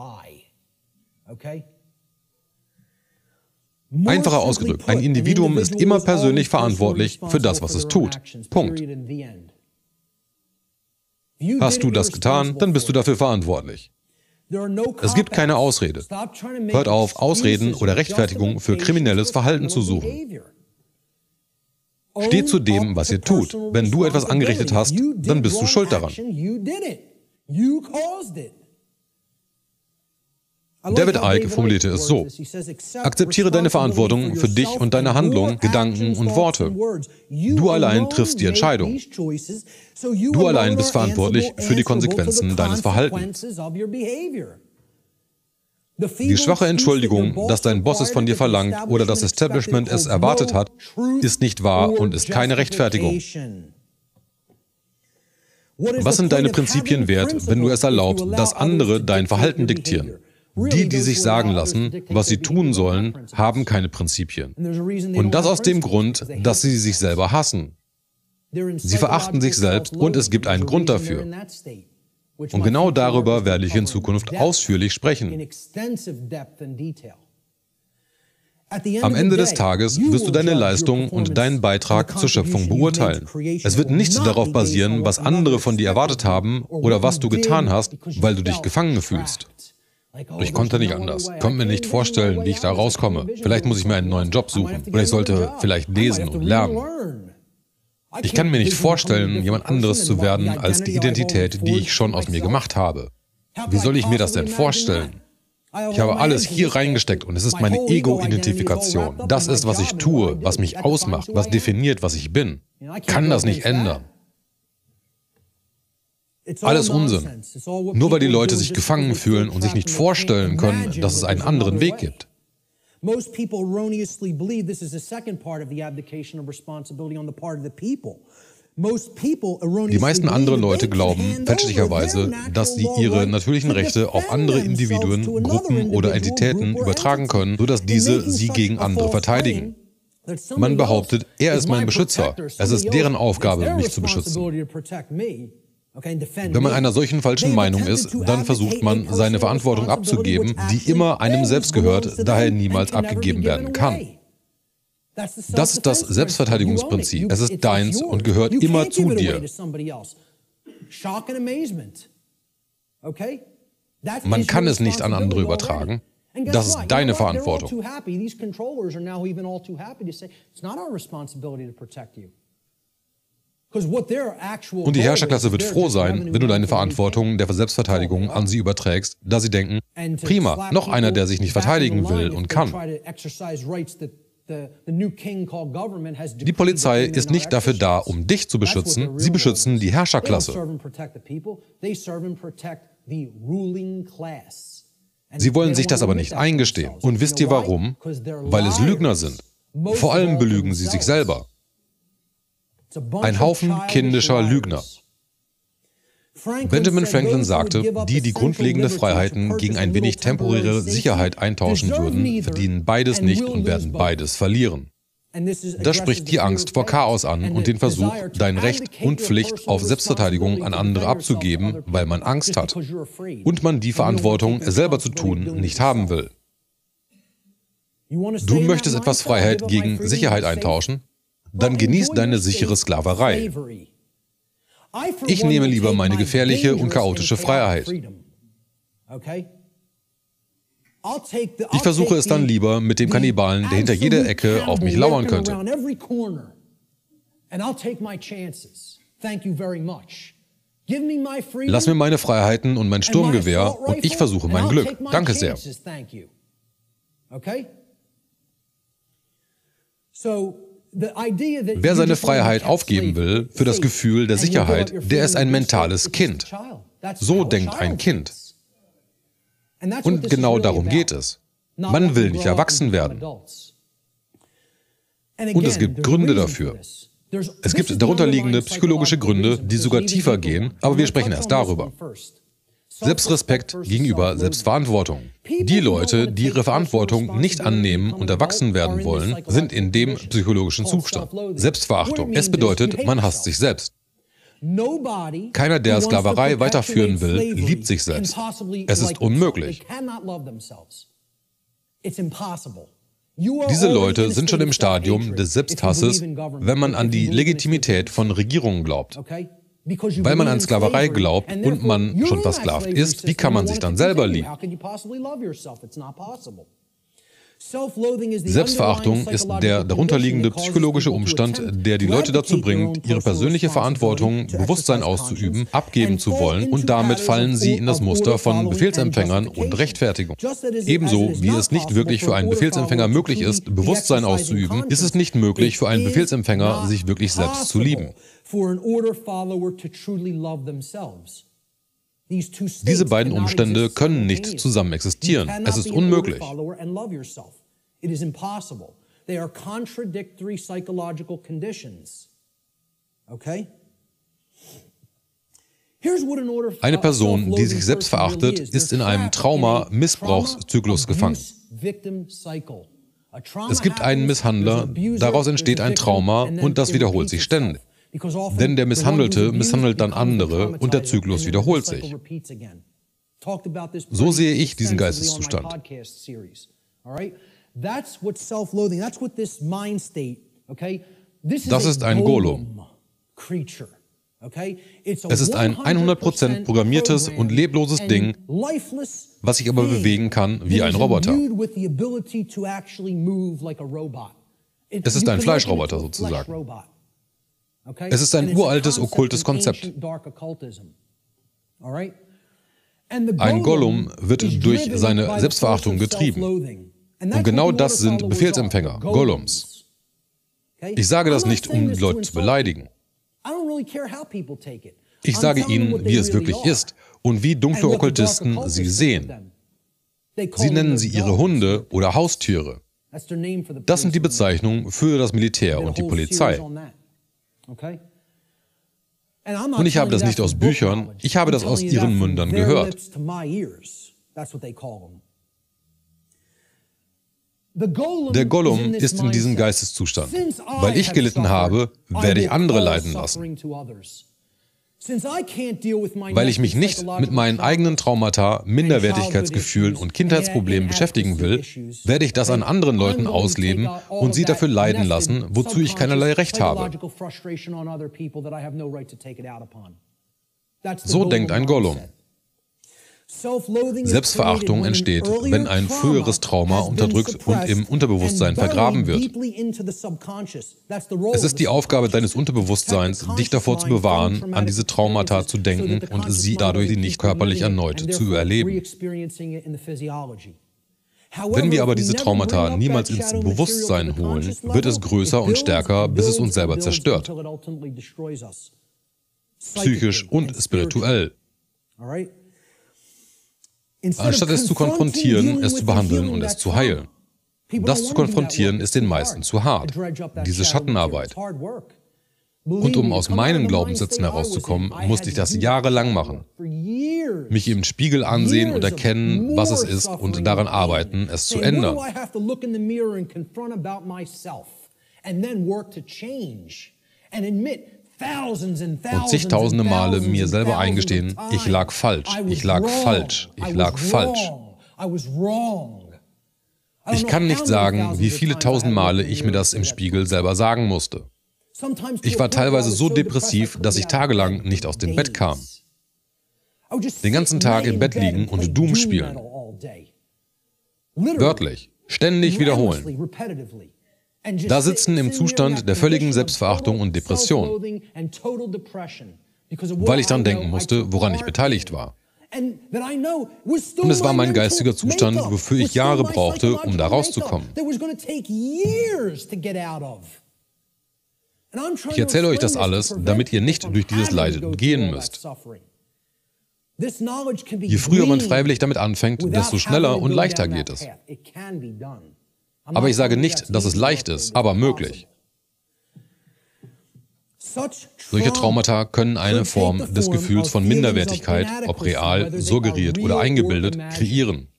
Einfacher ausgedrückt, ein Individuum ist immer persönlich verantwortlich für das, was es tut. Punkt. Hast du das getan, dann bist du dafür verantwortlich. Es gibt keine Ausrede. Hört auf, Ausreden oder Rechtfertigungen für kriminelles Verhalten zu suchen. Steht zu dem, was ihr tut. Wenn du etwas angerichtet hast, dann bist du schuld daran. David Icke formulierte es so: Akzeptiere deine Verantwortung für dich und deine Handlungen, Gedanken und Worte. Du allein triffst die Entscheidung. Du allein bist verantwortlich für die Konsequenzen deines Verhaltens. Die schwache Entschuldigung, dass dein Boss es von dir verlangt oder das Establishment es erwartet hat, ist nicht wahr und ist keine Rechtfertigung. Was sind deine Prinzipien wert, wenn du es erlaubst, dass andere dein Verhalten diktieren? Die, die sich sagen lassen, was sie tun sollen, haben keine Prinzipien. Und das aus dem Grund, dass sie sich selber hassen. Sie verachten sich selbst und es gibt einen Grund dafür. Und genau darüber werde ich in Zukunft ausführlich sprechen. Am Ende des Tages wirst du deine Leistung und deinen Beitrag zur Schöpfung beurteilen. Es wird nicht darauf basieren, was andere von dir erwartet haben oder was du getan hast, weil du dich gefangen fühlst. Ich konnte nicht anders. Ich konnte mir nicht vorstellen, wie ich da rauskomme. Vielleicht muss ich mir einen neuen Job suchen. Oder ich sollte vielleicht lesen und lernen. Ich kann mir nicht vorstellen, jemand anderes zu werden als die Identität, die ich schon aus mir gemacht habe. Wie soll ich mir das denn vorstellen? Ich habe alles hier reingesteckt und es ist meine Ego-Identifikation. Das ist, was ich tue, was mich ausmacht, was definiert, was ich bin. Ich kann das nicht ändern. Alles Unsinn. Nur weil die Leute sich gefangen fühlen und sich nicht vorstellen können, dass es einen anderen Weg gibt. Die meisten anderen Leute glauben fälschlicherweise, dass sie ihre natürlichen Rechte auf andere Individuen, Gruppen oder Entitäten übertragen können, sodass diese sie gegen andere verteidigen. Man behauptet, er ist mein Beschützer. Es ist deren Aufgabe, mich zu beschützen. Wenn man einer solchen falschen Meinung ist, dann versucht man, seine Verantwortung abzugeben, die immer einem selbst gehört, daher niemals abgegeben werden kann. Das ist das Selbstverteidigungsprinzip. Es ist deins und gehört immer zu dir. Man kann es nicht an andere übertragen. Das ist deine Verantwortung. Und die Herrscherklasse wird froh sein, wenn du deine Verantwortung der Selbstverteidigung an sie überträgst, da sie denken, prima, noch einer, der sich nicht verteidigen will und kann. Die Polizei ist nicht dafür da, um dich zu beschützen, sie beschützen die Herrscherklasse. Sie wollen sich das aber nicht eingestehen. Und wisst ihr warum? Weil es Lügner sind. Vor allem belügen sie sich selber. Ein Haufen kindischer Lügner. Benjamin Franklin sagte, die die grundlegende Freiheiten gegen ein wenig temporäre Sicherheit eintauschen würden, verdienen beides nicht und werden beides verlieren. Das spricht die Angst vor Chaos an und den Versuch, dein Recht und Pflicht auf Selbstverteidigung an andere abzugeben, weil man Angst hat und man die Verantwortung, es selber zu tun, nicht haben will. Du möchtest etwas Freiheit gegen Sicherheit eintauschen? Dann genieß deine sichere Sklaverei. Ich nehme lieber meine gefährliche und chaotische Freiheit. Ich versuche es dann lieber mit dem Kannibalen, der hinter jeder Ecke auf mich lauern könnte. Lass mir meine Freiheiten und mein Sturmgewehr und ich versuche mein Glück. Danke sehr. Wer seine Freiheit aufgeben will für das Gefühl der Sicherheit, der ist ein mentales Kind. So denkt ein Kind. Und genau darum geht es. Man will nicht erwachsen werden. Und es gibt Gründe dafür. Es gibt darunterliegende psychologische Gründe, die sogar tiefer gehen, aber wir sprechen erst darüber. Selbstrespekt gegenüber Selbstverantwortung. Die Leute, die ihre Verantwortung nicht annehmen und erwachsen werden wollen, sind in dem psychologischen Zustand. Selbstverachtung. Es bedeutet, man hasst sich selbst. Keiner, der Sklaverei weiterführen will, liebt sich selbst. Es ist unmöglich. Diese Leute sind schon im Stadium des Selbsthasses, wenn man an die Legitimität von Regierungen glaubt. Weil man an Sklaverei glaubt und man schon versklavt ist, wie kann man sich dann selber lieben? Selbstverachtung ist der darunterliegende psychologische Umstand, der die Leute dazu bringt, ihre persönliche Verantwortung, Bewusstsein auszuüben, abgeben zu wollen, und damit fallen sie in das Muster von Befehlsempfängern und Rechtfertigung. Ebenso wie es nicht wirklich für einen Befehlsempfänger möglich ist, Bewusstsein auszuüben, ist es nicht möglich für einen Befehlsempfänger, sich wirklich selbst zu lieben. Diese beiden Umstände können nicht zusammen existieren. Es ist unmöglich. Eine Person, die sich selbst verachtet, ist in einem Trauma-Missbrauchszyklus gefangen. Es gibt einen Misshandler, daraus entsteht ein Trauma und das wiederholt sich ständig. Denn der Misshandelte misshandelt dann andere und der Zyklus wiederholt sich. So sehe ich diesen Geisteszustand. Das ist ein Golem. Es ist ein hundert Prozent programmiertes und lebloses Ding, was sich aber bewegen kann wie ein Roboter. Es ist ein Fleischroboter sozusagen. Es ist ein uraltes, okkultes Konzept. Ein Golem wird durch seine Selbstverachtung getrieben. Und genau das sind Befehlsempfänger, Golems. Ich sage das nicht, um die Leute zu beleidigen. Ich sage ihnen, wie es wirklich ist und wie dunkle Okkultisten sie sehen. Sie nennen sie ihre Hunde oder Haustiere. Das sind die Bezeichnungen für das Militär und die Polizei. Und ich habe das nicht aus Büchern, ich habe das aus ihren Mündern gehört. Der Golem ist in diesem Geisteszustand. Weil ich gelitten habe, werde ich andere leiden lassen. Weil ich mich nicht mit meinen eigenen Traumata, Minderwertigkeitsgefühlen und Kindheitsproblemen beschäftigen will, werde ich das an anderen Leuten ausleben und sie dafür leiden lassen, wozu ich keinerlei Recht habe. So denkt ein Golem. Selbstverachtung entsteht, wenn ein früheres Trauma unterdrückt und im Unterbewusstsein vergraben wird. Es ist die Aufgabe deines Unterbewusstseins, dich davor zu bewahren, an diese Traumata zu denken und sie dadurch nicht körperlich erneut zu erleben. Wenn wir aber diese Traumata niemals ins Bewusstsein holen, wird es größer und stärker, bis es uns selber zerstört. Psychisch und spirituell. Anstatt es zu konfrontieren, es zu behandeln und es zu heilen. Das zu konfrontieren ist den meisten zu hart, diese Schattenarbeit. Und um aus meinen Glaubenssätzen herauszukommen, musste ich das jahrelang machen. Mich im Spiegel ansehen und erkennen, was es ist und daran arbeiten, es zu ändern. Und zigtausende Male mir selber eingestehen, ich lag falsch, ich lag falsch, ich lag falsch. Ich kann nicht sagen, wie viele tausend Male ich mir das im Spiegel selber sagen musste. Ich war teilweise so depressiv, dass ich tagelang nicht aus dem Bett kam. Den ganzen Tag im Bett liegen und Doom spielen. Wörtlich, ständig wiederholen. Da sitzen im Zustand der völligen Selbstverachtung und Depression, weil ich daran denken musste, woran ich beteiligt war. Und es war mein geistiger Zustand, wofür ich Jahre brauchte, um da rauszukommen. Ich erzähle euch das alles, damit ihr nicht durch dieses Leiden gehen müsst. Je früher man freiwillig damit anfängt, desto schneller und leichter geht es. Aber ich sage nicht, dass es leicht ist, aber möglich. Solche Traumata können eine Form des Gefühls von Minderwertigkeit, ob real, suggeriert oder eingebildet, kreieren.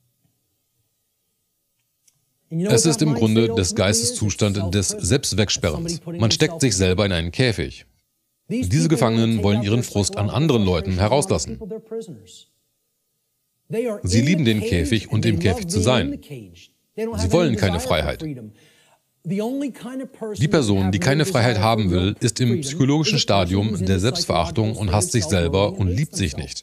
Es ist im Grunde des Geisteszustand des Selbstwegsperrens. Man steckt sich selber in einen Käfig. Diese Gefangenen wollen ihren Frust an anderen Leuten herauslassen. Sie lieben den Käfig und im Käfig zu sein. Sie wollen keine Freiheit. Die Person, die keine Freiheit haben will, ist im psychologischen Stadium der Selbstverachtung und hasst sich selber und liebt sich nicht.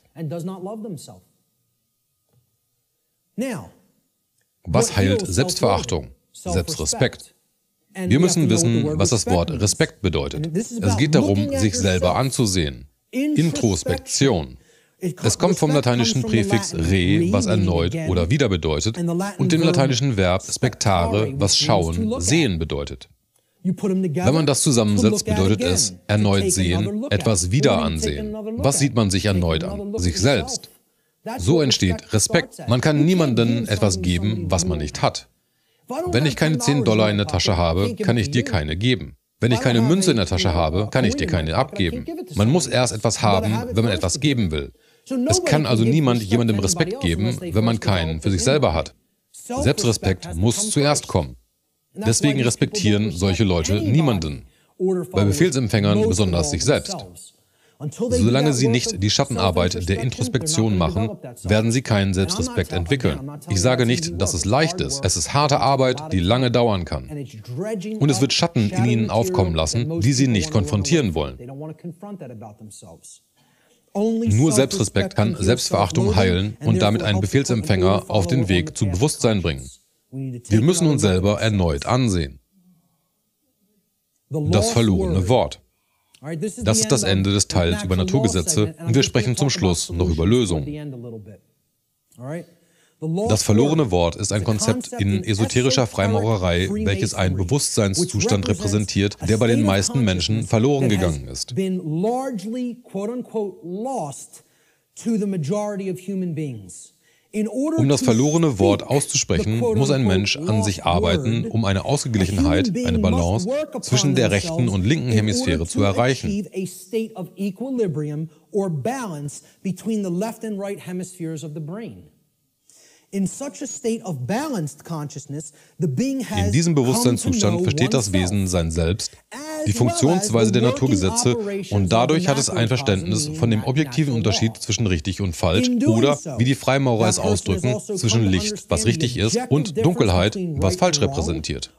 Was heilt Selbstverachtung? Selbstrespekt. Wir müssen wissen, was das Wort Respekt bedeutet. Es geht darum, sich selber anzusehen. Introspektion. Es kommt vom lateinischen Präfix re, was erneut oder wieder bedeutet, und dem lateinischen Verb spectare, was schauen, sehen bedeutet. Wenn man das zusammensetzt, bedeutet es erneut sehen, etwas wieder ansehen. Was sieht man sich erneut an? Sich selbst. So entsteht Respekt. Man kann niemandem etwas geben, was man nicht hat. Wenn ich keine zehn Dollar in der Tasche habe, kann ich dir keine geben. Wenn ich keine Münze in der Tasche habe, kann ich dir keine abgeben. Man muss erst etwas haben, wenn man etwas geben will. Es kann also niemand jemandem Respekt geben, wenn man keinen für sich selber hat. Selbstrespekt muss zuerst kommen. Deswegen respektieren solche Leute niemanden. Bei Befehlsempfängern besonders sich selbst. Solange sie nicht die Schattenarbeit der Introspektion machen, werden sie keinen Selbstrespekt entwickeln. Ich sage nicht, dass es leicht ist. Es ist harte Arbeit, die lange dauern kann. Und es wird Schatten in ihnen aufkommen lassen, die sie nicht konfrontieren wollen. Nur Selbstrespekt kann Selbstverachtung heilen und damit einen Befehlsempfänger auf den Weg zu Bewusstsein bringen. Wir müssen uns selber erneut ansehen. Das verlorene Wort. Das ist das Ende des Teils über Naturgesetze und wir sprechen zum Schluss noch über Lösungen. Das verlorene Wort ist ein Konzept in esoterischer Freimaurerei, welches einen Bewusstseinszustand repräsentiert, der bei den meisten Menschen verloren gegangen ist. Um das verlorene Wort auszusprechen, muss ein Mensch an sich arbeiten, um eine Ausgeglichenheit, eine Balance zwischen der rechten und linken Hemisphäre zu erreichen. In diesem Bewusstseinszustand versteht das Wesen sein Selbst, die Funktionsweise der Naturgesetze und dadurch hat es ein Verständnis von dem objektiven Unterschied zwischen richtig und falsch oder, wie die Freimaurer es ausdrücken, zwischen Licht, was richtig ist, und Dunkelheit, was falsch repräsentiert.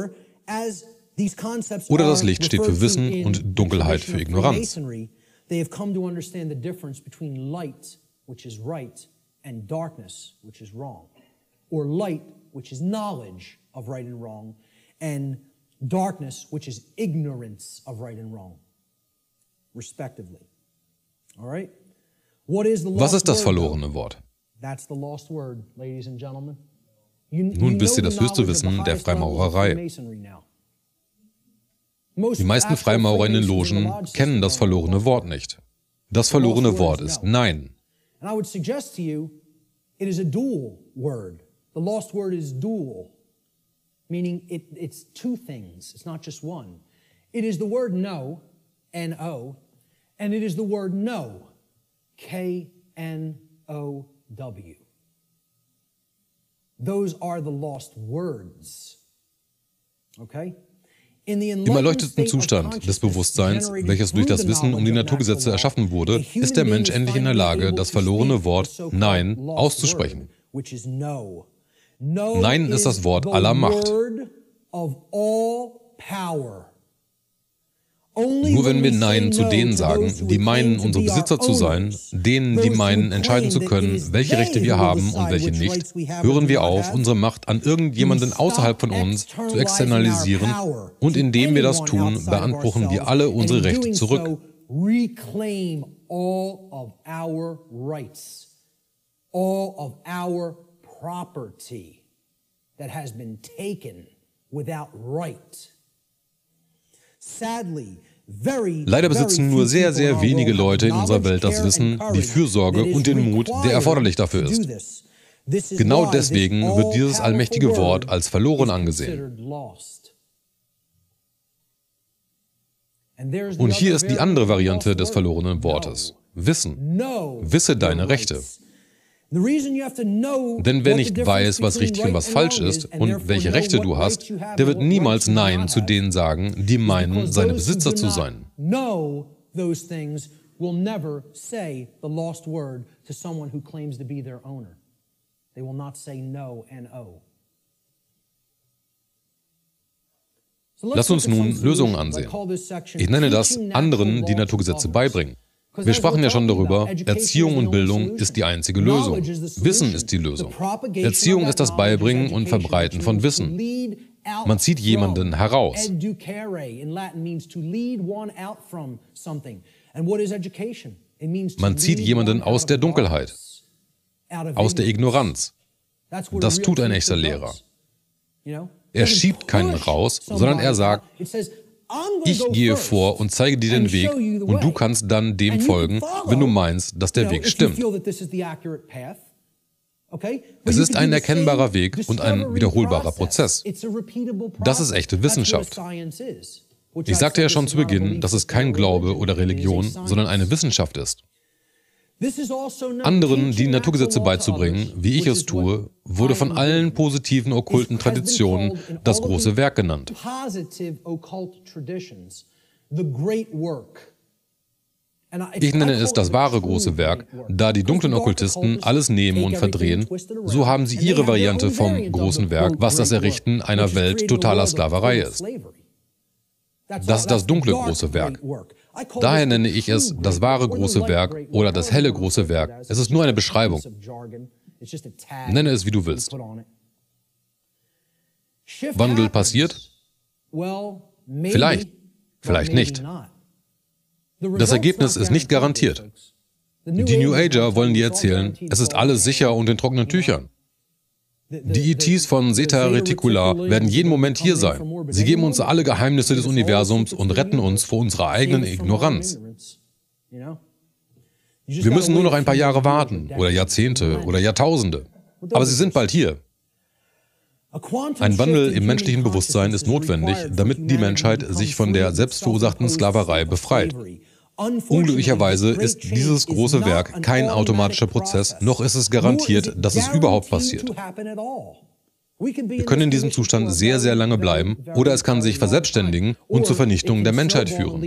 Oder das Licht steht für Wissen und Dunkelheit für Ignoranz. And darkness, which is wrong, or light, which is knowledge of right and wrong, and darkness, which is ignorance of right and wrong, respectively. All right? What is the lost Was ist das word, verlorene Wort? That's the lost word, ladies and gentlemen. You, Nun you wisst ihr know das the höchste knowledge of the Wissen der highest level of Freimaurerei. Freemasonry now. Most Die meisten actual Freimaurer in den Freemasons in the Logen lodge kennen system das don't verlorene know. Wort nicht. Das verlorene Wort ist Nein. And I would suggest to you, it is a dual word. The lost word is dual. meaning it, it's two things. It's not just one. It is the word no, N O, and it is the word no, K N O W. Those are the lost words. Okay? Im erleuchteten Zustand des Bewusstseins, welches durch das Wissen um die Naturgesetze erschaffen wurde, ist der Mensch endlich in der Lage, das verlorene Wort Nein auszusprechen. Nein ist das Wort aller Macht. Nur wenn wir Nein zu denen sagen, die meinen, unsere Besitzer zu sein, denen, die meinen, entscheiden zu können, welche Rechte wir haben und welche nicht, hören wir auf, unsere Macht an irgendjemanden außerhalb von uns zu externalisieren, und indem wir das tun, beanspruchen wir alle unsere Rechte zurück. Leider besitzen nur sehr, sehr wenige Leute in unserer Welt das Wissen, die Fürsorge und den Mut, der erforderlich dafür ist. Genau deswegen wird dieses allmächtige Wort als verloren angesehen. Und hier ist die andere Variante des verlorenen Wortes: Wissen. Wisse deine Rechte. Denn wer nicht weiß, was richtig und was falsch ist und welche Rechte du hast, der wird niemals Nein zu denen sagen, die meinen, seine Besitzer zu sein. Lass uns nun Lösungen ansehen. Ich nenne das anderen die Naturgesetze beibringen. Wir sprachen ja schon darüber, Erziehung und Bildung ist die einzige Lösung. Wissen ist die Lösung. Erziehung ist das Beibringen und Verbreiten von Wissen. Man zieht jemanden heraus. Man zieht jemanden aus der Dunkelheit, aus der Ignoranz. Das tut ein echter Lehrer. Er schiebt keinen raus, sondern er sagt: Ich gehe vor und zeige dir den Weg, und du kannst dann dem folgen, wenn du meinst, dass der Weg stimmt. Es ist ein erkennbarer Weg und ein wiederholbarer Prozess. Das ist echte Wissenschaft. Ich sagte ja schon zu Beginn, dass es kein Glaube oder Religion, sondern eine Wissenschaft ist. Anderen die Naturgesetze beizubringen, wie ich es tue, wurde von allen positiven okkulten Traditionen das große Werk genannt. Ich nenne es das wahre große Werk, da die dunklen Okkultisten alles nehmen und verdrehen, so haben sie ihre Variante vom großen Werk, was das Errichten einer Welt totaler Sklaverei ist. Das ist das dunkle große Werk. Daher nenne ich es das wahre große Werk oder das helle große Werk. Es ist nur eine Beschreibung. Nenne es, wie du willst. Wandel passiert? Vielleicht, vielleicht nicht. Das Ergebnis ist nicht garantiert. Die New Ager wollen dir erzählen, es ist alles sicher und in trockenen Tüchern. Die E Ts von Zeta Reticula werden jeden Moment hier sein. Sie geben uns alle Geheimnisse des Universums und retten uns vor unserer eigenen Ignoranz. Wir müssen nur noch ein paar Jahre warten, oder Jahrzehnte, oder Jahrtausende. Aber sie sind bald hier. Ein Wandel im menschlichen Bewusstsein ist notwendig, damit die Menschheit sich von der selbstverursachten Sklaverei befreit. Unglücklicherweise ist dieses große Werk kein automatischer Prozess, noch ist es garantiert, dass es überhaupt passiert. Wir können in diesem Zustand sehr, sehr lange bleiben, oder es kann sich verselbstständigen und zur Vernichtung der Menschheit führen.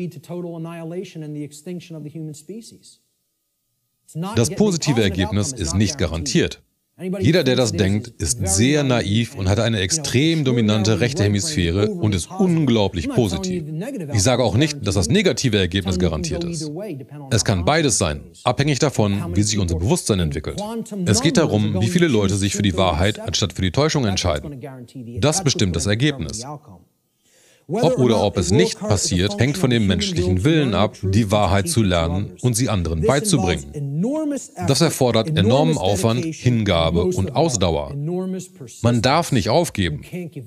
Das positive Ergebnis ist nicht garantiert. Jeder, der das denkt, ist sehr naiv und hat eine extrem dominante rechte Hemisphäre und ist unglaublich positiv. Ich sage auch nicht, dass das negative Ergebnis garantiert ist. Es kann beides sein, abhängig davon, wie sich unser Bewusstsein entwickelt. Es geht darum, wie viele Leute sich für die Wahrheit anstatt für die Täuschung entscheiden. Das bestimmt das Ergebnis. Ob oder ob es nicht passiert, hängt von dem menschlichen Willen ab, die Wahrheit zu lernen und sie anderen beizubringen. Das erfordert enormen Aufwand, Hingabe und Ausdauer. Man darf nicht aufgeben.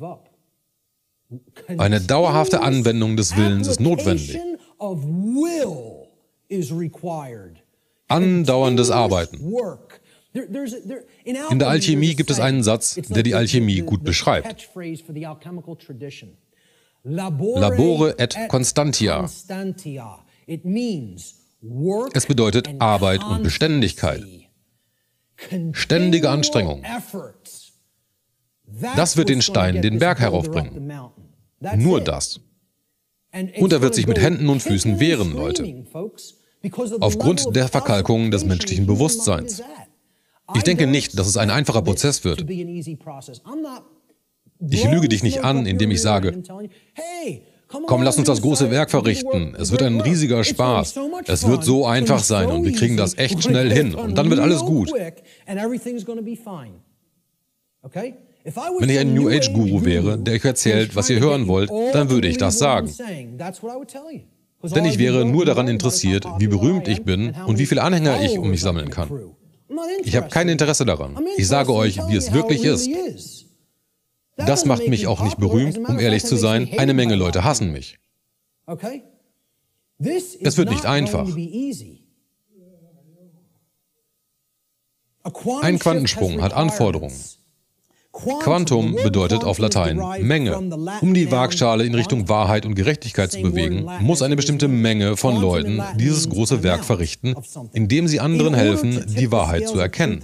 Eine dauerhafte Anwendung des Willens ist notwendig. Andauerndes Arbeiten. In der Alchemie gibt es einen Satz, der die Alchemie gut beschreibt. Labore et constantia. Es bedeutet Arbeit und Beständigkeit. Ständige Anstrengung. Das wird den Stein den Berg heraufbringen. Nur das. Und er wird sich mit Händen und Füßen wehren, Leute. Aufgrund der Verkalkung des menschlichen Bewusstseins. Ich denke nicht, dass es ein einfacher Prozess wird. Ich lüge dich nicht an, indem ich sage, komm, lass uns das große Werk verrichten. Es wird ein riesiger Spaß. Es wird so einfach sein und wir kriegen das echt schnell hin und dann wird alles gut. Wenn ich ein New Age Guru wäre, der euch erzählt, was ihr hören wollt, dann würde ich das sagen. Denn ich wäre nur daran interessiert, wie berühmt ich bin und wie viele Anhänger ich um mich sammeln kann. Ich habe kein Interesse daran. Ich sage euch, wie es wirklich ist. Das macht mich auch nicht berühmt, um ehrlich zu sein. Eine Menge Leute hassen mich. Es wird nicht einfach. Ein Quantensprung hat Anforderungen. Quantum bedeutet auf Latein Menge. Um die Waagschale in Richtung Wahrheit und Gerechtigkeit zu bewegen, muss eine bestimmte Menge von Leuten dieses große Werk verrichten, indem sie anderen helfen, die Wahrheit zu erkennen.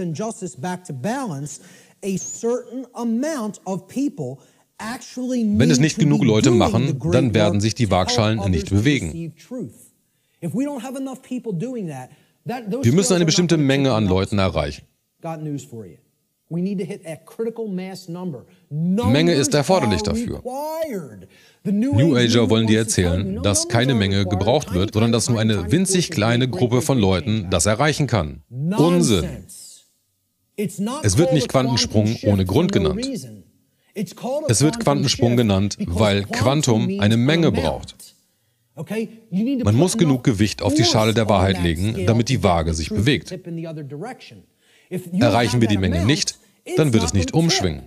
Wenn es nicht genug Leute machen, dann werden sich die Waagschalen nicht bewegen. Wir müssen eine bestimmte Menge an Leuten erreichen. Menge ist erforderlich dafür. New Ager wollen dir erzählen, dass keine Menge gebraucht wird, sondern dass nur eine winzig kleine Gruppe von Leuten das erreichen kann. Unsinn! Es wird nicht Quantensprung ohne Grund genannt. Es wird Quantensprung genannt, weil Quantum eine Menge braucht. Man muss genug Gewicht auf die Schale der Wahrheit legen, damit die Waage sich bewegt. Erreichen wir die Menge nicht, dann wird es nicht umschwingen.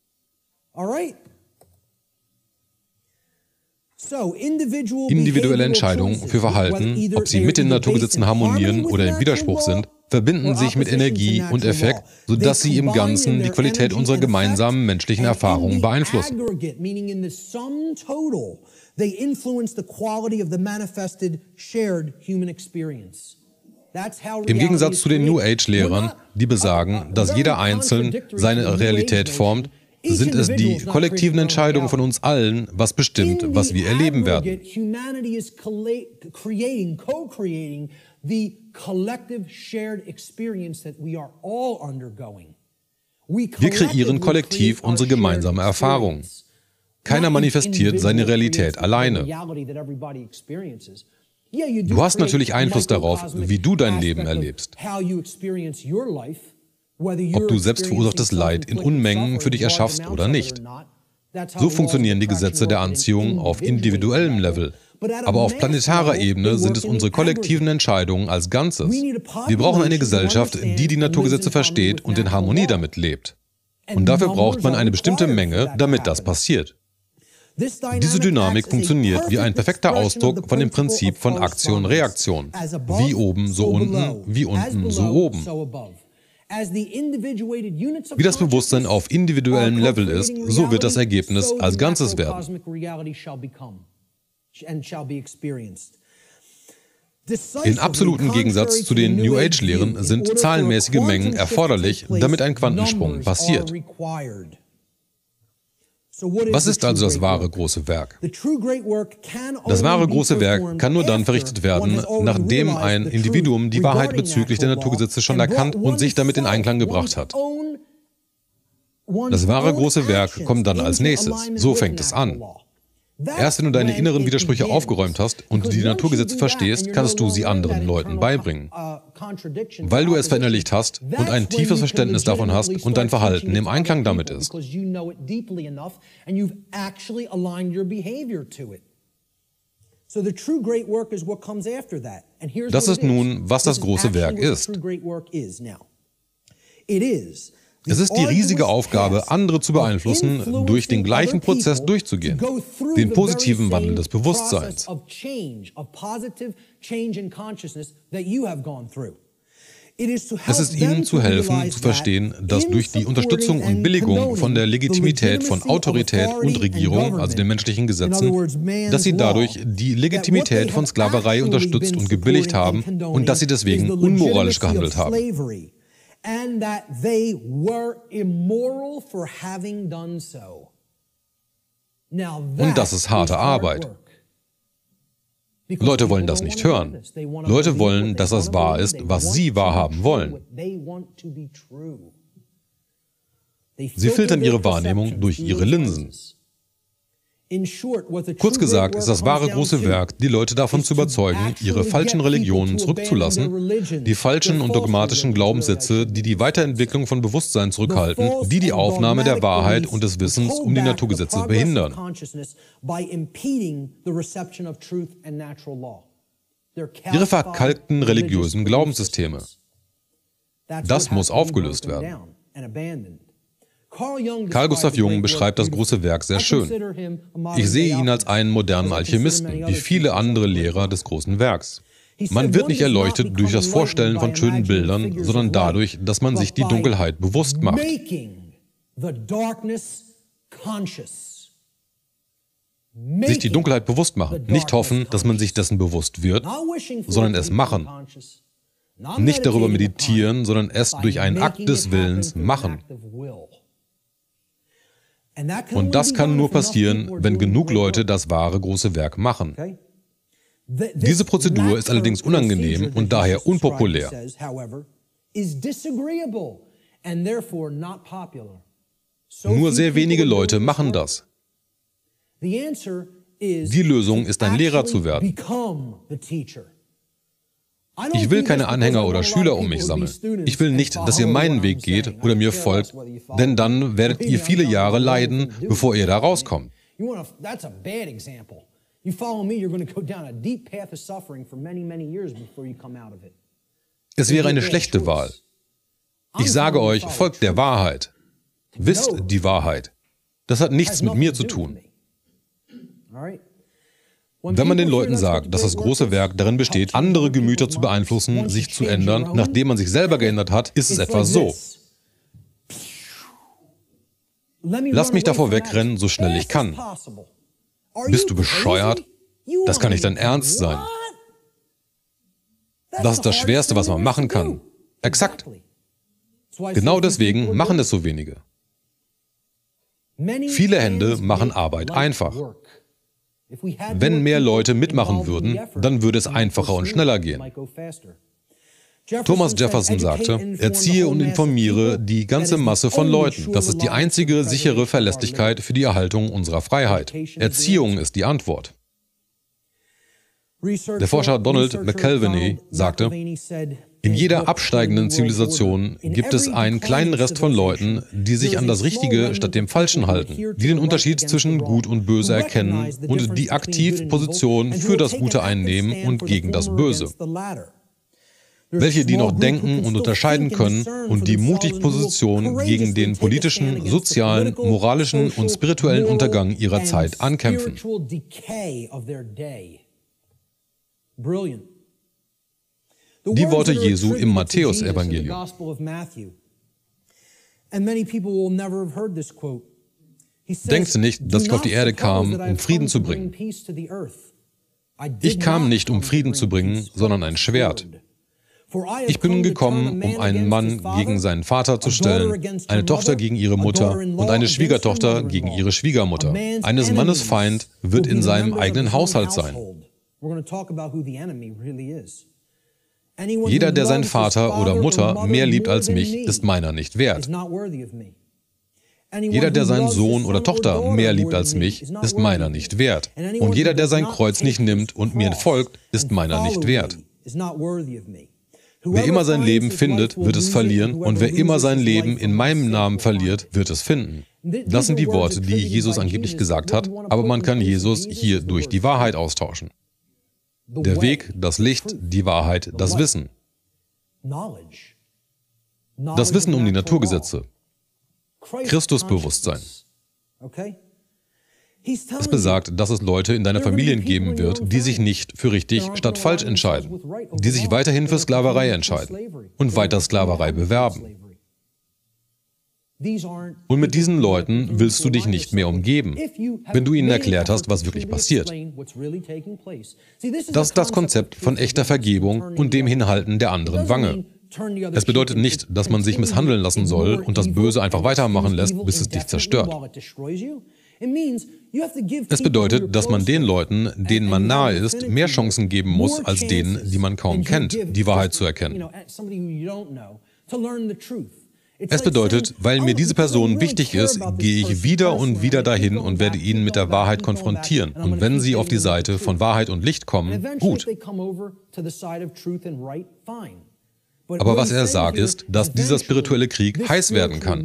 Individuelle Entscheidungen für Verhalten, ob sie mit den Naturgesetzen harmonieren oder im Widerspruch sind, verbinden sich mit Energie und Effekt, sodass sie im Ganzen die Qualität unserer gemeinsamen menschlichen Erfahrungen beeinflussen. Im Gegensatz zu den New Age-Lehrern, die besagen, dass jeder einzeln seine Realität formt, sind es die kollektiven Entscheidungen von uns allen, was bestimmt, was wir erleben werden. Wir kreieren kollektiv unsere gemeinsame Erfahrung. Keiner manifestiert seine Realität alleine. Du hast natürlich Einfluss darauf, wie du dein Leben erlebst. Ob du selbstverursachtes Leid in Unmengen für dich erschaffst oder nicht. So funktionieren die Gesetze der Anziehung auf individuellem Level. Aber auf planetarer Ebene sind es unsere kollektiven Entscheidungen als Ganzes. Wir brauchen eine Gesellschaft, die die Naturgesetze versteht und in Harmonie damit lebt. Und dafür braucht man eine bestimmte Menge, damit das passiert. Diese Dynamik funktioniert wie ein perfekter Ausdruck von dem Prinzip von Aktion-Reaktion. Wie oben, so unten, wie unten, so oben. Wie das Bewusstsein auf individuellem Level ist, so wird das Ergebnis als Ganzes werden. In absolutem Gegensatz zu den New Age-Lehren sind zahlenmäßige Mengen erforderlich, damit ein Quantensprung passiert. Was ist also das wahre große Werk? Das wahre große Werk kann nur dann verrichtet werden, nachdem ein Individuum die Wahrheit bezüglich der Naturgesetze schon erkannt und sich damit in Einklang gebracht hat. Das wahre große Werk kommt dann als nächstes. So fängt es an. Erst wenn du deine inneren Widersprüche aufgeräumt hast und die Naturgesetze verstehst, kannst du sie anderen Leuten beibringen. Weil du es verinnerlicht hast und ein tiefes Verständnis davon hast und dein Verhalten im Einklang damit ist. Das ist nun, was das große Werk ist. Es ist die riesige Aufgabe, andere zu beeinflussen, durch den gleichen Prozess durchzugehen, den positiven Wandel des Bewusstseins. Es ist ihnen zu helfen, zu verstehen, dass durch die Unterstützung und Billigung von der Legitimität von Autorität und Regierung, also den menschlichen Gesetzen, dass sie dadurch die Legitimität von Sklaverei unterstützt und gebilligt haben und dass sie deswegen unmoralisch gehandelt haben. Und das ist harte Arbeit. Leute wollen das nicht hören. Leute wollen, dass das wahr ist, was sie wahrhaben wollen. Sie filtern ihre Wahrnehmung durch ihre Linsen. Kurz gesagt ist das wahre große Werk, die Leute davon zu überzeugen, ihre falschen Religionen zurückzulassen, die falschen und dogmatischen Glaubenssätze, die die Weiterentwicklung von Bewusstsein zurückhalten, die die Aufnahme der Wahrheit und des Wissens um die Naturgesetze behindern. Ihre verkalkten religiösen Glaubenssysteme. Das muss aufgelöst werden. Carl Gustav Jung beschreibt das große Werk sehr schön. Ich sehe ihn als einen modernen Alchemisten, wie viele andere Lehrer des großen Werks. Man wird nicht erleuchtet durch das Vorstellen von schönen Bildern, sondern dadurch, dass man sich die Dunkelheit bewusst macht. Sich die Dunkelheit bewusst machen, nicht hoffen, dass man sich dessen bewusst wird, sondern es machen. Nicht darüber meditieren, sondern es durch einen Akt des Willens machen. Und das kann nur passieren, wenn genug Leute das wahre große Werk machen. Diese Prozedur ist allerdings unangenehm und daher unpopulär. Nur sehr wenige Leute machen das. Die Lösung ist, ein Lehrer zu werden. Ich will keine Anhänger oder Schüler um mich sammeln. Ich will nicht, dass ihr meinen Weg geht oder mir folgt, denn dann werdet ihr viele Jahre leiden, bevor ihr da rauskommt. Es wäre eine schlechte Wahl. Ich sage euch, folgt der Wahrheit. Wisst die Wahrheit. Das hat nichts mit mir zu tun. Wenn man den Leuten sagt, dass das große Werk darin besteht, andere Gemüter zu beeinflussen, sich zu ändern, nachdem man sich selber geändert hat, ist es etwa so. Lass mich davor wegrennen, so schnell ich kann. Bist du bescheuert? Das kann nicht dein Ernst sein. Das ist das Schwerste, was man machen kann. Exakt. Genau deswegen machen es so wenige. Viele Hände machen Arbeit einfach. Wenn mehr Leute mitmachen würden, dann würde es einfacher und schneller gehen. Thomas Jefferson sagte, erziehe und informiere die ganze Masse von Leuten. Das ist die einzige sichere Verlässlichkeit für die Erhaltung unserer Freiheit. Erziehung ist die Antwort. Der Forscher Donald McKelvey sagte, in jeder absteigenden Zivilisation gibt es einen kleinen Rest von Leuten, die sich an das Richtige statt dem Falschen halten, die den Unterschied zwischen Gut und Böse erkennen und die aktiv Position für das Gute einnehmen und gegen das Böse. Welche, die noch denken und unterscheiden können und die mutig Position gegen den politischen, sozialen, moralischen und spirituellen Untergang ihrer Zeit ankämpfen. Die Worte Jesu im Matthäus-Evangelium. Denkt nicht, dass ich auf die Erde kam, um Frieden zu bringen. Ich kam nicht, um Frieden zu bringen, sondern ein Schwert. Ich bin gekommen, um einen Mann gegen seinen Vater zu stellen, eine Tochter gegen ihre Mutter und eine Schwiegertochter gegen ihre Schwiegermutter. Eines Mannes Feind wird in seinem eigenen Haushalt sein. Jeder, der seinen Vater oder Mutter mehr liebt als mich, ist meiner nicht wert. Jeder, der seinen Sohn oder Tochter mehr liebt als mich, ist meiner nicht wert. Und jeder, der sein Kreuz nicht nimmt und mir folgt, ist meiner nicht wert. Wer immer sein Leben findet, wird es verlieren, und wer immer sein Leben in meinem Namen verliert, wird es finden. Das sind die Worte, die Jesus angeblich gesagt hat, aber man kann Jesus hier durch die Wahrheit austauschen. Der Weg, das Licht, die Wahrheit, das Wissen. Das Wissen um die Naturgesetze. Christusbewusstsein. Es besagt, dass es Leute in deiner Familie geben wird, die sich nicht für richtig statt falsch entscheiden, die sich weiterhin für Sklaverei entscheiden und weiter Sklaverei bewerben. Und mit diesen Leuten willst du dich nicht mehr umgeben, wenn du ihnen erklärt hast, was wirklich passiert. Das ist das Konzept von echter Vergebung und dem Hinhalten der anderen Wange. Es bedeutet nicht, dass man sich misshandeln lassen soll und das Böse einfach weitermachen lässt, bis es dich zerstört. Es bedeutet, dass man den Leuten, denen man nahe ist, mehr Chancen geben muss, als denen, die man kaum kennt, die Wahrheit zu erkennen. Es bedeutet, weil mir diese Person wichtig ist, gehe ich wieder und wieder dahin und werde ihn mit der Wahrheit konfrontieren. Und wenn sie auf die Seite von Wahrheit und Licht kommen, gut. Aber was er sagt ist, dass dieser spirituelle Krieg heiß werden kann.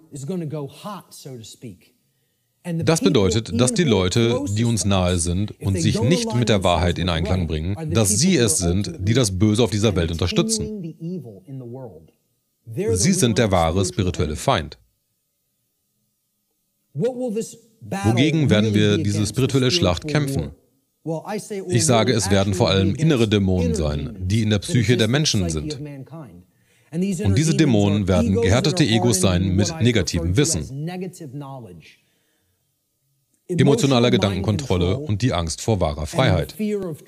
Das bedeutet, dass die Leute, die uns nahe sind und sich nicht mit der Wahrheit in Einklang bringen, dass sie es sind, die das Böse auf dieser Welt unterstützen. Sie sind der wahre spirituelle Feind. Wogegen werden wir diese spirituelle Schlacht kämpfen? Ich sage, es werden vor allem innere Dämonen sein, die in der Psyche der Menschen sind. Und diese Dämonen werden gehärtete Egos sein mit negativem Wissen, emotionaler Gedankenkontrolle und die Angst vor wahrer Freiheit.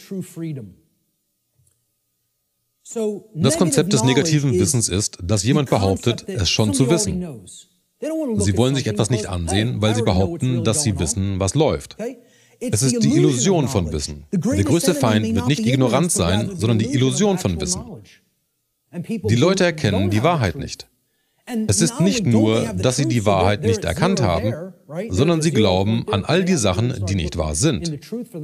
Das Konzept des negativen Wissens ist, dass jemand behauptet, es schon zu wissen. Sie wollen sich etwas nicht ansehen, weil sie behaupten, dass sie wissen, was läuft. Es ist die Illusion von Wissen. Der größte Feind wird nicht Ignoranz sein, sondern die Illusion von Wissen. Die Leute erkennen die Wahrheit nicht. Es ist nicht nur, dass sie die Wahrheit nicht erkannt haben, sondern sie glauben an all die Sachen, die nicht wahr sind.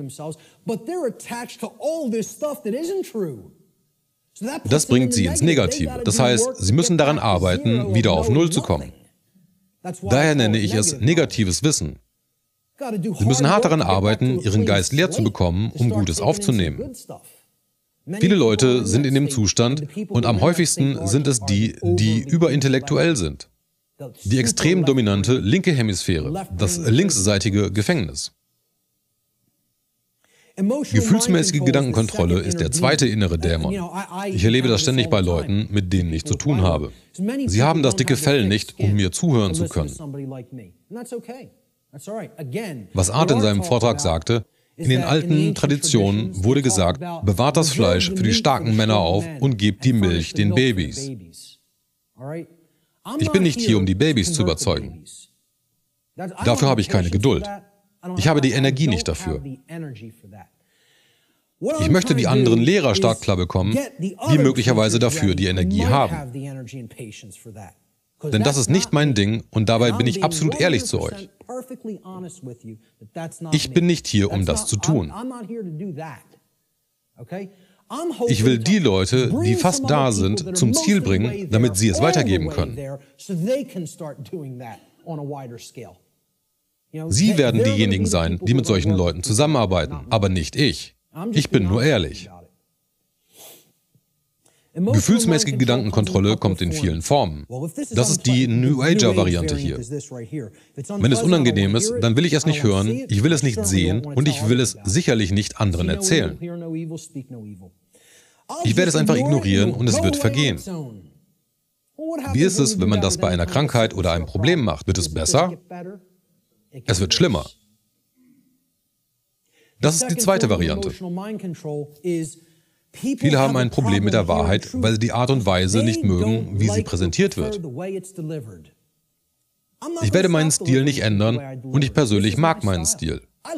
Das bringt sie ins Negative. Das heißt, sie müssen daran arbeiten, wieder auf Null zu kommen. Daher nenne ich es negatives Wissen. Sie müssen hart daran arbeiten, ihren Geist leer zu bekommen, um Gutes aufzunehmen. Viele Leute sind in dem Zustand und am häufigsten sind es die, die überintellektuell sind. Die extrem dominante linke Hemisphäre, das linksseitige Gefängnis. Gefühlsmäßige Gedankenkontrolle ist der zweite innere Dämon. Ich erlebe das ständig bei Leuten, mit denen ich zu tun habe. Sie haben das dicke Fell nicht, um mir zuhören zu können. Was Art in seinem Vortrag sagte, in den alten Traditionen wurde gesagt, bewahrt das Fleisch für die starken Männer auf und gebt die Milch den Babys. Ich bin nicht hier, um die Babys zu überzeugen. Dafür habe ich keine Geduld. Ich habe die Energie nicht dafür. Ich möchte die anderen Lehrer stark klar bekommen, die möglicherweise dafür die Energie haben. Denn das ist nicht mein Ding und dabei bin ich absolut ehrlich zu euch. Ich bin nicht hier, um das zu tun. Ich will die Leute, die fast da sind, zum Ziel bringen, damit sie es weitergeben können. Sie werden diejenigen sein, die mit solchen Leuten zusammenarbeiten, aber nicht ich. Ich bin nur ehrlich. Gefühlsmäßige Gedankenkontrolle kommt in vielen Formen. Das ist die New Ager-Variante hier. Wenn es unangenehm ist, dann will ich es nicht hören, ich will es nicht sehen und ich will es sicherlich nicht anderen erzählen. Ich werde es einfach ignorieren und es wird vergehen. Wie ist es, wenn man das bei einer Krankheit oder einem Problem macht? Wird es besser? Es wird schlimmer. Das ist die zweite Variante. Viele haben ein Problem mit der Wahrheit, weil sie die Art und Weise nicht mögen, wie sie präsentiert wird. Ich werde meinen Stil nicht ändern und ich persönlich mag meinen Stil.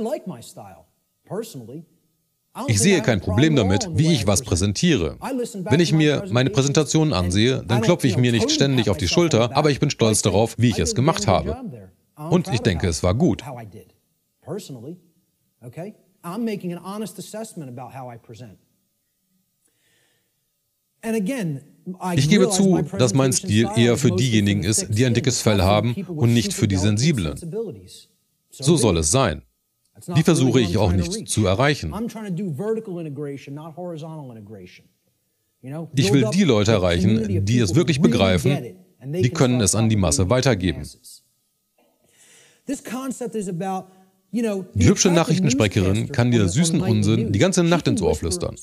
Ich sehe kein Problem damit, wie ich was präsentiere. Wenn ich mir meine Präsentationen ansehe, dann klopfe ich mir nicht ständig auf die Schulter, aber ich bin stolz darauf, wie ich es gemacht habe. Und ich denke, es war gut. Ich gebe zu, dass mein Stil eher für diejenigen ist, die ein dickes Fell haben und nicht für die Sensiblen. So soll es sein. Die versuche ich auch nicht zu erreichen. Ich will die Leute erreichen, die es wirklich begreifen, die können es an die Masse weitergeben. Die hübsche Nachrichtensprecherin kann dir süßen Unsinn die ganze Nacht ins Ohr flüstern.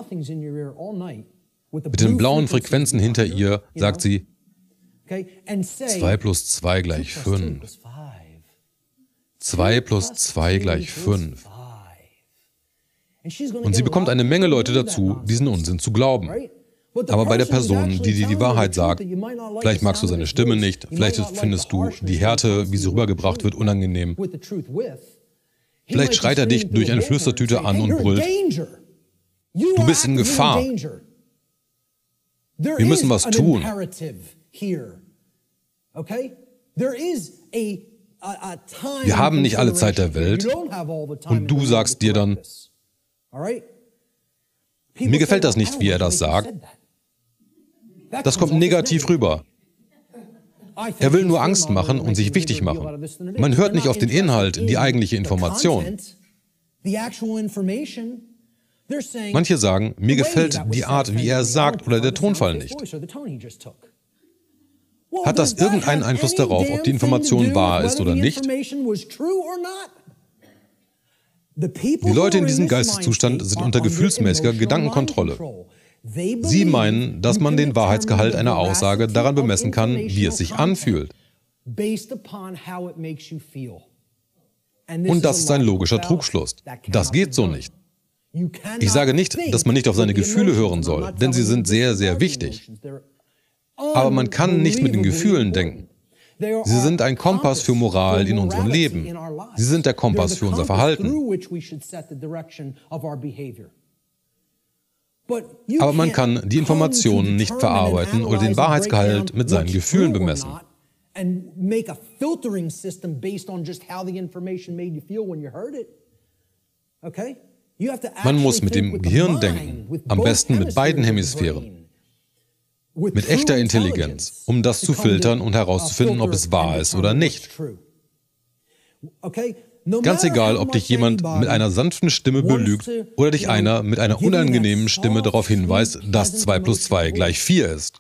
Mit den blauen Frequenzen hinter ihr sagt sie, zwei plus zwei gleich fünf. zwei plus zwei gleich fünf. Und sie bekommt eine Menge Leute dazu, diesen Unsinn zu glauben. Aber bei der Person, die dir die Wahrheit sagt, vielleicht magst du seine Stimme nicht, vielleicht findest du die Härte, wie sie rübergebracht wird, unangenehm. Vielleicht schreit er dich durch eine Flüstertüte an und brüllt, du bist in Gefahr. Wir müssen was tun. Wir haben nicht alle Zeit der Welt und du sagst dir dann, mir gefällt das nicht, wie er das sagt. Das kommt negativ rüber. Er will nur Angst machen und sich wichtig machen. Man hört nicht auf den Inhalt, die eigentliche Information. Manche sagen, mir gefällt die Art, wie er sagt oder der Tonfall nicht. Hat das irgendeinen Einfluss darauf, ob die Information wahr ist oder nicht? Die Leute in diesem Geisteszustand sind unter gefühlsmäßiger Gedankenkontrolle. Sie meinen, dass man den Wahrheitsgehalt einer Aussage daran bemessen kann, wie es sich anfühlt. Und das ist ein logischer Trugschluss. Das geht so nicht. Ich sage nicht, dass man nicht auf seine Gefühle hören soll, denn sie sind sehr, sehr wichtig. Aber man kann nicht mit den Gefühlen denken. Sie sind ein Kompass für Moral in unserem Leben. Sie sind der Kompass für unser Verhalten. Aber man kann die Informationen nicht verarbeiten oder den Wahrheitsgehalt mit seinen Gefühlen bemessen. Man muss mit dem Gehirn denken, am besten mit beiden Hemisphären. Mit echter Intelligenz, um das zu filtern und herauszufinden, ob es wahr ist oder nicht. Ganz egal, ob dich jemand mit einer sanften Stimme belügt oder dich einer mit einer unangenehmen Stimme darauf hinweist, dass zwei plus zwei gleich vier ist.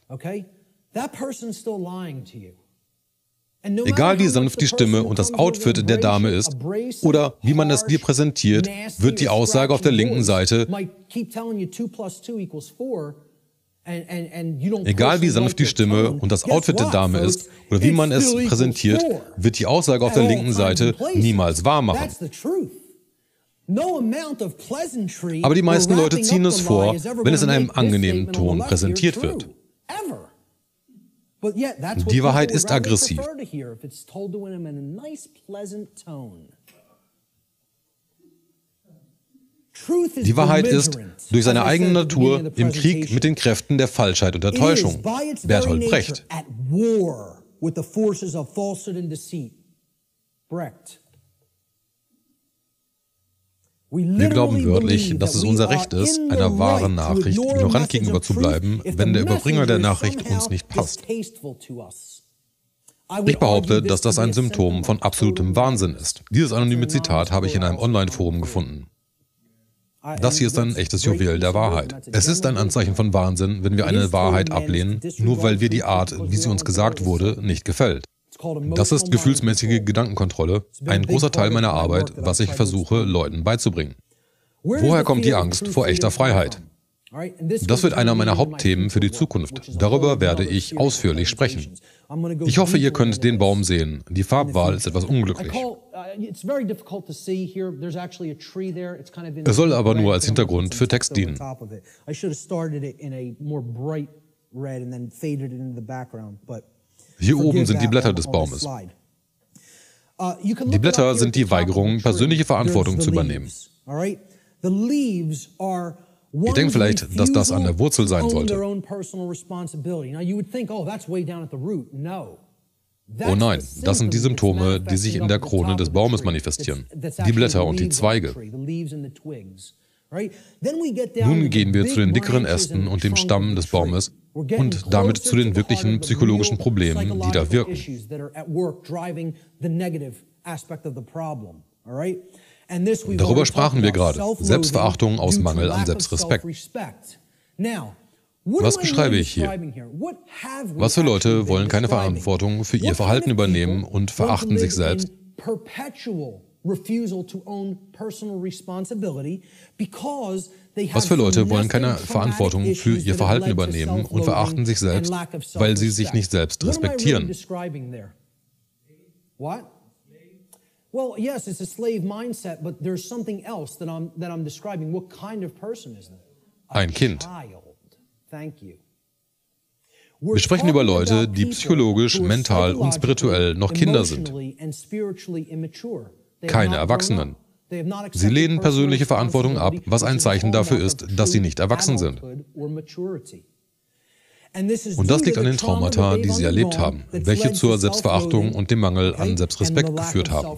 Egal wie sanft die Stimme und das Outfit der Dame ist oder wie man es dir präsentiert, wird die Aussage auf der linken Seite, egal wie sanft die Stimme und das Outfit der Dame ist oder wie man es präsentiert, wird die Aussage auf der linken Seite niemals wahr machen. Aber die meisten Leute ziehen es vor, wenn es in einem angenehmen Ton präsentiert wird. Die Wahrheit ist aggressiv. Die Wahrheit ist durch seine eigene Natur im Krieg mit den Kräften der Falschheit und der Täuschung. Bertolt Brecht. Wir glauben wörtlich, dass es unser Recht ist, einer wahren Nachricht ignorant gegenüber zu bleiben, wenn der Überbringer der Nachricht uns nicht passt. Ich behaupte, dass das ein Symptom von absolutem Wahnsinn ist. Dieses anonyme Zitat habe ich in einem Online-Forum gefunden. Das hier ist ein echtes Juwel der Wahrheit. Es ist ein Anzeichen von Wahnsinn, wenn wir eine Wahrheit ablehnen, nur weil wir die Art, wie sie uns gesagt wurde, nicht gefällt. Das ist gefühlsmäßige Gedankenkontrolle, ein großer Teil meiner Arbeit, was ich versuche, Leuten beizubringen. Woher kommt die Angst vor echter Freiheit? Das wird einer meiner Hauptthemen für die Zukunft. Darüber werde ich ausführlich sprechen. Ich hoffe, ihr könnt den Baum sehen. Die Farbwahl ist etwas unglücklich. Es soll aber nur als Hintergrund für Text dienen. Hier oben sind die Blätter des Baumes. Die Blätter sind die Weigerung, persönliche Verantwortung zu übernehmen. Ihr denkt vielleicht, dass das an der Wurzel sein sollte. Oh nein, das sind die Symptome, die sich in der Krone des Baumes manifestieren. Die Blätter und die Zweige. Nun gehen wir zu den dickeren Ästen und dem Stamm des Baumes und damit zu den wirklichen psychologischen Problemen, die da wirken. Darüber sprachen wir gerade. Selbstverachtung aus Mangel an Selbstrespekt. Was beschreibe ich hier? Was für Leute wollen keine Verantwortung für ihr Verhalten übernehmen und verachten sich selbst? Was für Leute wollen keine Verantwortung für ihr Verhalten übernehmen und verachten sich selbst, weil sie sich nicht selbst respektieren? Well, yes, it's a slave mindset, but there's something else that I'm, that I'm describing. What kind of person is that? Ein Kind. Thank you. Wir sprechen über Leute, die psychologisch, mental und spirituell noch Kinder sind. Keine Erwachsenen. Sie lehnen persönliche Verantwortung ab, was ein Zeichen dafür ist, dass sie nicht erwachsen sind. Und das liegt an den Traumata, die sie erlebt haben, welche zur Selbstverachtung und dem Mangel an Selbstrespekt geführt haben.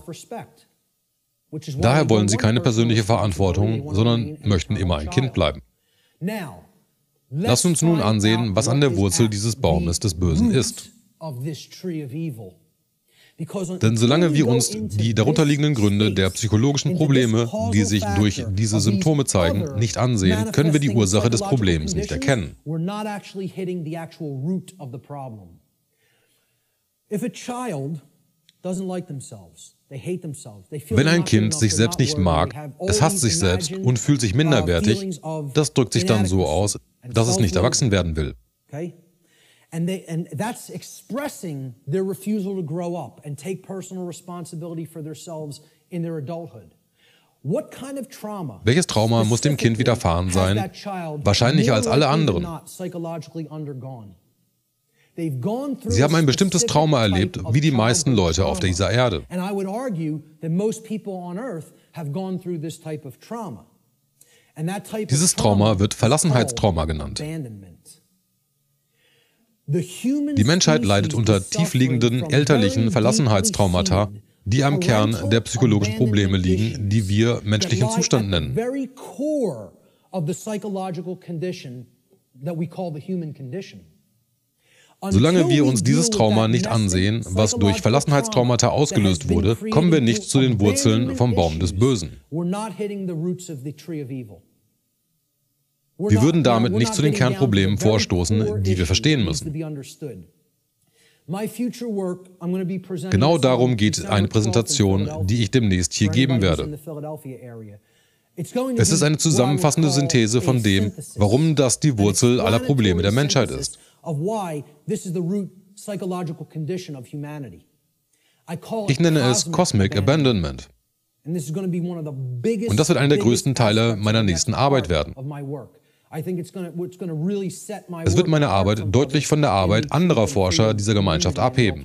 Daher wollen sie keine persönliche Verantwortung, sondern möchten immer ein Kind bleiben. Lass uns nun ansehen, was an der Wurzel dieses Baumes des Bösen ist. Denn solange wir uns die darunterliegenden Gründe der psychologischen Probleme, die sich durch diese Symptome zeigen, nicht ansehen, können wir die Ursache des Problems nicht erkennen. Wenn ein Kind sich selbst nicht mag, es hasst sich selbst und fühlt sich minderwertig, das drückt sich dann so aus, dass es nicht erwachsen werden will. And, they, and that's expressing their refusal to grow up and take personal responsibility for themselves in their adulthood. What kind of trauma? Welches Trauma muss dem Kind widerfahren sein? Wahrscheinlich als alle anderen. Sie haben ein bestimmtes Trauma erlebt, wie die meisten Leute auf dieser Erde. Dieses Trauma wird Verlassenheitstrauma genannt. Die Menschheit leidet unter tiefliegenden elterlichen Verlassenheitstraumata, die am Kern der psychologischen Probleme liegen, die wir menschlichen Zustand nennen. Solange wir uns dieses Trauma nicht ansehen, was durch Verlassenheitstraumata ausgelöst wurde, kommen wir nicht zu den Wurzeln vom Baum des Bösen. Wir würden damit nicht zu den Kernproblemen vorstoßen, die wir verstehen müssen. Genau darum geht eine Präsentation, die ich demnächst hier geben werde. Es ist eine zusammenfassende Synthese von dem, warum das die Wurzel aller Probleme der Menschheit ist. Ich nenne es Cosmic Abandonment. Und das wird einer der größten Teile meiner nächsten Arbeit werden. Es wird meine Arbeit deutlich von der Arbeit anderer Forscher dieser Gemeinschaft abheben.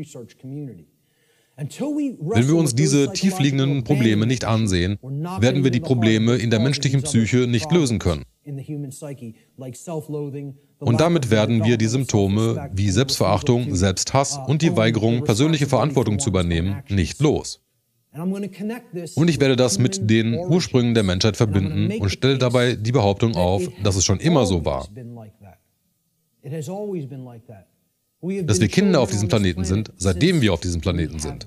Wenn wir uns diese tiefliegenden Probleme nicht ansehen, werden wir die Probleme in der menschlichen Psyche nicht lösen können. Und damit werden wir die Symptome wie Selbstverachtung, Selbsthass und die Weigerung, persönliche Verantwortung zu übernehmen, nicht los. Und ich werde das mit den Ursprüngen der Menschheit verbinden und stelle dabei die Behauptung auf, dass es schon immer so war. Dass wir Kinder auf diesem Planeten sind, seitdem wir auf diesem Planeten sind.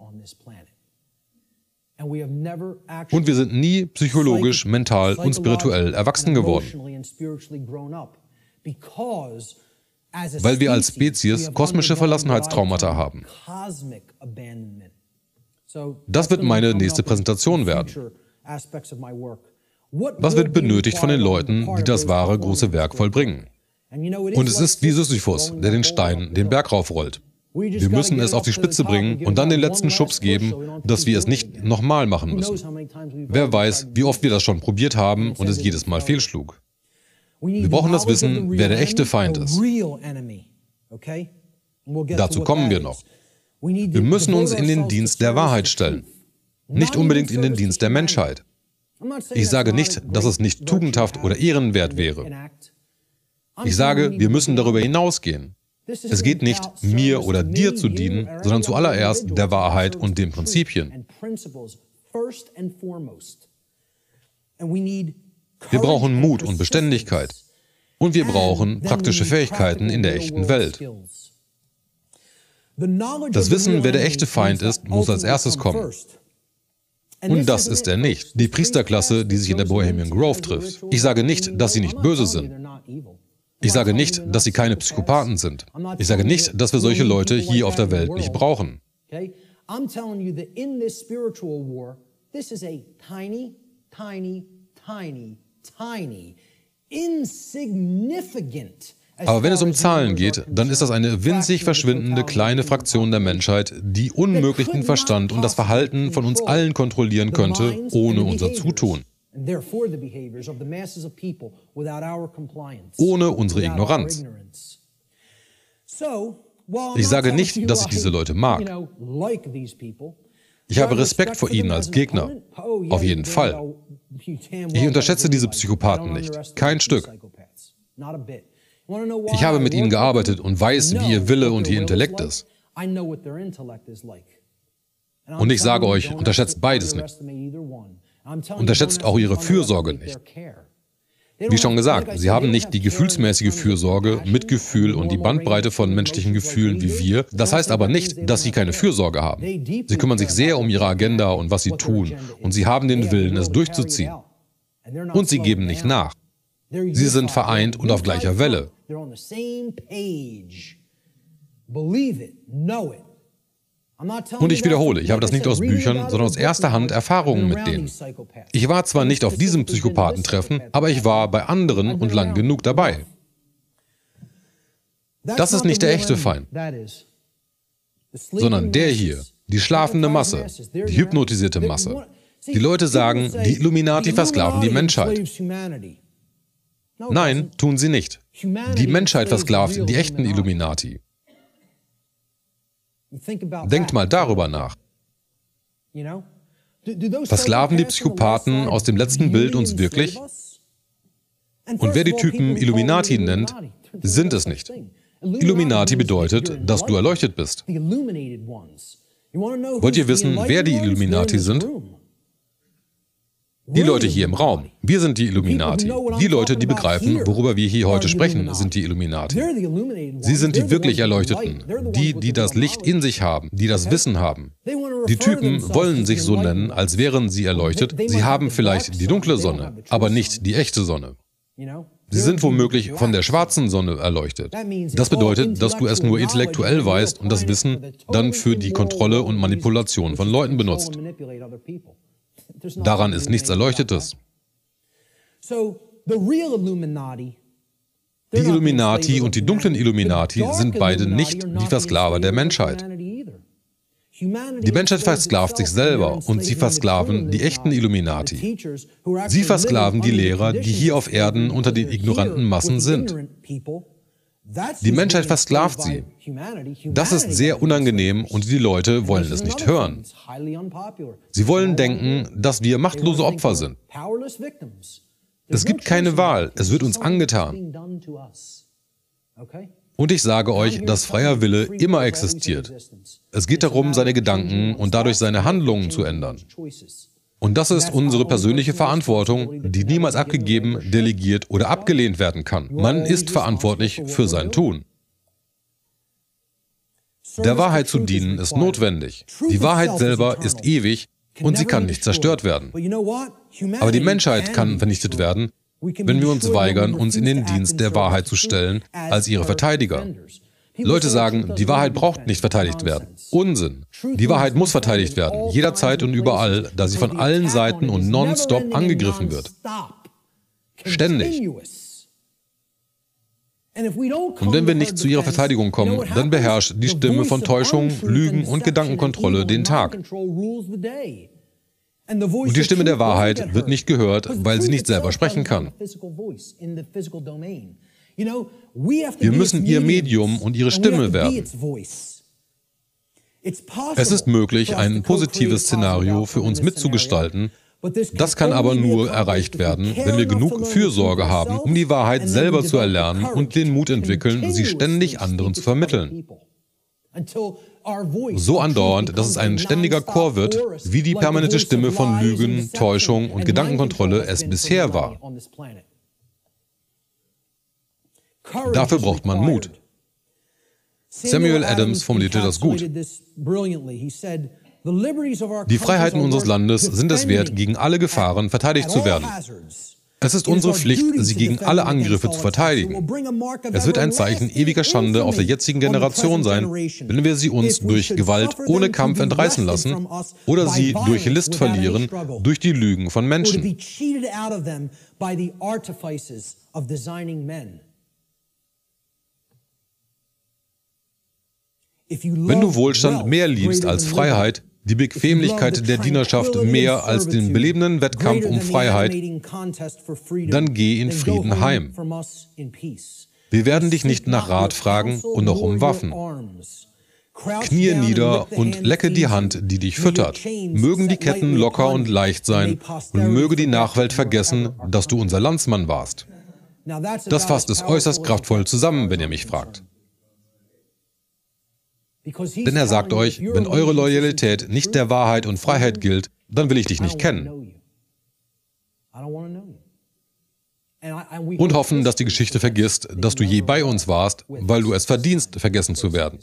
Und wir sind nie psychologisch, mental und spirituell erwachsen geworden. Weil wir als Spezies kosmische Verlassenheitstraumata haben. Das wird meine nächste Präsentation werden. Was wird benötigt von den Leuten, die das wahre große Werk vollbringen? Und es ist wie Sisyphus, der den Stein den Berg raufrollt. Wir müssen es auf die Spitze bringen und dann den letzten Schubs geben, dass wir es nicht nochmal machen müssen. Wer weiß, wie oft wir das schon probiert haben und es jedes Mal fehlschlug. Wir brauchen das Wissen, wer der echte Feind ist. Dazu kommen wir noch. Wir müssen uns in den Dienst der Wahrheit stellen, nicht unbedingt in den Dienst der Menschheit. Ich sage nicht, dass es nicht tugendhaft oder ehrenwert wäre. Ich sage, wir müssen darüber hinausgehen. Es geht nicht, mir oder dir zu dienen, sondern zuallererst der Wahrheit und den Prinzipien. Wir brauchen Mut und Beständigkeit. Und wir brauchen praktische Fähigkeiten in der echten Welt. Das Wissen, wer der echte Feind ist, muss als erstes kommen. Und das ist er nicht. Die Priesterklasse, die sich in der Bohemian Grove trifft. Ich sage nicht, dass sie nicht böse sind. Ich sage nicht, dass sie keine Psychopathen sind. Ich sage nicht, dass wir solche Leute hier auf der Welt nicht brauchen. I'm telling you that in this spiritual war, this is a tiny, tiny, tiny, tiny, insignificant. Aber wenn es um Zahlen geht, dann ist das eine winzig verschwindende kleine Fraktion der Menschheit, die unmöglich den Verstand und das Verhalten von uns allen kontrollieren könnte, ohne unser Zutun. Ohne unsere Ignoranz. Ich sage nicht, dass ich diese Leute mag. Ich habe Respekt vor ihnen als Gegner. Auf jeden Fall. Ich unterschätze diese Psychopathen nicht. Kein Stück. Ich habe mit ihnen gearbeitet und weiß, wie ihr Wille und ihr Intellekt ist. Und ich sage euch, unterschätzt beides nicht. Unterschätzt auch ihre Fürsorge nicht. Wie schon gesagt, sie haben nicht die gefühlsmäßige Fürsorge, Mitgefühl und die Bandbreite von menschlichen Gefühlen wie wir. Das heißt aber nicht, dass sie keine Fürsorge haben. Sie kümmern sich sehr um ihre Agenda und was sie tun. Und sie haben den Willen, es durchzuziehen. Und sie geben nicht nach. Sie sind vereint und auf gleicher Welle. Und ich wiederhole, ich habe das nicht aus Büchern, sondern aus erster Hand Erfahrungen mit denen. Ich war zwar nicht auf diesem Psychopathentreffen, aber ich war bei anderen und lang genug dabei. Das ist nicht der echte Feind, sondern der hier, die schlafende Masse, die hypnotisierte Masse. Die Leute sagen, die Illuminati versklaven die Menschheit. Nein, tun sie nicht. Die Menschheit versklavt die echten Illuminati. Denkt mal darüber nach. Versklaven die Psychopathen aus dem letzten Bild uns wirklich? Und wer die Typen Illuminati nennt, sind es nicht. Illuminati bedeutet, dass du erleuchtet bist. Wollt ihr wissen, wer die Illuminati sind? Die Leute hier im Raum. Wir sind die Illuminati. Die Leute, die begreifen, worüber wir hier heute sprechen, sind die Illuminati. Sie sind die wirklich Erleuchteten. Die, die das Licht in sich haben, die das Wissen haben. Die Typen wollen sich so nennen, als wären sie erleuchtet. Sie haben vielleicht die dunkle Sonne, aber nicht die echte Sonne. Sie sind womöglich von der schwarzen Sonne erleuchtet. Das bedeutet, dass du es nur intellektuell weißt und das Wissen dann für die Kontrolle und Manipulation von Leuten benutzt. Daran ist nichts Erleuchtetes. Die Illuminati und die dunklen Illuminati sind beide nicht die Versklaver der Menschheit. Die Menschheit versklavt sich selber und sie versklaven die echten Illuminati. Sie versklaven die Lehrer, die hier auf Erden unter den ignoranten Massen sind. Die Menschheit versklavt sie. Das ist sehr unangenehm und die Leute wollen es nicht hören. Sie wollen denken, dass wir machtlose Opfer sind. Es gibt keine Wahl, es wird uns angetan. Und ich sage euch, dass freier Wille immer existiert. Es geht darum, seine Gedanken und dadurch seine Handlungen zu ändern. Und das ist unsere persönliche Verantwortung, die niemals abgegeben, delegiert oder abgelehnt werden kann. Man ist verantwortlich für sein Tun. Der Wahrheit zu dienen ist notwendig. Die Wahrheit selber ist ewig und sie kann nicht zerstört werden. Aber die Menschheit kann vernichtet werden, wenn wir uns weigern, uns in den Dienst der Wahrheit zu stellen, als ihre Verteidiger. Leute sagen, die Wahrheit braucht nicht verteidigt werden. Unsinn. Die Wahrheit muss verteidigt werden, jederzeit und überall, da sie von allen Seiten und nonstop angegriffen wird. Ständig. Und wenn wir nicht zu ihrer Verteidigung kommen, dann beherrscht die Stimme von Täuschung, Lügen und Gedankenkontrolle den Tag. Und die Stimme der Wahrheit wird nicht gehört, weil sie nicht selber sprechen kann. Wir müssen ihr Medium und ihre Stimme werden. Es ist möglich, ein positives Szenario für uns mitzugestalten. Das kann aber nur erreicht werden, wenn wir genug Fürsorge haben, um die Wahrheit selber zu erlernen und den Mut entwickeln, sie ständig anderen zu vermitteln. So andauernd, dass es ein ständiger Chor wird, wie die permanente Stimme von Lügen, Täuschung und Gedankenkontrolle es bisher war. Dafür braucht man Mut. Samuel Adams formulierte das gut. Die Freiheiten unseres Landes sind es wert, gegen alle Gefahren verteidigt zu werden. Es ist unsere Pflicht, sie gegen alle Angriffe zu verteidigen. Es wird ein Zeichen ewiger Schande auf der jetzigen Generation sein, wenn wir sie uns durch Gewalt ohne Kampf entreißen lassen oder sie durch List verlieren, durch die Lügen von Menschen. Wenn du Wohlstand mehr liebst als Freiheit, die Bequemlichkeit der Dienerschaft mehr als den belebenden Wettkampf um Freiheit, dann geh in Frieden heim. Wir werden dich nicht nach Rat fragen und noch um Waffen. Knie nieder und lecke die Hand, die dich füttert. Mögen die Ketten locker und leicht sein und möge die Nachwelt vergessen, dass du unser Landsmann warst. Das fasst es äußerst kraftvoll zusammen, wenn ihr mich fragt. Denn er sagt euch, wenn eure Loyalität nicht der Wahrheit und Freiheit gilt, dann will ich dich nicht kennen. Und hoffen, dass die Geschichte vergisst, dass du je bei uns warst, weil du es verdienst, vergessen zu werden.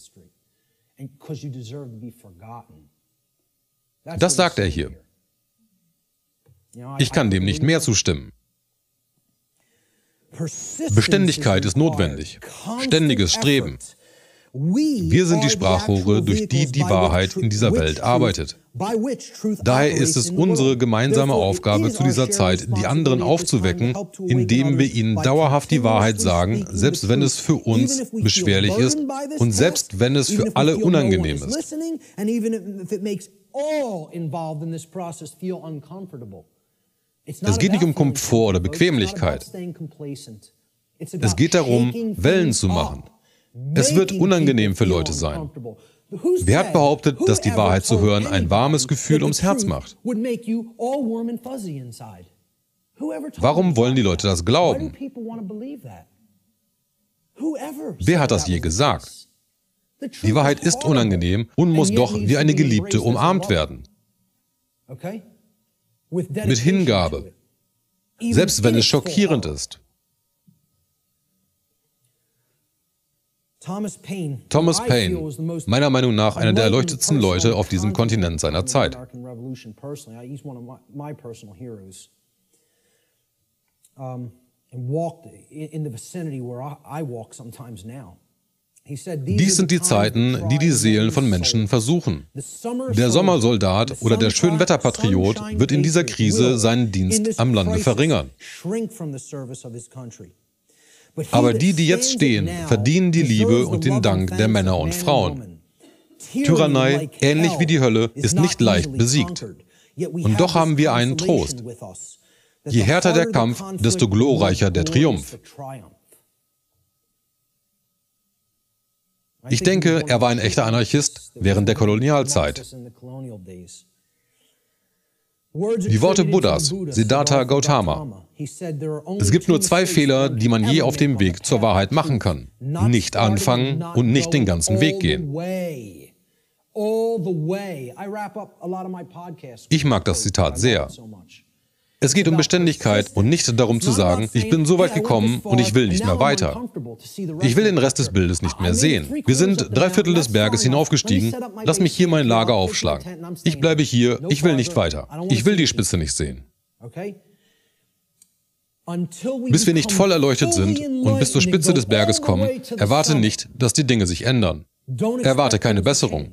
Das sagt er hier. Ich kann dem nicht mehr zustimmen. Beständigkeit ist notwendig, ständiges Streben. Wir sind die Sprachrohre, durch die die Wahrheit in dieser Welt arbeitet. Daher ist es unsere gemeinsame Aufgabe zu dieser Zeit, die anderen aufzuwecken, indem wir ihnen dauerhaft die Wahrheit sagen, selbst wenn es für uns beschwerlich ist und selbst wenn es für alle unangenehm ist. Es geht nicht um Komfort oder Bequemlichkeit. Es geht darum, Wellen zu machen. Es wird unangenehm für Leute sein. Wer hat behauptet, dass die Wahrheit zu hören ein warmes Gefühl ums Herz macht? Warum wollen die Leute das glauben? Wer hat das je gesagt? Die Wahrheit ist unangenehm und muss doch wie eine Geliebte umarmt werden. Mit Hingabe, selbst wenn es schockierend ist. Thomas Paine, meiner Meinung nach einer der erleuchtetsten Leute auf diesem Kontinent seiner Zeit. Dies sind die Zeiten, die die Seelen von Menschen versuchen. Der Sommersoldat oder der Schönwetterpatriot wird in dieser Krise seinen Dienst am Lande verringern. Aber die, die jetzt stehen, verdienen die Liebe und den Dank der Männer und Frauen. Tyrannei, ähnlich wie die Hölle, ist nicht leicht besiegt. Und doch haben wir einen Trost. Je härter der Kampf, desto glorreicher der Triumph. Ich denke, er war ein echter Anarchist während der Kolonialzeit. Die Worte Buddhas, Siddhartha Gautama. Es gibt nur zwei Fehler, die man je auf dem Weg zur Wahrheit machen kann. Nicht anfangen und nicht den ganzen Weg gehen. Ich mag das Zitat sehr. Es geht um Beständigkeit und nicht darum zu sagen, ich bin so weit gekommen und ich will nicht mehr weiter. Ich will den Rest des Bildes nicht mehr sehen. Wir sind drei Viertel des Berges hinaufgestiegen. Lass mich hier mein Lager aufschlagen. Ich bleibe hier, ich will nicht weiter. Ich will die Spitze nicht sehen. Bis wir nicht voll erleuchtet sind und bis zur Spitze des Berges kommen, erwarte nicht, dass die Dinge sich ändern. Erwarte keine Besserung.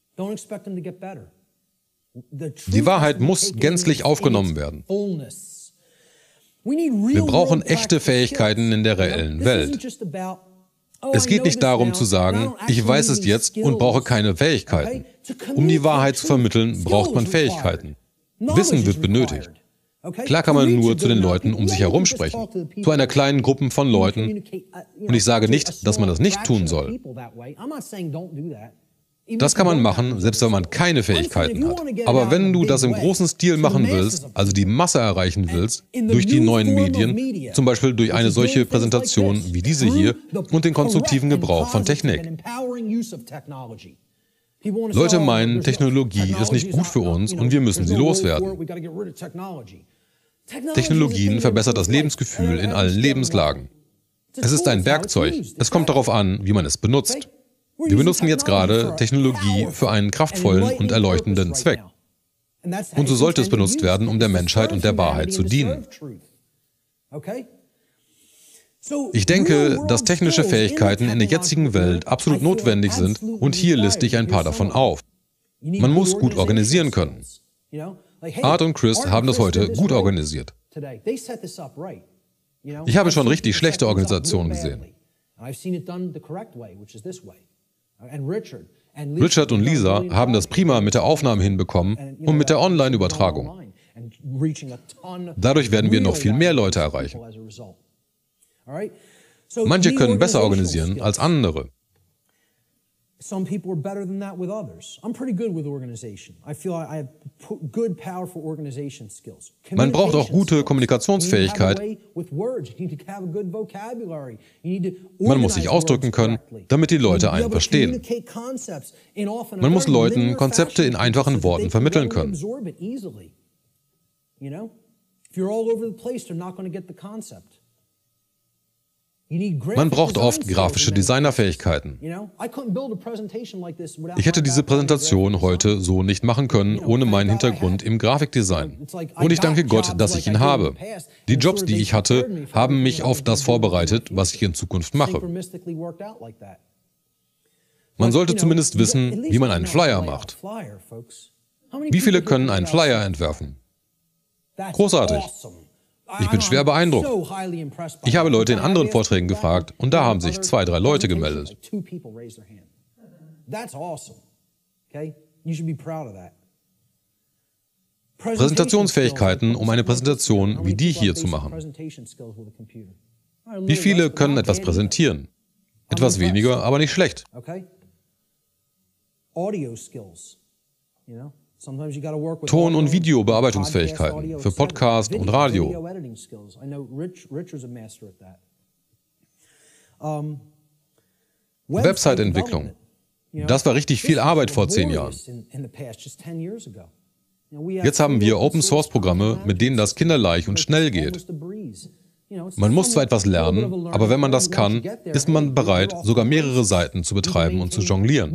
Die Wahrheit muss gänzlich aufgenommen werden. Wir brauchen echte Fähigkeiten in der reellen Welt. Es geht nicht darum zu sagen, ich weiß es jetzt und brauche keine Fähigkeiten. Um die Wahrheit zu vermitteln, braucht man Fähigkeiten. Wissen wird benötigt. Klar kann man nur zu den Leuten um sich herum sprechen, zu einer kleinen Gruppe von Leuten. Und ich sage nicht, dass man das nicht tun soll. Das kann man machen, selbst wenn man keine Fähigkeiten hat. Aber wenn du das im großen Stil machen willst, also die Masse erreichen willst, durch die neuen Medien, zum Beispiel durch eine solche Präsentation wie diese hier und den konstruktiven Gebrauch von Technik. Leute meinen, Technologie ist nicht gut für uns und wir müssen sie loswerden. Technologien verbessert das Lebensgefühl in allen Lebenslagen. Es ist ein Werkzeug. Es kommt darauf an, wie man es benutzt. Wir benutzen jetzt gerade Technologie für einen kraftvollen und erleuchtenden Zweck. Und so sollte es benutzt werden, um der Menschheit und der Wahrheit zu dienen. Ich denke, dass technische Fähigkeiten in der jetzigen Welt absolut notwendig sind und hier liste ich ein paar davon auf. Man muss gut organisieren können. Art und Chris haben das heute gut organisiert. Ich habe schon richtig schlechte Organisationen gesehen. Richard und Lisa haben das prima mit der Aufnahme hinbekommen und mit der Online-Übertragung. Dadurch werden wir noch viel mehr Leute erreichen. Manche können besser organisieren als andere. Some people are better than that with others. I'm pretty good with organization. I feel I have good, powerful organization skills. Man braucht auch gute Kommunikationsfähigkeit. Man muss sich ausdrücken können, damit die Leute einen verstehen. Man muss Leuten Konzepte in einfachen Worten vermitteln können. Man braucht oft grafische Designerfähigkeiten. Ich hätte diese Präsentation heute so nicht machen können, ohne meinen Hintergrund im Grafikdesign. Und ich danke Gott, dass ich ihn habe. Die Jobs, die ich hatte, haben mich auf das vorbereitet, was ich in Zukunft mache. Man sollte zumindest wissen, wie man einen Flyer macht. Wie viele können einen Flyer entwerfen? Großartig. Ich bin schwer beeindruckt. Ich habe Leute in anderen Vorträgen gefragt und da haben sich zwei, drei Leute gemeldet. Präsentationsfähigkeiten, um eine Präsentation wie die hier zu machen. Wie viele können etwas präsentieren? Etwas weniger, aber nicht schlecht. Ton- und Videobearbeitungsfähigkeiten für Podcast und Radio. Website-Entwicklung. Das war richtig viel Arbeit vor zehn Jahren. Jetzt haben wir Open-Source-Programme, mit denen das kinderleicht und schnell geht. Man muss zwar etwas lernen, aber wenn man das kann, ist man bereit, sogar mehrere Seiten zu betreiben und zu jonglieren.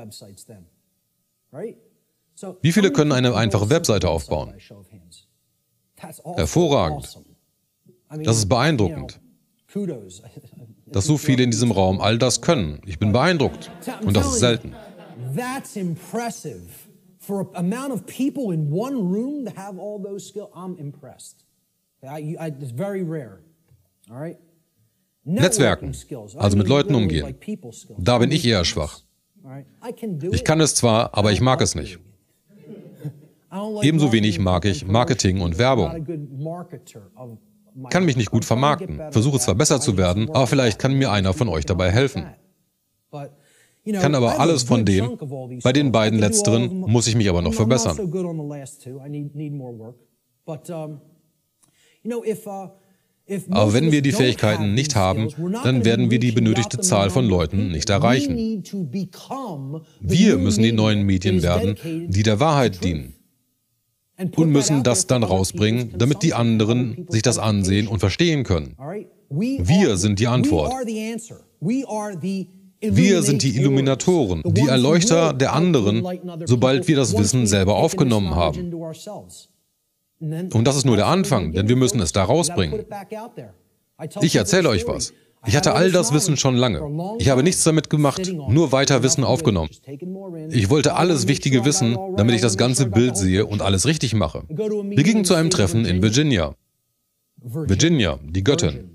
Wie viele können eine einfache Webseite aufbauen? Hervorragend. Das ist beeindruckend, dass so viele in diesem Raum all das können. Ich bin beeindruckt. Und das ist selten. Netzwerken, also mit Leuten umgehen. Da bin ich eher schwach. Ich kann es zwar, aber ich mag es nicht. Ebenso wenig mag ich Marketing und Werbung. Ich kann mich nicht gut vermarkten, versuche zwar besser zu werden, aber vielleicht kann mir einer von euch dabei helfen. Ich kann aber alles von dem, bei den beiden letzteren muss ich mich aber noch verbessern. Aber wenn wir die Fähigkeiten nicht haben, dann werden wir die benötigte Zahl von Leuten nicht erreichen. Wir müssen die neuen Medien werden, die der Wahrheit dienen. Und müssen das dann rausbringen, damit die anderen sich das ansehen und verstehen können. Wir sind die Antwort. Wir sind die Illuminatoren, die Erleuchter der anderen, sobald wir das Wissen selber aufgenommen haben. Und das ist nur der Anfang, denn wir müssen es da rausbringen. Ich erzähle euch was. Ich hatte all das Wissen schon lange. Ich habe nichts damit gemacht, nur weiter Wissen aufgenommen. Ich wollte alles Wichtige wissen, damit ich das ganze Bild sehe und alles richtig mache. Wir gingen zu einem Treffen in Virginia. Virginia, die Göttin.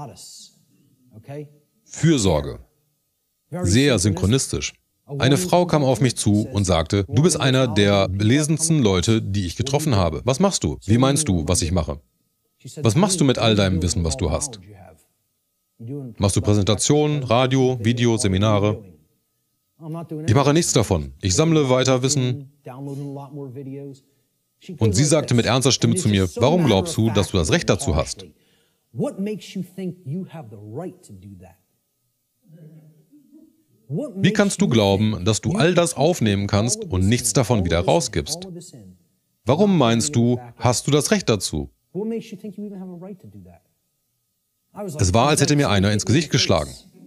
Fürsorge. Sehr synchronistisch. Eine Frau kam auf mich zu und sagte, du bist einer der belesensten Leute, die ich getroffen habe. Was machst du? Wie meinst du, was ich mache? Was machst du mit all deinem Wissen, was du hast? Machst du Präsentationen, Radio, Video, Seminare? Ich mache nichts davon. Ich sammle weiter Wissen. Und sie sagte mit ernster Stimme zu mir, warum glaubst du, dass du das Recht dazu hast? Wie kannst du glauben, dass du all das aufnehmen kannst und nichts davon wieder rausgibst? Warum meinst du, hast du das Recht dazu? Es war, als hätte mir einer ins Gesicht geschlagen.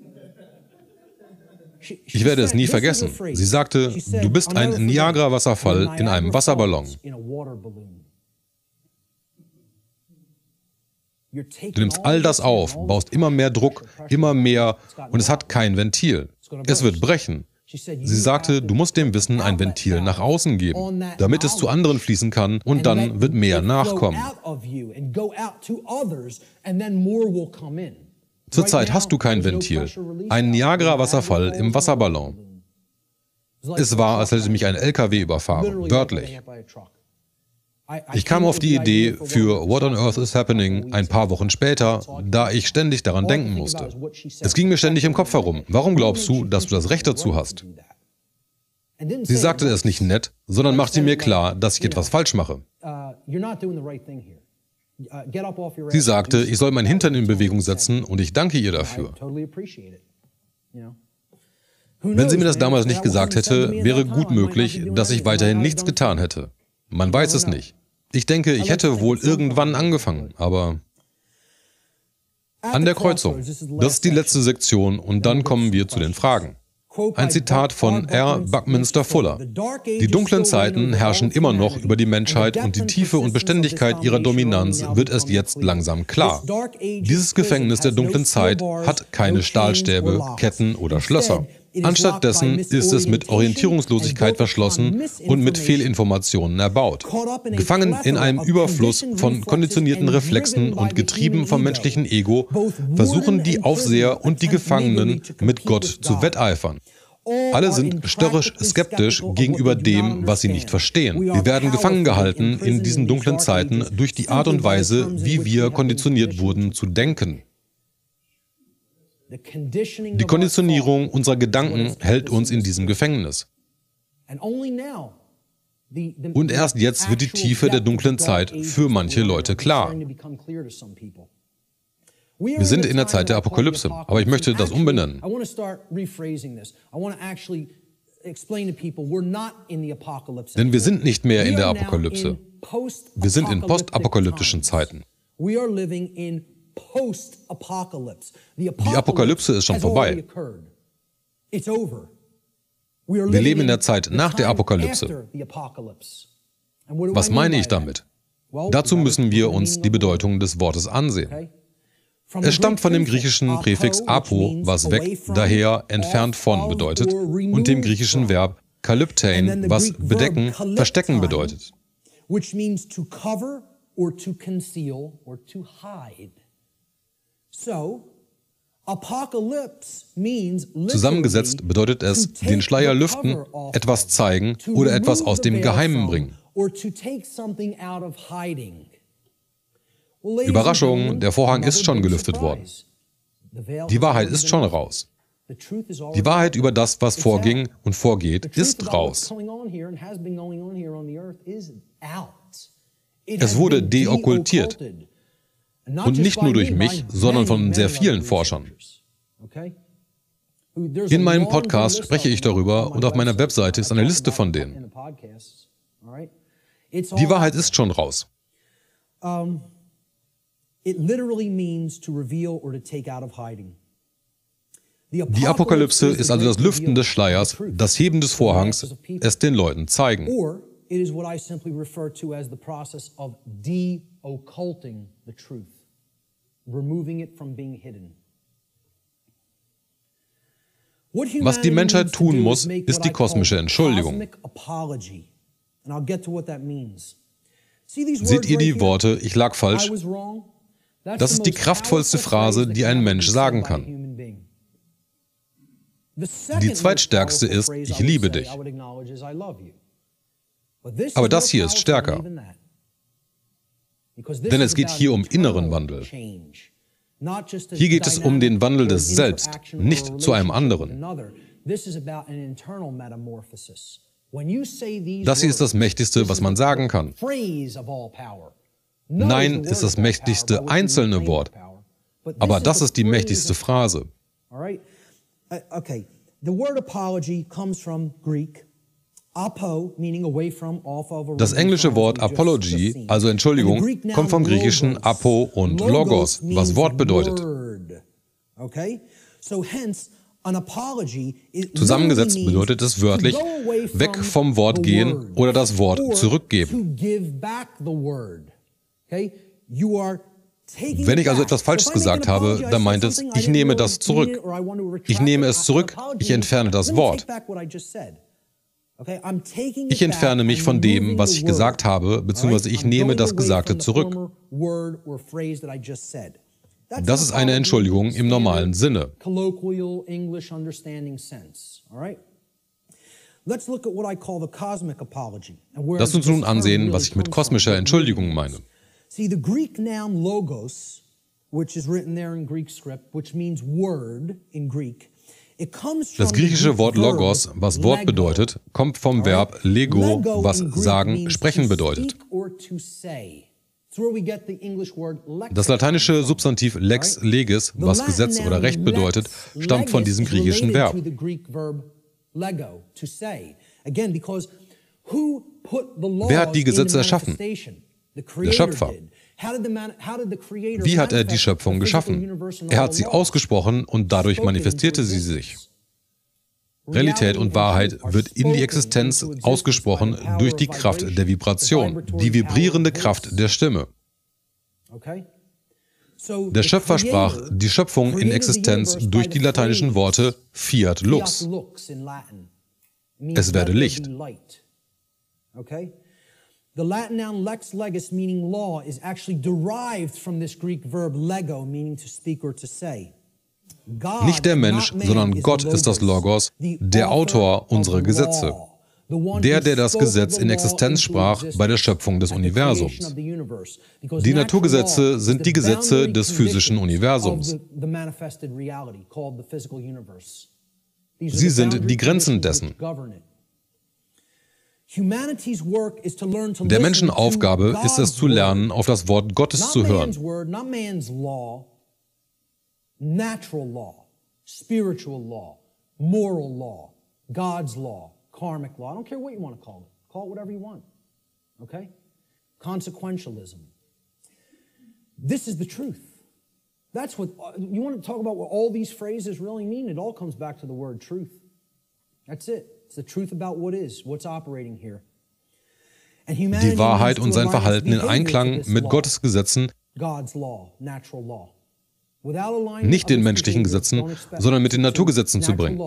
Ich werde es nie vergessen. Sie sagte, du bist ein Niagara-Wasserfall in einem Wasserballon. Du nimmst all das auf, baust immer mehr Druck, immer mehr und es hat kein Ventil. Es wird brechen. Sie sagte, du musst dem Wissen ein Ventil nach außen geben, damit es zu anderen fließen kann und dann wird mehr nachkommen. Zurzeit hast du kein Ventil. Ein Niagara-Wasserfall im Wasserballon. Es war, als hätte mich ein L K W überfahren, wörtlich. Ich kam auf die Idee für What on Earth is Happening ein paar Wochen später, da ich ständig daran denken musste. Es ging mir ständig im Kopf herum. Warum glaubst du, dass du das Recht dazu hast? Sie sagte es nicht nett, sondern machte mir klar, dass ich etwas falsch mache. Sie sagte, ich soll meinen Hintern in Bewegung setzen und ich danke ihr dafür. Wenn sie mir das damals nicht gesagt hätte, wäre gut möglich, dass ich weiterhin nichts getan hätte. Man weiß es nicht. Ich denke, ich hätte wohl irgendwann angefangen, aber an der Kreuzung. Das ist die letzte Sektion und dann kommen wir zu den Fragen. Ein Zitat von R. Buckminster Fuller. Die dunklen Zeiten herrschen immer noch über die Menschheit und die Tiefe und Beständigkeit ihrer Dominanz wird erst jetzt langsam klar. Dieses Gefängnis der dunklen Zeit hat keine Stahlstäbe, Ketten oder Schlösser. Anstattdessen ist es mit Orientierungslosigkeit verschlossen und mit Fehlinformationen erbaut. Gefangen in einem Überfluss von konditionierten Reflexen und getrieben vom menschlichen Ego, versuchen die Aufseher und die Gefangenen mit Gott zu wetteifern. Alle sind störrisch skeptisch gegenüber dem, was sie nicht verstehen. Wir werden gefangen gehalten in diesen dunklen Zeiten durch die Art und Weise, wie wir konditioniert wurden zu denken. Die Konditionierung unserer Gedanken hält uns in diesem Gefängnis. Und erst jetzt wird die Tiefe der dunklen Zeit für manche Leute klar. Wir sind in der Zeit der Apokalypse, aber ich möchte das umbenennen. Denn wir sind nicht mehr in der Apokalypse. Wir sind in postapokalyptischen Zeiten. Die Apokalypse ist schon vorbei. Wir leben in der Zeit nach der Apokalypse. Was meine ich damit? Dazu müssen wir uns die Bedeutung des Wortes ansehen. Es stammt von dem griechischen Präfix apo, was weg, daher entfernt von bedeutet, und dem griechischen Verb kalyptein, was bedecken, verstecken bedeutet. Zusammengesetzt bedeutet es, den Schleier lüften, etwas zeigen oder etwas aus dem Geheimen bringen. Überraschung, der Vorhang ist schon gelüftet worden. Die Wahrheit ist schon raus. Die Wahrheit über das, was vorging und vorgeht, ist raus. Es wurde deokkultiert. Und nicht nur durch mich, sondern von sehr vielen Forschern. In meinem Podcast spreche ich darüber und auf meiner Webseite ist eine Liste von denen. Die Wahrheit ist schon raus. Die Apokalypse ist also das Lüften des Schleiers, das Heben des Vorhangs, es den Leuten zeigen. It is what I simply refer to as the process of de-occulting the truth, removing it from being hidden. Was die Menschheit tun muss, ist die kosmische Entschuldigung. Seht ihr die Worte, ich lag falsch? Das ist die kraftvollste Phrase, die ein Mensch sagen kann. Die zweitstärkste ist, ich liebe dich. Aber das hier ist stärker. Denn es geht hier um inneren Wandel. Hier geht es um den Wandel des Selbst, nicht zu einem anderen. Das hier ist das Mächtigste, was man sagen kann. Nein ist das mächtigste einzelne Wort, aber das ist die mächtigste Phrase. Das englische Wort Apology, also Entschuldigung, kommt vom griechischen Apo und Logos, was Wort bedeutet. Zusammengesetzt bedeutet es wörtlich, weg vom Wort gehen oder das Wort zurückgeben. Wenn ich also etwas Falsches gesagt habe, dann meint es, ich nehme das zurück. Ich nehme es zurück, ich entferne das Wort. Ich entferne mich von dem, was ich gesagt habe, beziehungsweise ich nehme das Gesagte zurück. Das ist eine Entschuldigung im normalen Sinne. Lass uns nun ansehen, was ich mit kosmischer Entschuldigung meine. See, the Greek noun logos, which is written there in Greek script, which means word in Greek, it comes from Das griechische Wort Logos, was Wort bedeutet, kommt vom Verb lego, was sagen, sprechen bedeutet. Das lateinische Substantiv lex legis, was Gesetz oder Recht bedeutet, stammt von diesem griechischen Verb. Wer hat die Gesetze erschaffen? Der Schöpfer. Wie hat er die Schöpfung geschaffen? Er hat sie ausgesprochen und dadurch manifestierte sie sich. Realität und Wahrheit wird in die Existenz ausgesprochen durch die Kraft der Vibration, die vibrierende Kraft der Stimme. Der Schöpfer sprach die Schöpfung in Existenz durch die lateinischen Worte Fiat Lux. Es werde Licht. The Latin noun lex legis, meaning law, is actually derived from this Greek verb lego, meaning to speak or to say. Nicht der Mensch, sondern Gott ist das Logos, der Autor unserer Gesetze. Der, der das Gesetz in Existenz sprach bei der Schöpfung des Universums. Die Naturgesetze sind die Gesetze des physischen Universums. Sie sind die Grenzen dessen. Der Menschen Aufgabe ist es zu lernen, auf das Wort Gottes zu hören. Natural law, spiritual law, moral law, God's law, karmic law. I don't care what you want to call it. Call it whatever you want. Okay? Consequentialism. This is the truth. That's what, you want to talk about what all these phrases really mean? It all comes back to the word truth. That's it. It's the truth about what is, what's operating here. Die Wahrheit und sein Verhalten in Einklang mit Gottes Gesetzen, nicht den menschlichen Gesetzen, sondern mit den Naturgesetzen zu bringen.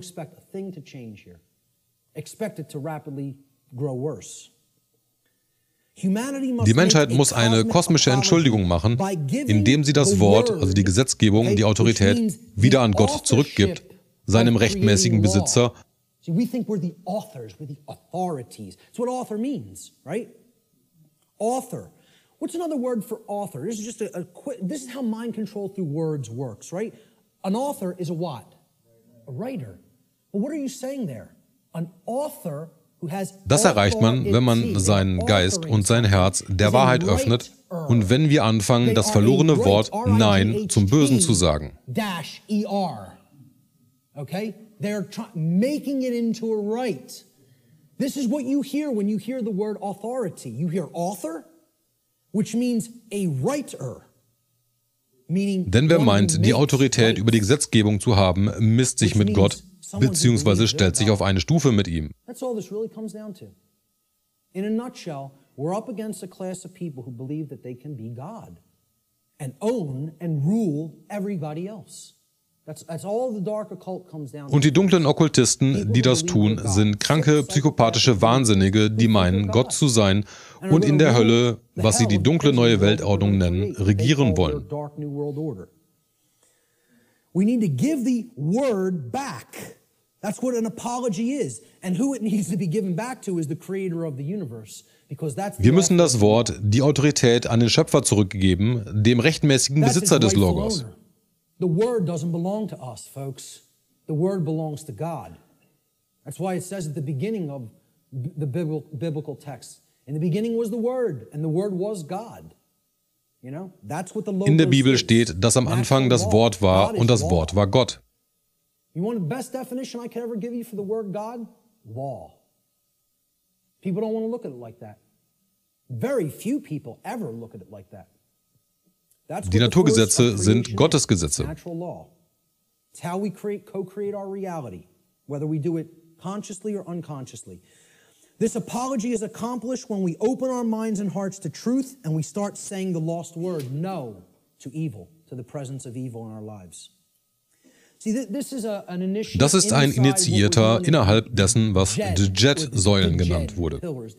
Die Menschheit muss eine kosmische Entschuldigung machen, indem sie das Wort, also die Gesetzgebung, die Autorität, wieder an Gott zurückgibt, seinem rechtmäßigen Besitzer. See, we think we're the authors, we're the authorities. That's what author means, right? Author. What's another word for author? This is just a, a quick, this is how mind control through words works, right? An author is a what? A writer. Well, what are you saying there? An author who has Das erreicht man, wenn man seinen Geist und sein Herz der Wahrheit öffnet und wenn wir anfangen, das verlorene Wort Nein zum Bösen zu sagen. Dash E R. Okay? They're try- making it into a right. This is what you hear when you hear the word authority. You hear author, which means a writer. Meaning Denn wer meint, die Autorität über die Gesetzgebung zu haben, misst sich mit Gott, beziehungsweise stellt sich auf eine Stufe mit ihm. That's all this really comes down to. In a nutshell, we're up against a class of people who believe that they can be God and own and rule everybody else. Und die dunklen Okkultisten, die das tun, sind kranke, psychopathische Wahnsinnige, die meinen, Gott zu sein und in der Hölle, was sie die dunkle neue Weltordnung nennen, regieren wollen. We need to give the word back. That's what an apology is. And who it needs to be given back to is the creator of the universe. Wir müssen das Wort, die Autorität an den Schöpfer zurückgeben, dem rechtmäßigen Besitzer des Logos. The word doesn't belong to us, folks. The word belongs to God. That's why it says at the beginning of the biblical text, in the beginning was the word, and the word was God. You know, that's what the logos In der Bibel steht, dass am Anfang das Wort war und das Wort war Gott. You want the best definition I could ever give you for the word God? Law. People don't want to look at it like that. Very few people ever look at it like that. Die Naturgesetze sind Gottes Gesetze. It's how we create, co-create our reality, whether we do it consciously or unconsciously. This apology is accomplished when we open our minds and hearts to truth and we start saying the lost word, no. to evil, to the presence of evil in our lives. Das ist ein Initiierter innerhalb dessen, was die Djed-Säulen genannt wurde.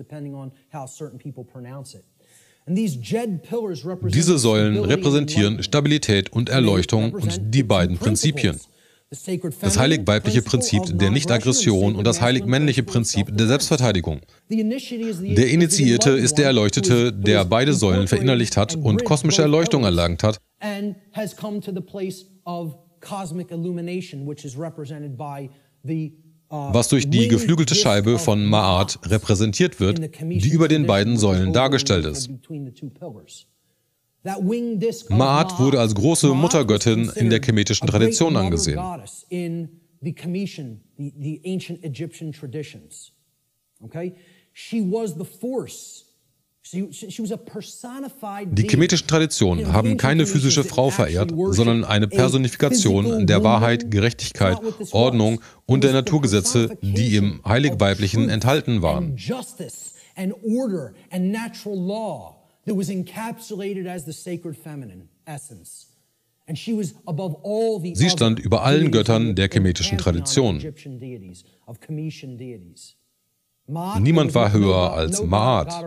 Diese Säulen repräsentieren Stabilität und Erleuchtung und die beiden Prinzipien. Das heilig-weibliche Prinzip der Nicht-Aggression und das heilig-männliche Prinzip der Selbstverteidigung. Der Initiierte ist der Erleuchtete, der beide Säulen verinnerlicht hat und kosmische Erleuchtung erlangt hat, was durch die geflügelte Scheibe von Ma'at repräsentiert wird, die über den beiden Säulen dargestellt ist. Ma'at wurde als große Muttergöttin in der kemetischen Tradition angesehen. Die kemetischen Traditionen haben keine physische Frau verehrt, sondern eine Personifikation der Wahrheit, Gerechtigkeit, Ordnung und der Naturgesetze, die im Heilig-Weiblichen enthalten waren. Sie stand über allen Göttern der kemetischen Tradition. Niemand war höher als Ma'at.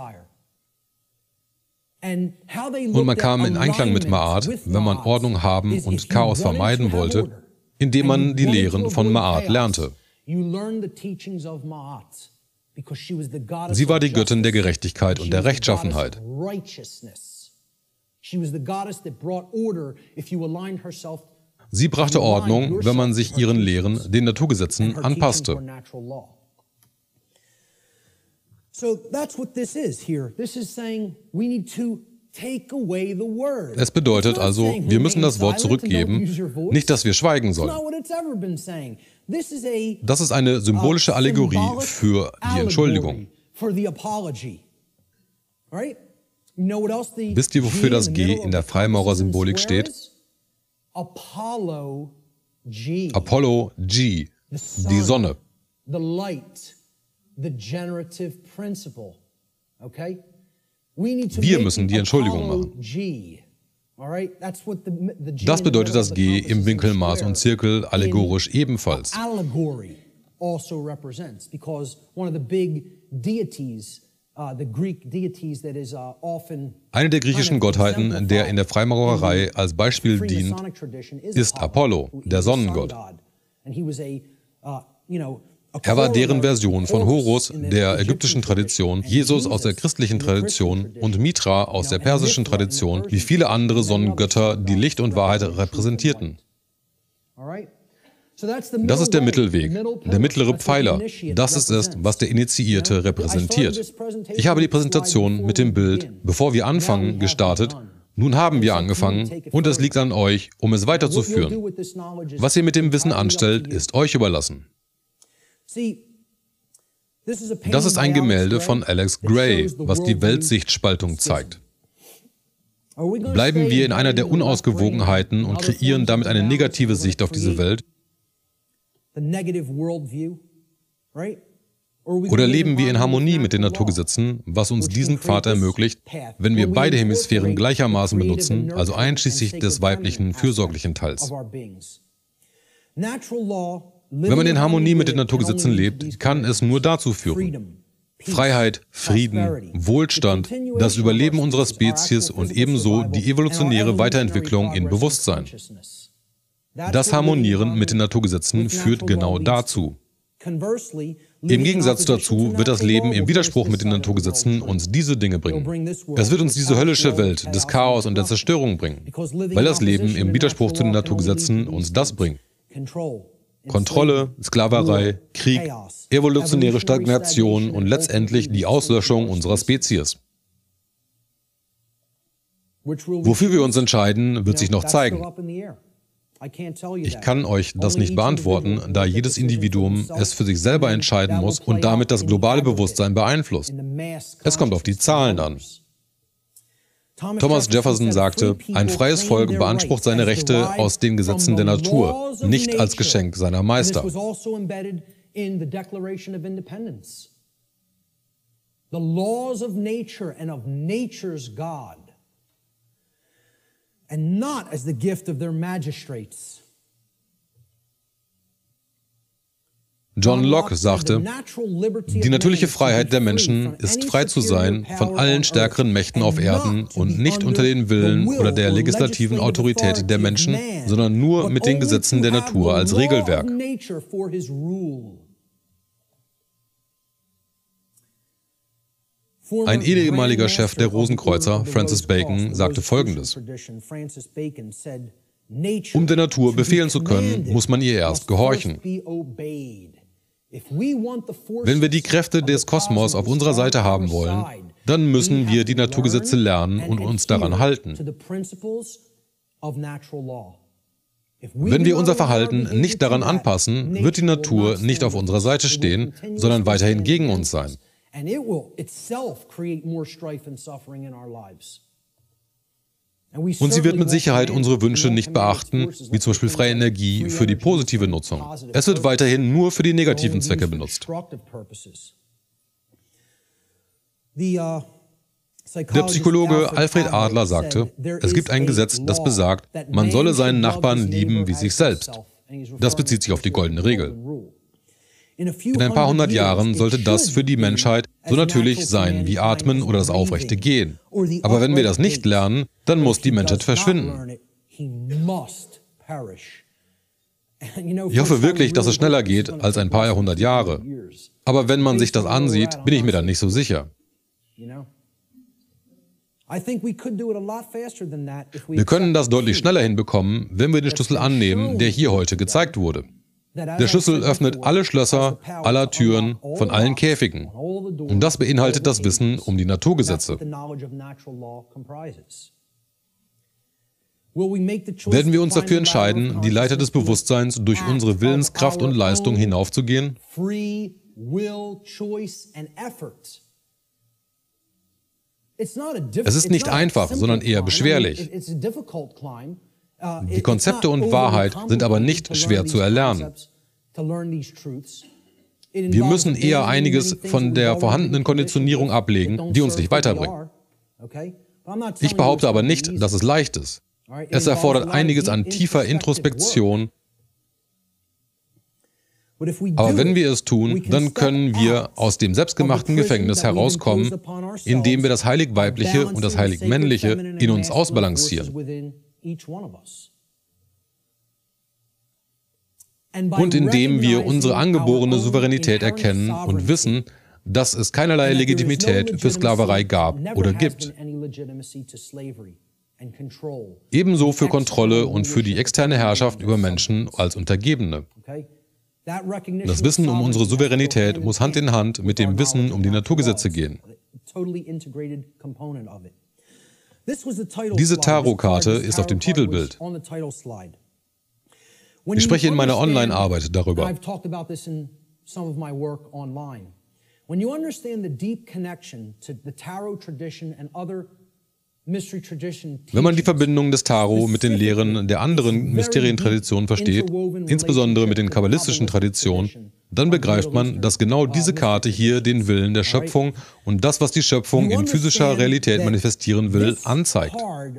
Und man kam in Einklang mit Ma'at, wenn man Ordnung haben und Chaos vermeiden wollte, indem man die Lehren von Ma'at lernte. Sie war die Göttin der Gerechtigkeit und der Rechtschaffenheit. Sie brachte Ordnung, wenn man sich ihren Lehren, den Naturgesetzen, anpasste. Es bedeutet also, wir müssen das Wort zurückgeben, nicht, dass wir schweigen sollen. Das ist eine symbolische Allegorie für die Entschuldigung. Wisst ihr, wofür das G in der Freimaurer-Symbolik steht? Apollo G, die Sonne. Wir müssen die Entschuldigung machen. Das bedeutet das G im Winkel, Maß und Zirkel allegorisch ebenfalls. Eine der griechischen Gottheiten, der in der Freimaurerei als Beispiel dient, ist Apollo, der Sonnengott. Er war deren Version von Horus, der ägyptischen Tradition, Jesus aus der christlichen Tradition und Mitra aus der persischen Tradition, wie viele andere Sonnengötter, die Licht und Wahrheit repräsentierten. Das ist der Mittelweg, der mittlere Pfeiler. Das ist es, was der Initiierte repräsentiert. Ich habe die Präsentation mit dem Bild, bevor wir anfangen, gestartet. Nun haben wir angefangen und es liegt an euch, um es weiterzuführen. Was ihr mit dem Wissen anstellt, ist euch überlassen. Das ist ein Gemälde von Alex Gray, was die Weltsichtspaltung zeigt. Bleiben wir in einer der Unausgewogenheiten und kreieren damit eine negative Sicht auf diese Welt? Oder leben wir in Harmonie mit den Naturgesetzen, was uns diesen Pfad ermöglicht, wenn wir beide Hemisphären gleichermaßen benutzen, also einschließlich des weiblichen, fürsorglichen Teils? Wenn man in Harmonie mit den Naturgesetzen lebt, kann es nur dazu führen: Freiheit, Frieden, Wohlstand, das Überleben unserer Spezies und ebenso die evolutionäre Weiterentwicklung in Bewusstsein. Das Harmonieren mit den Naturgesetzen führt genau dazu. Im Gegensatz dazu wird das Leben im Widerspruch mit den Naturgesetzen uns diese Dinge bringen. Es wird uns diese höllische Welt des Chaos und der Zerstörung bringen, weil das Leben im Widerspruch zu den Naturgesetzen uns das bringt: Kontrolle, Sklaverei, Krieg, evolutionäre Stagnation und letztendlich die Auslöschung unserer Spezies. Wofür wir uns entscheiden, wird sich noch zeigen. Ich kann euch das nicht beantworten, da jedes Individuum es für sich selber entscheiden muss und damit das globale Bewusstsein beeinflusst. Es kommt auf die Zahlen an. Thomas Jefferson sagte, ein freies Volk beansprucht seine Rechte aus den Gesetzen der Natur, nicht als Geschenk seiner Meister. The laws of nature and of nature's God. and not as the gift of their magistrates. John Locke sagte, die natürliche Freiheit der Menschen ist frei zu sein von allen stärkeren Mächten auf Erden und nicht unter den Willen oder der legislativen Autorität der Menschen, sondern nur mit den Gesetzen der Natur als Regelwerk. Ein ehemaliger Chef der Rosenkreuzer, Francis Bacon, sagte Folgendes: Um der Natur befehlen zu können, muss man ihr erst gehorchen. Wenn wir die Kräfte des Kosmos auf unserer Seite haben wollen, dann müssen wir die Naturgesetze lernen und uns daran halten. Wenn wir unser Verhalten nicht daran anpassen, wird die Natur nicht auf unserer Seite stehen, sondern weiterhin gegen uns sein. Und sie wird mit Sicherheit unsere Wünsche nicht beachten, wie zum Beispiel freie Energie für die positive Nutzung. Es wird weiterhin nur für die negativen Zwecke benutzt. Der Psychologe Alfred Adler sagte, es gibt ein Gesetz, das besagt, man solle seinen Nachbarn lieben wie sich selbst. Das bezieht sich auf die goldene Regel. In ein paar hundert Jahren sollte das für die Menschheit so natürlich sein wie Atmen oder das aufrechte Gehen. Aber wenn wir das nicht lernen, dann muss die Menschheit verschwinden. Ich hoffe wirklich, dass es schneller geht als ein paar Jahrhundert Jahre. Aber wenn man sich das ansieht, bin ich mir dann nicht so sicher. Wir können das deutlich schneller hinbekommen, wenn wir den Schlüssel annehmen, der hier heute gezeigt wurde. Der Schlüssel öffnet alle Schlösser, aller Türen, von allen Käfigen. Und das beinhaltet das Wissen um die Naturgesetze. Werden wir uns dafür entscheiden, die Leiter des Bewusstseins durch unsere Willenskraft und Leistung hinaufzugehen? Es ist nicht einfach, sondern eher beschwerlich. Die Konzepte und Wahrheit sind aber nicht schwer zu erlernen. Wir müssen eher einiges von der vorhandenen Konditionierung ablegen, die uns nicht weiterbringt. Ich behaupte aber nicht, dass es leicht ist. Es erfordert einiges an tiefer Introspektion. Aber wenn wir es tun, dann können wir aus dem selbstgemachten Gefängnis herauskommen, indem wir das Heilig-Weibliche und das Heilig-Männliche in uns ausbalancieren. Und indem wir unsere angeborene Souveränität erkennen und wissen, dass es keinerlei Legitimität für Sklaverei gab oder gibt. Ebenso für Kontrolle und für die externe Herrschaft über Menschen als Untergebene. Das Wissen um unsere Souveränität muss Hand in Hand mit dem Wissen um die Naturgesetze gehen. Diese Tarotkarte ist auf dem Titelbild. Ich spreche in meiner Online-Arbeit darüber. Wenn man die Verbindung des Tarot mit den Lehren der anderen Mysterientraditionen versteht, insbesondere mit den kabbalistischen Traditionen, dann begreift man, dass genau diese Karte hier den Willen der Schöpfung und das, was die Schöpfung in physischer Realität manifestieren will, anzeigt.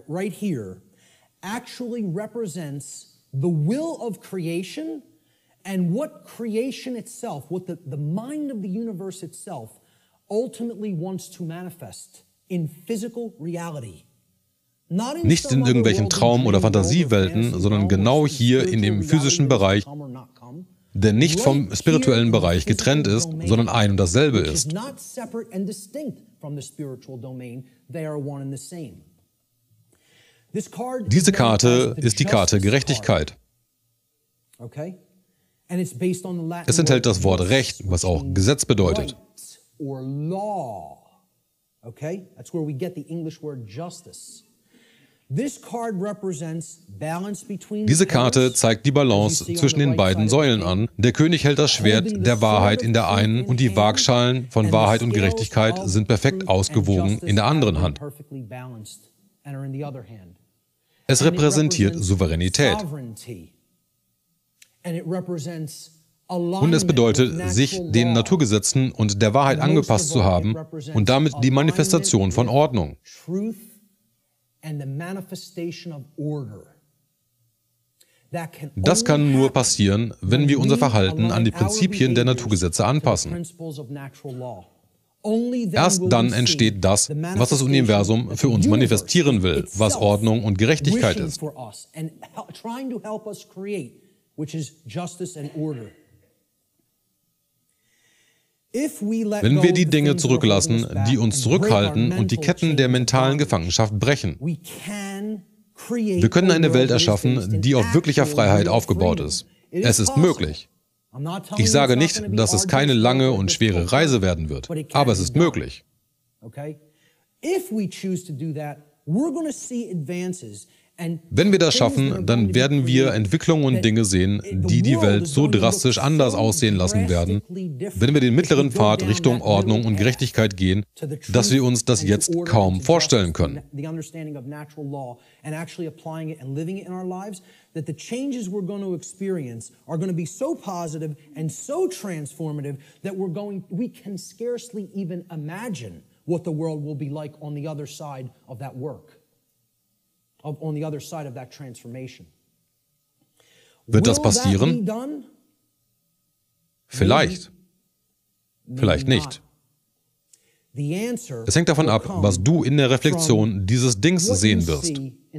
The will of creation and what creation itself, what the, the mind of the universe itself ultimately wants to manifest in physical reality. Nicht in irgendwelchen Traum- oder Fantasiewelten, sondern genau hier in dem physischen Bereich, der nicht vom spirituellen Bereich getrennt ist, sondern ein und dasselbe ist. Diese Karte ist die Karte Gerechtigkeit. Es enthält das Wort Recht, was auch Gesetz bedeutet. Diese Karte zeigt die Balance zwischen den beiden Säulen an. Der König hält das Schwert der Wahrheit in der einen und die Waagschalen von Wahrheit und Gerechtigkeit sind perfekt ausgewogen in der anderen Hand. Es repräsentiert Souveränität. Und es bedeutet, sich den Naturgesetzen und der Wahrheit angepasst zu haben und damit die Manifestation von Ordnung. Das kann nur passieren, wenn wir unser Verhalten an die Prinzipien der Naturgesetze anpassen. Erst dann entsteht das, was das Universum für uns manifestieren will, was Ordnung und Gerechtigkeit ist. Wenn wir die Dinge zurücklassen, die uns zurückhalten und die Ketten der mentalen Gefangenschaft brechen, wir können eine Welt erschaffen, die auf wirklicher Freiheit aufgebaut ist. Es ist möglich. Ich sage nicht, dass es keine lange und schwere Reise werden wird, aber es ist möglich. Wenn wir das schaffen, dann werden wir Entwicklungen und Dinge sehen, die die Welt so drastisch anders aussehen lassen werden, wenn wir den mittleren Pfad Richtung Ordnung und Gerechtigkeit gehen, dass wir uns das jetzt kaum vorstellen können. That the changes we're going to experience are going to be so positive and so transformative that we're going, we can scarcely even imagine what the world will be like on the other side of that work, of, on the other side of that transformation. Wird das passieren? Vielleicht. Vielleicht nicht. Es hängt davon ab, was du in der Reflexion dieses Dings sehen wirst.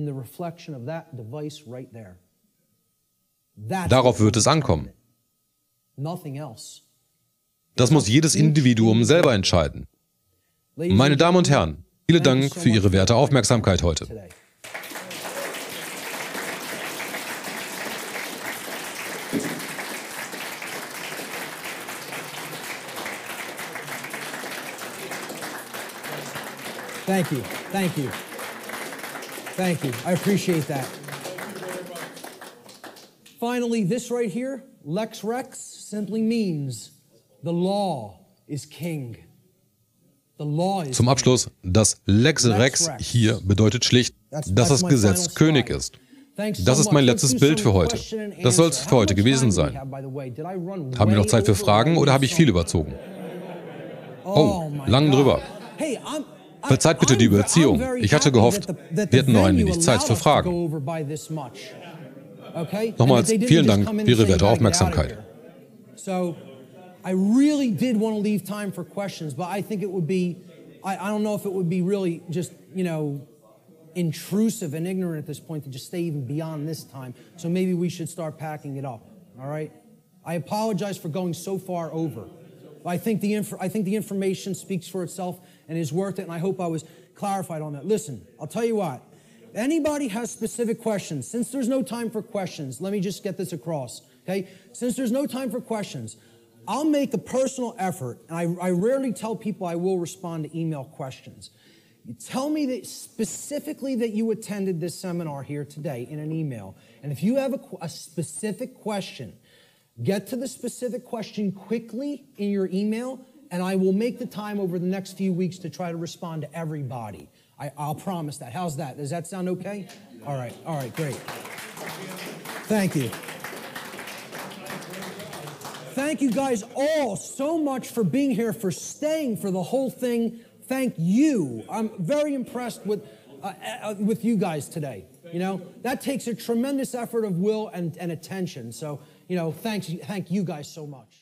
Darauf wird es ankommen. Das muss jedes Individuum selber entscheiden. Meine Damen und Herren, vielen Dank für Ihre werte Aufmerksamkeit heute. Thank you, thank you, thank you. I appreciate that. Finally, this right here, Lex Rex, simply means the law is king. The law is Zum Abschluss, das Lex Rex hier bedeutet schlicht, dass das Gesetz König ist. Das ist mein letztes Bild für heute. Das soll es für heute gewesen sein. Haben wir noch Zeit für Fragen oder habe ich viel überzogen? Oh, lang drüber. Verzeiht bitte die Überziehung. Ich hatte gehofft, wir hätten noch ein wenig Zeit für Fragen. Nochmals vielen Dank für Ihre werte Aufmerksamkeit. So, I really did want to leave time for questions, but I think it would be, I, I don't know if it would be really just, you know, intrusive and ignorant at this point to just stay even beyond this time. So maybe we should start packing it up, all right? I apologize for going so far over. I think the inf I think the information speaks for itself and is worth it, and I hope I was clarified on that. Listen, I'll tell you what. If anybody has specific questions, since there's no time for questions, let me just get this across, okay? Since there's no time for questions, I'll make a personal effort, and I, I rarely tell people I will respond to email questions. You tell me that specifically that you attended this seminar here today in an email, and if you have a, a specific question, get to the specific question quickly in your email, and I will make the time over the next few weeks to try to respond to everybody. I, I'll promise that. How's that? Does that sound okay? All right. All right, great. Thank you. Thank you guys all so much for being here, for staying for the whole thing. Thank you. I'm very impressed with, uh, uh, with you guys today. You know, that takes a tremendous effort of will and, and attention. So, you know, thanks, thank you guys so much.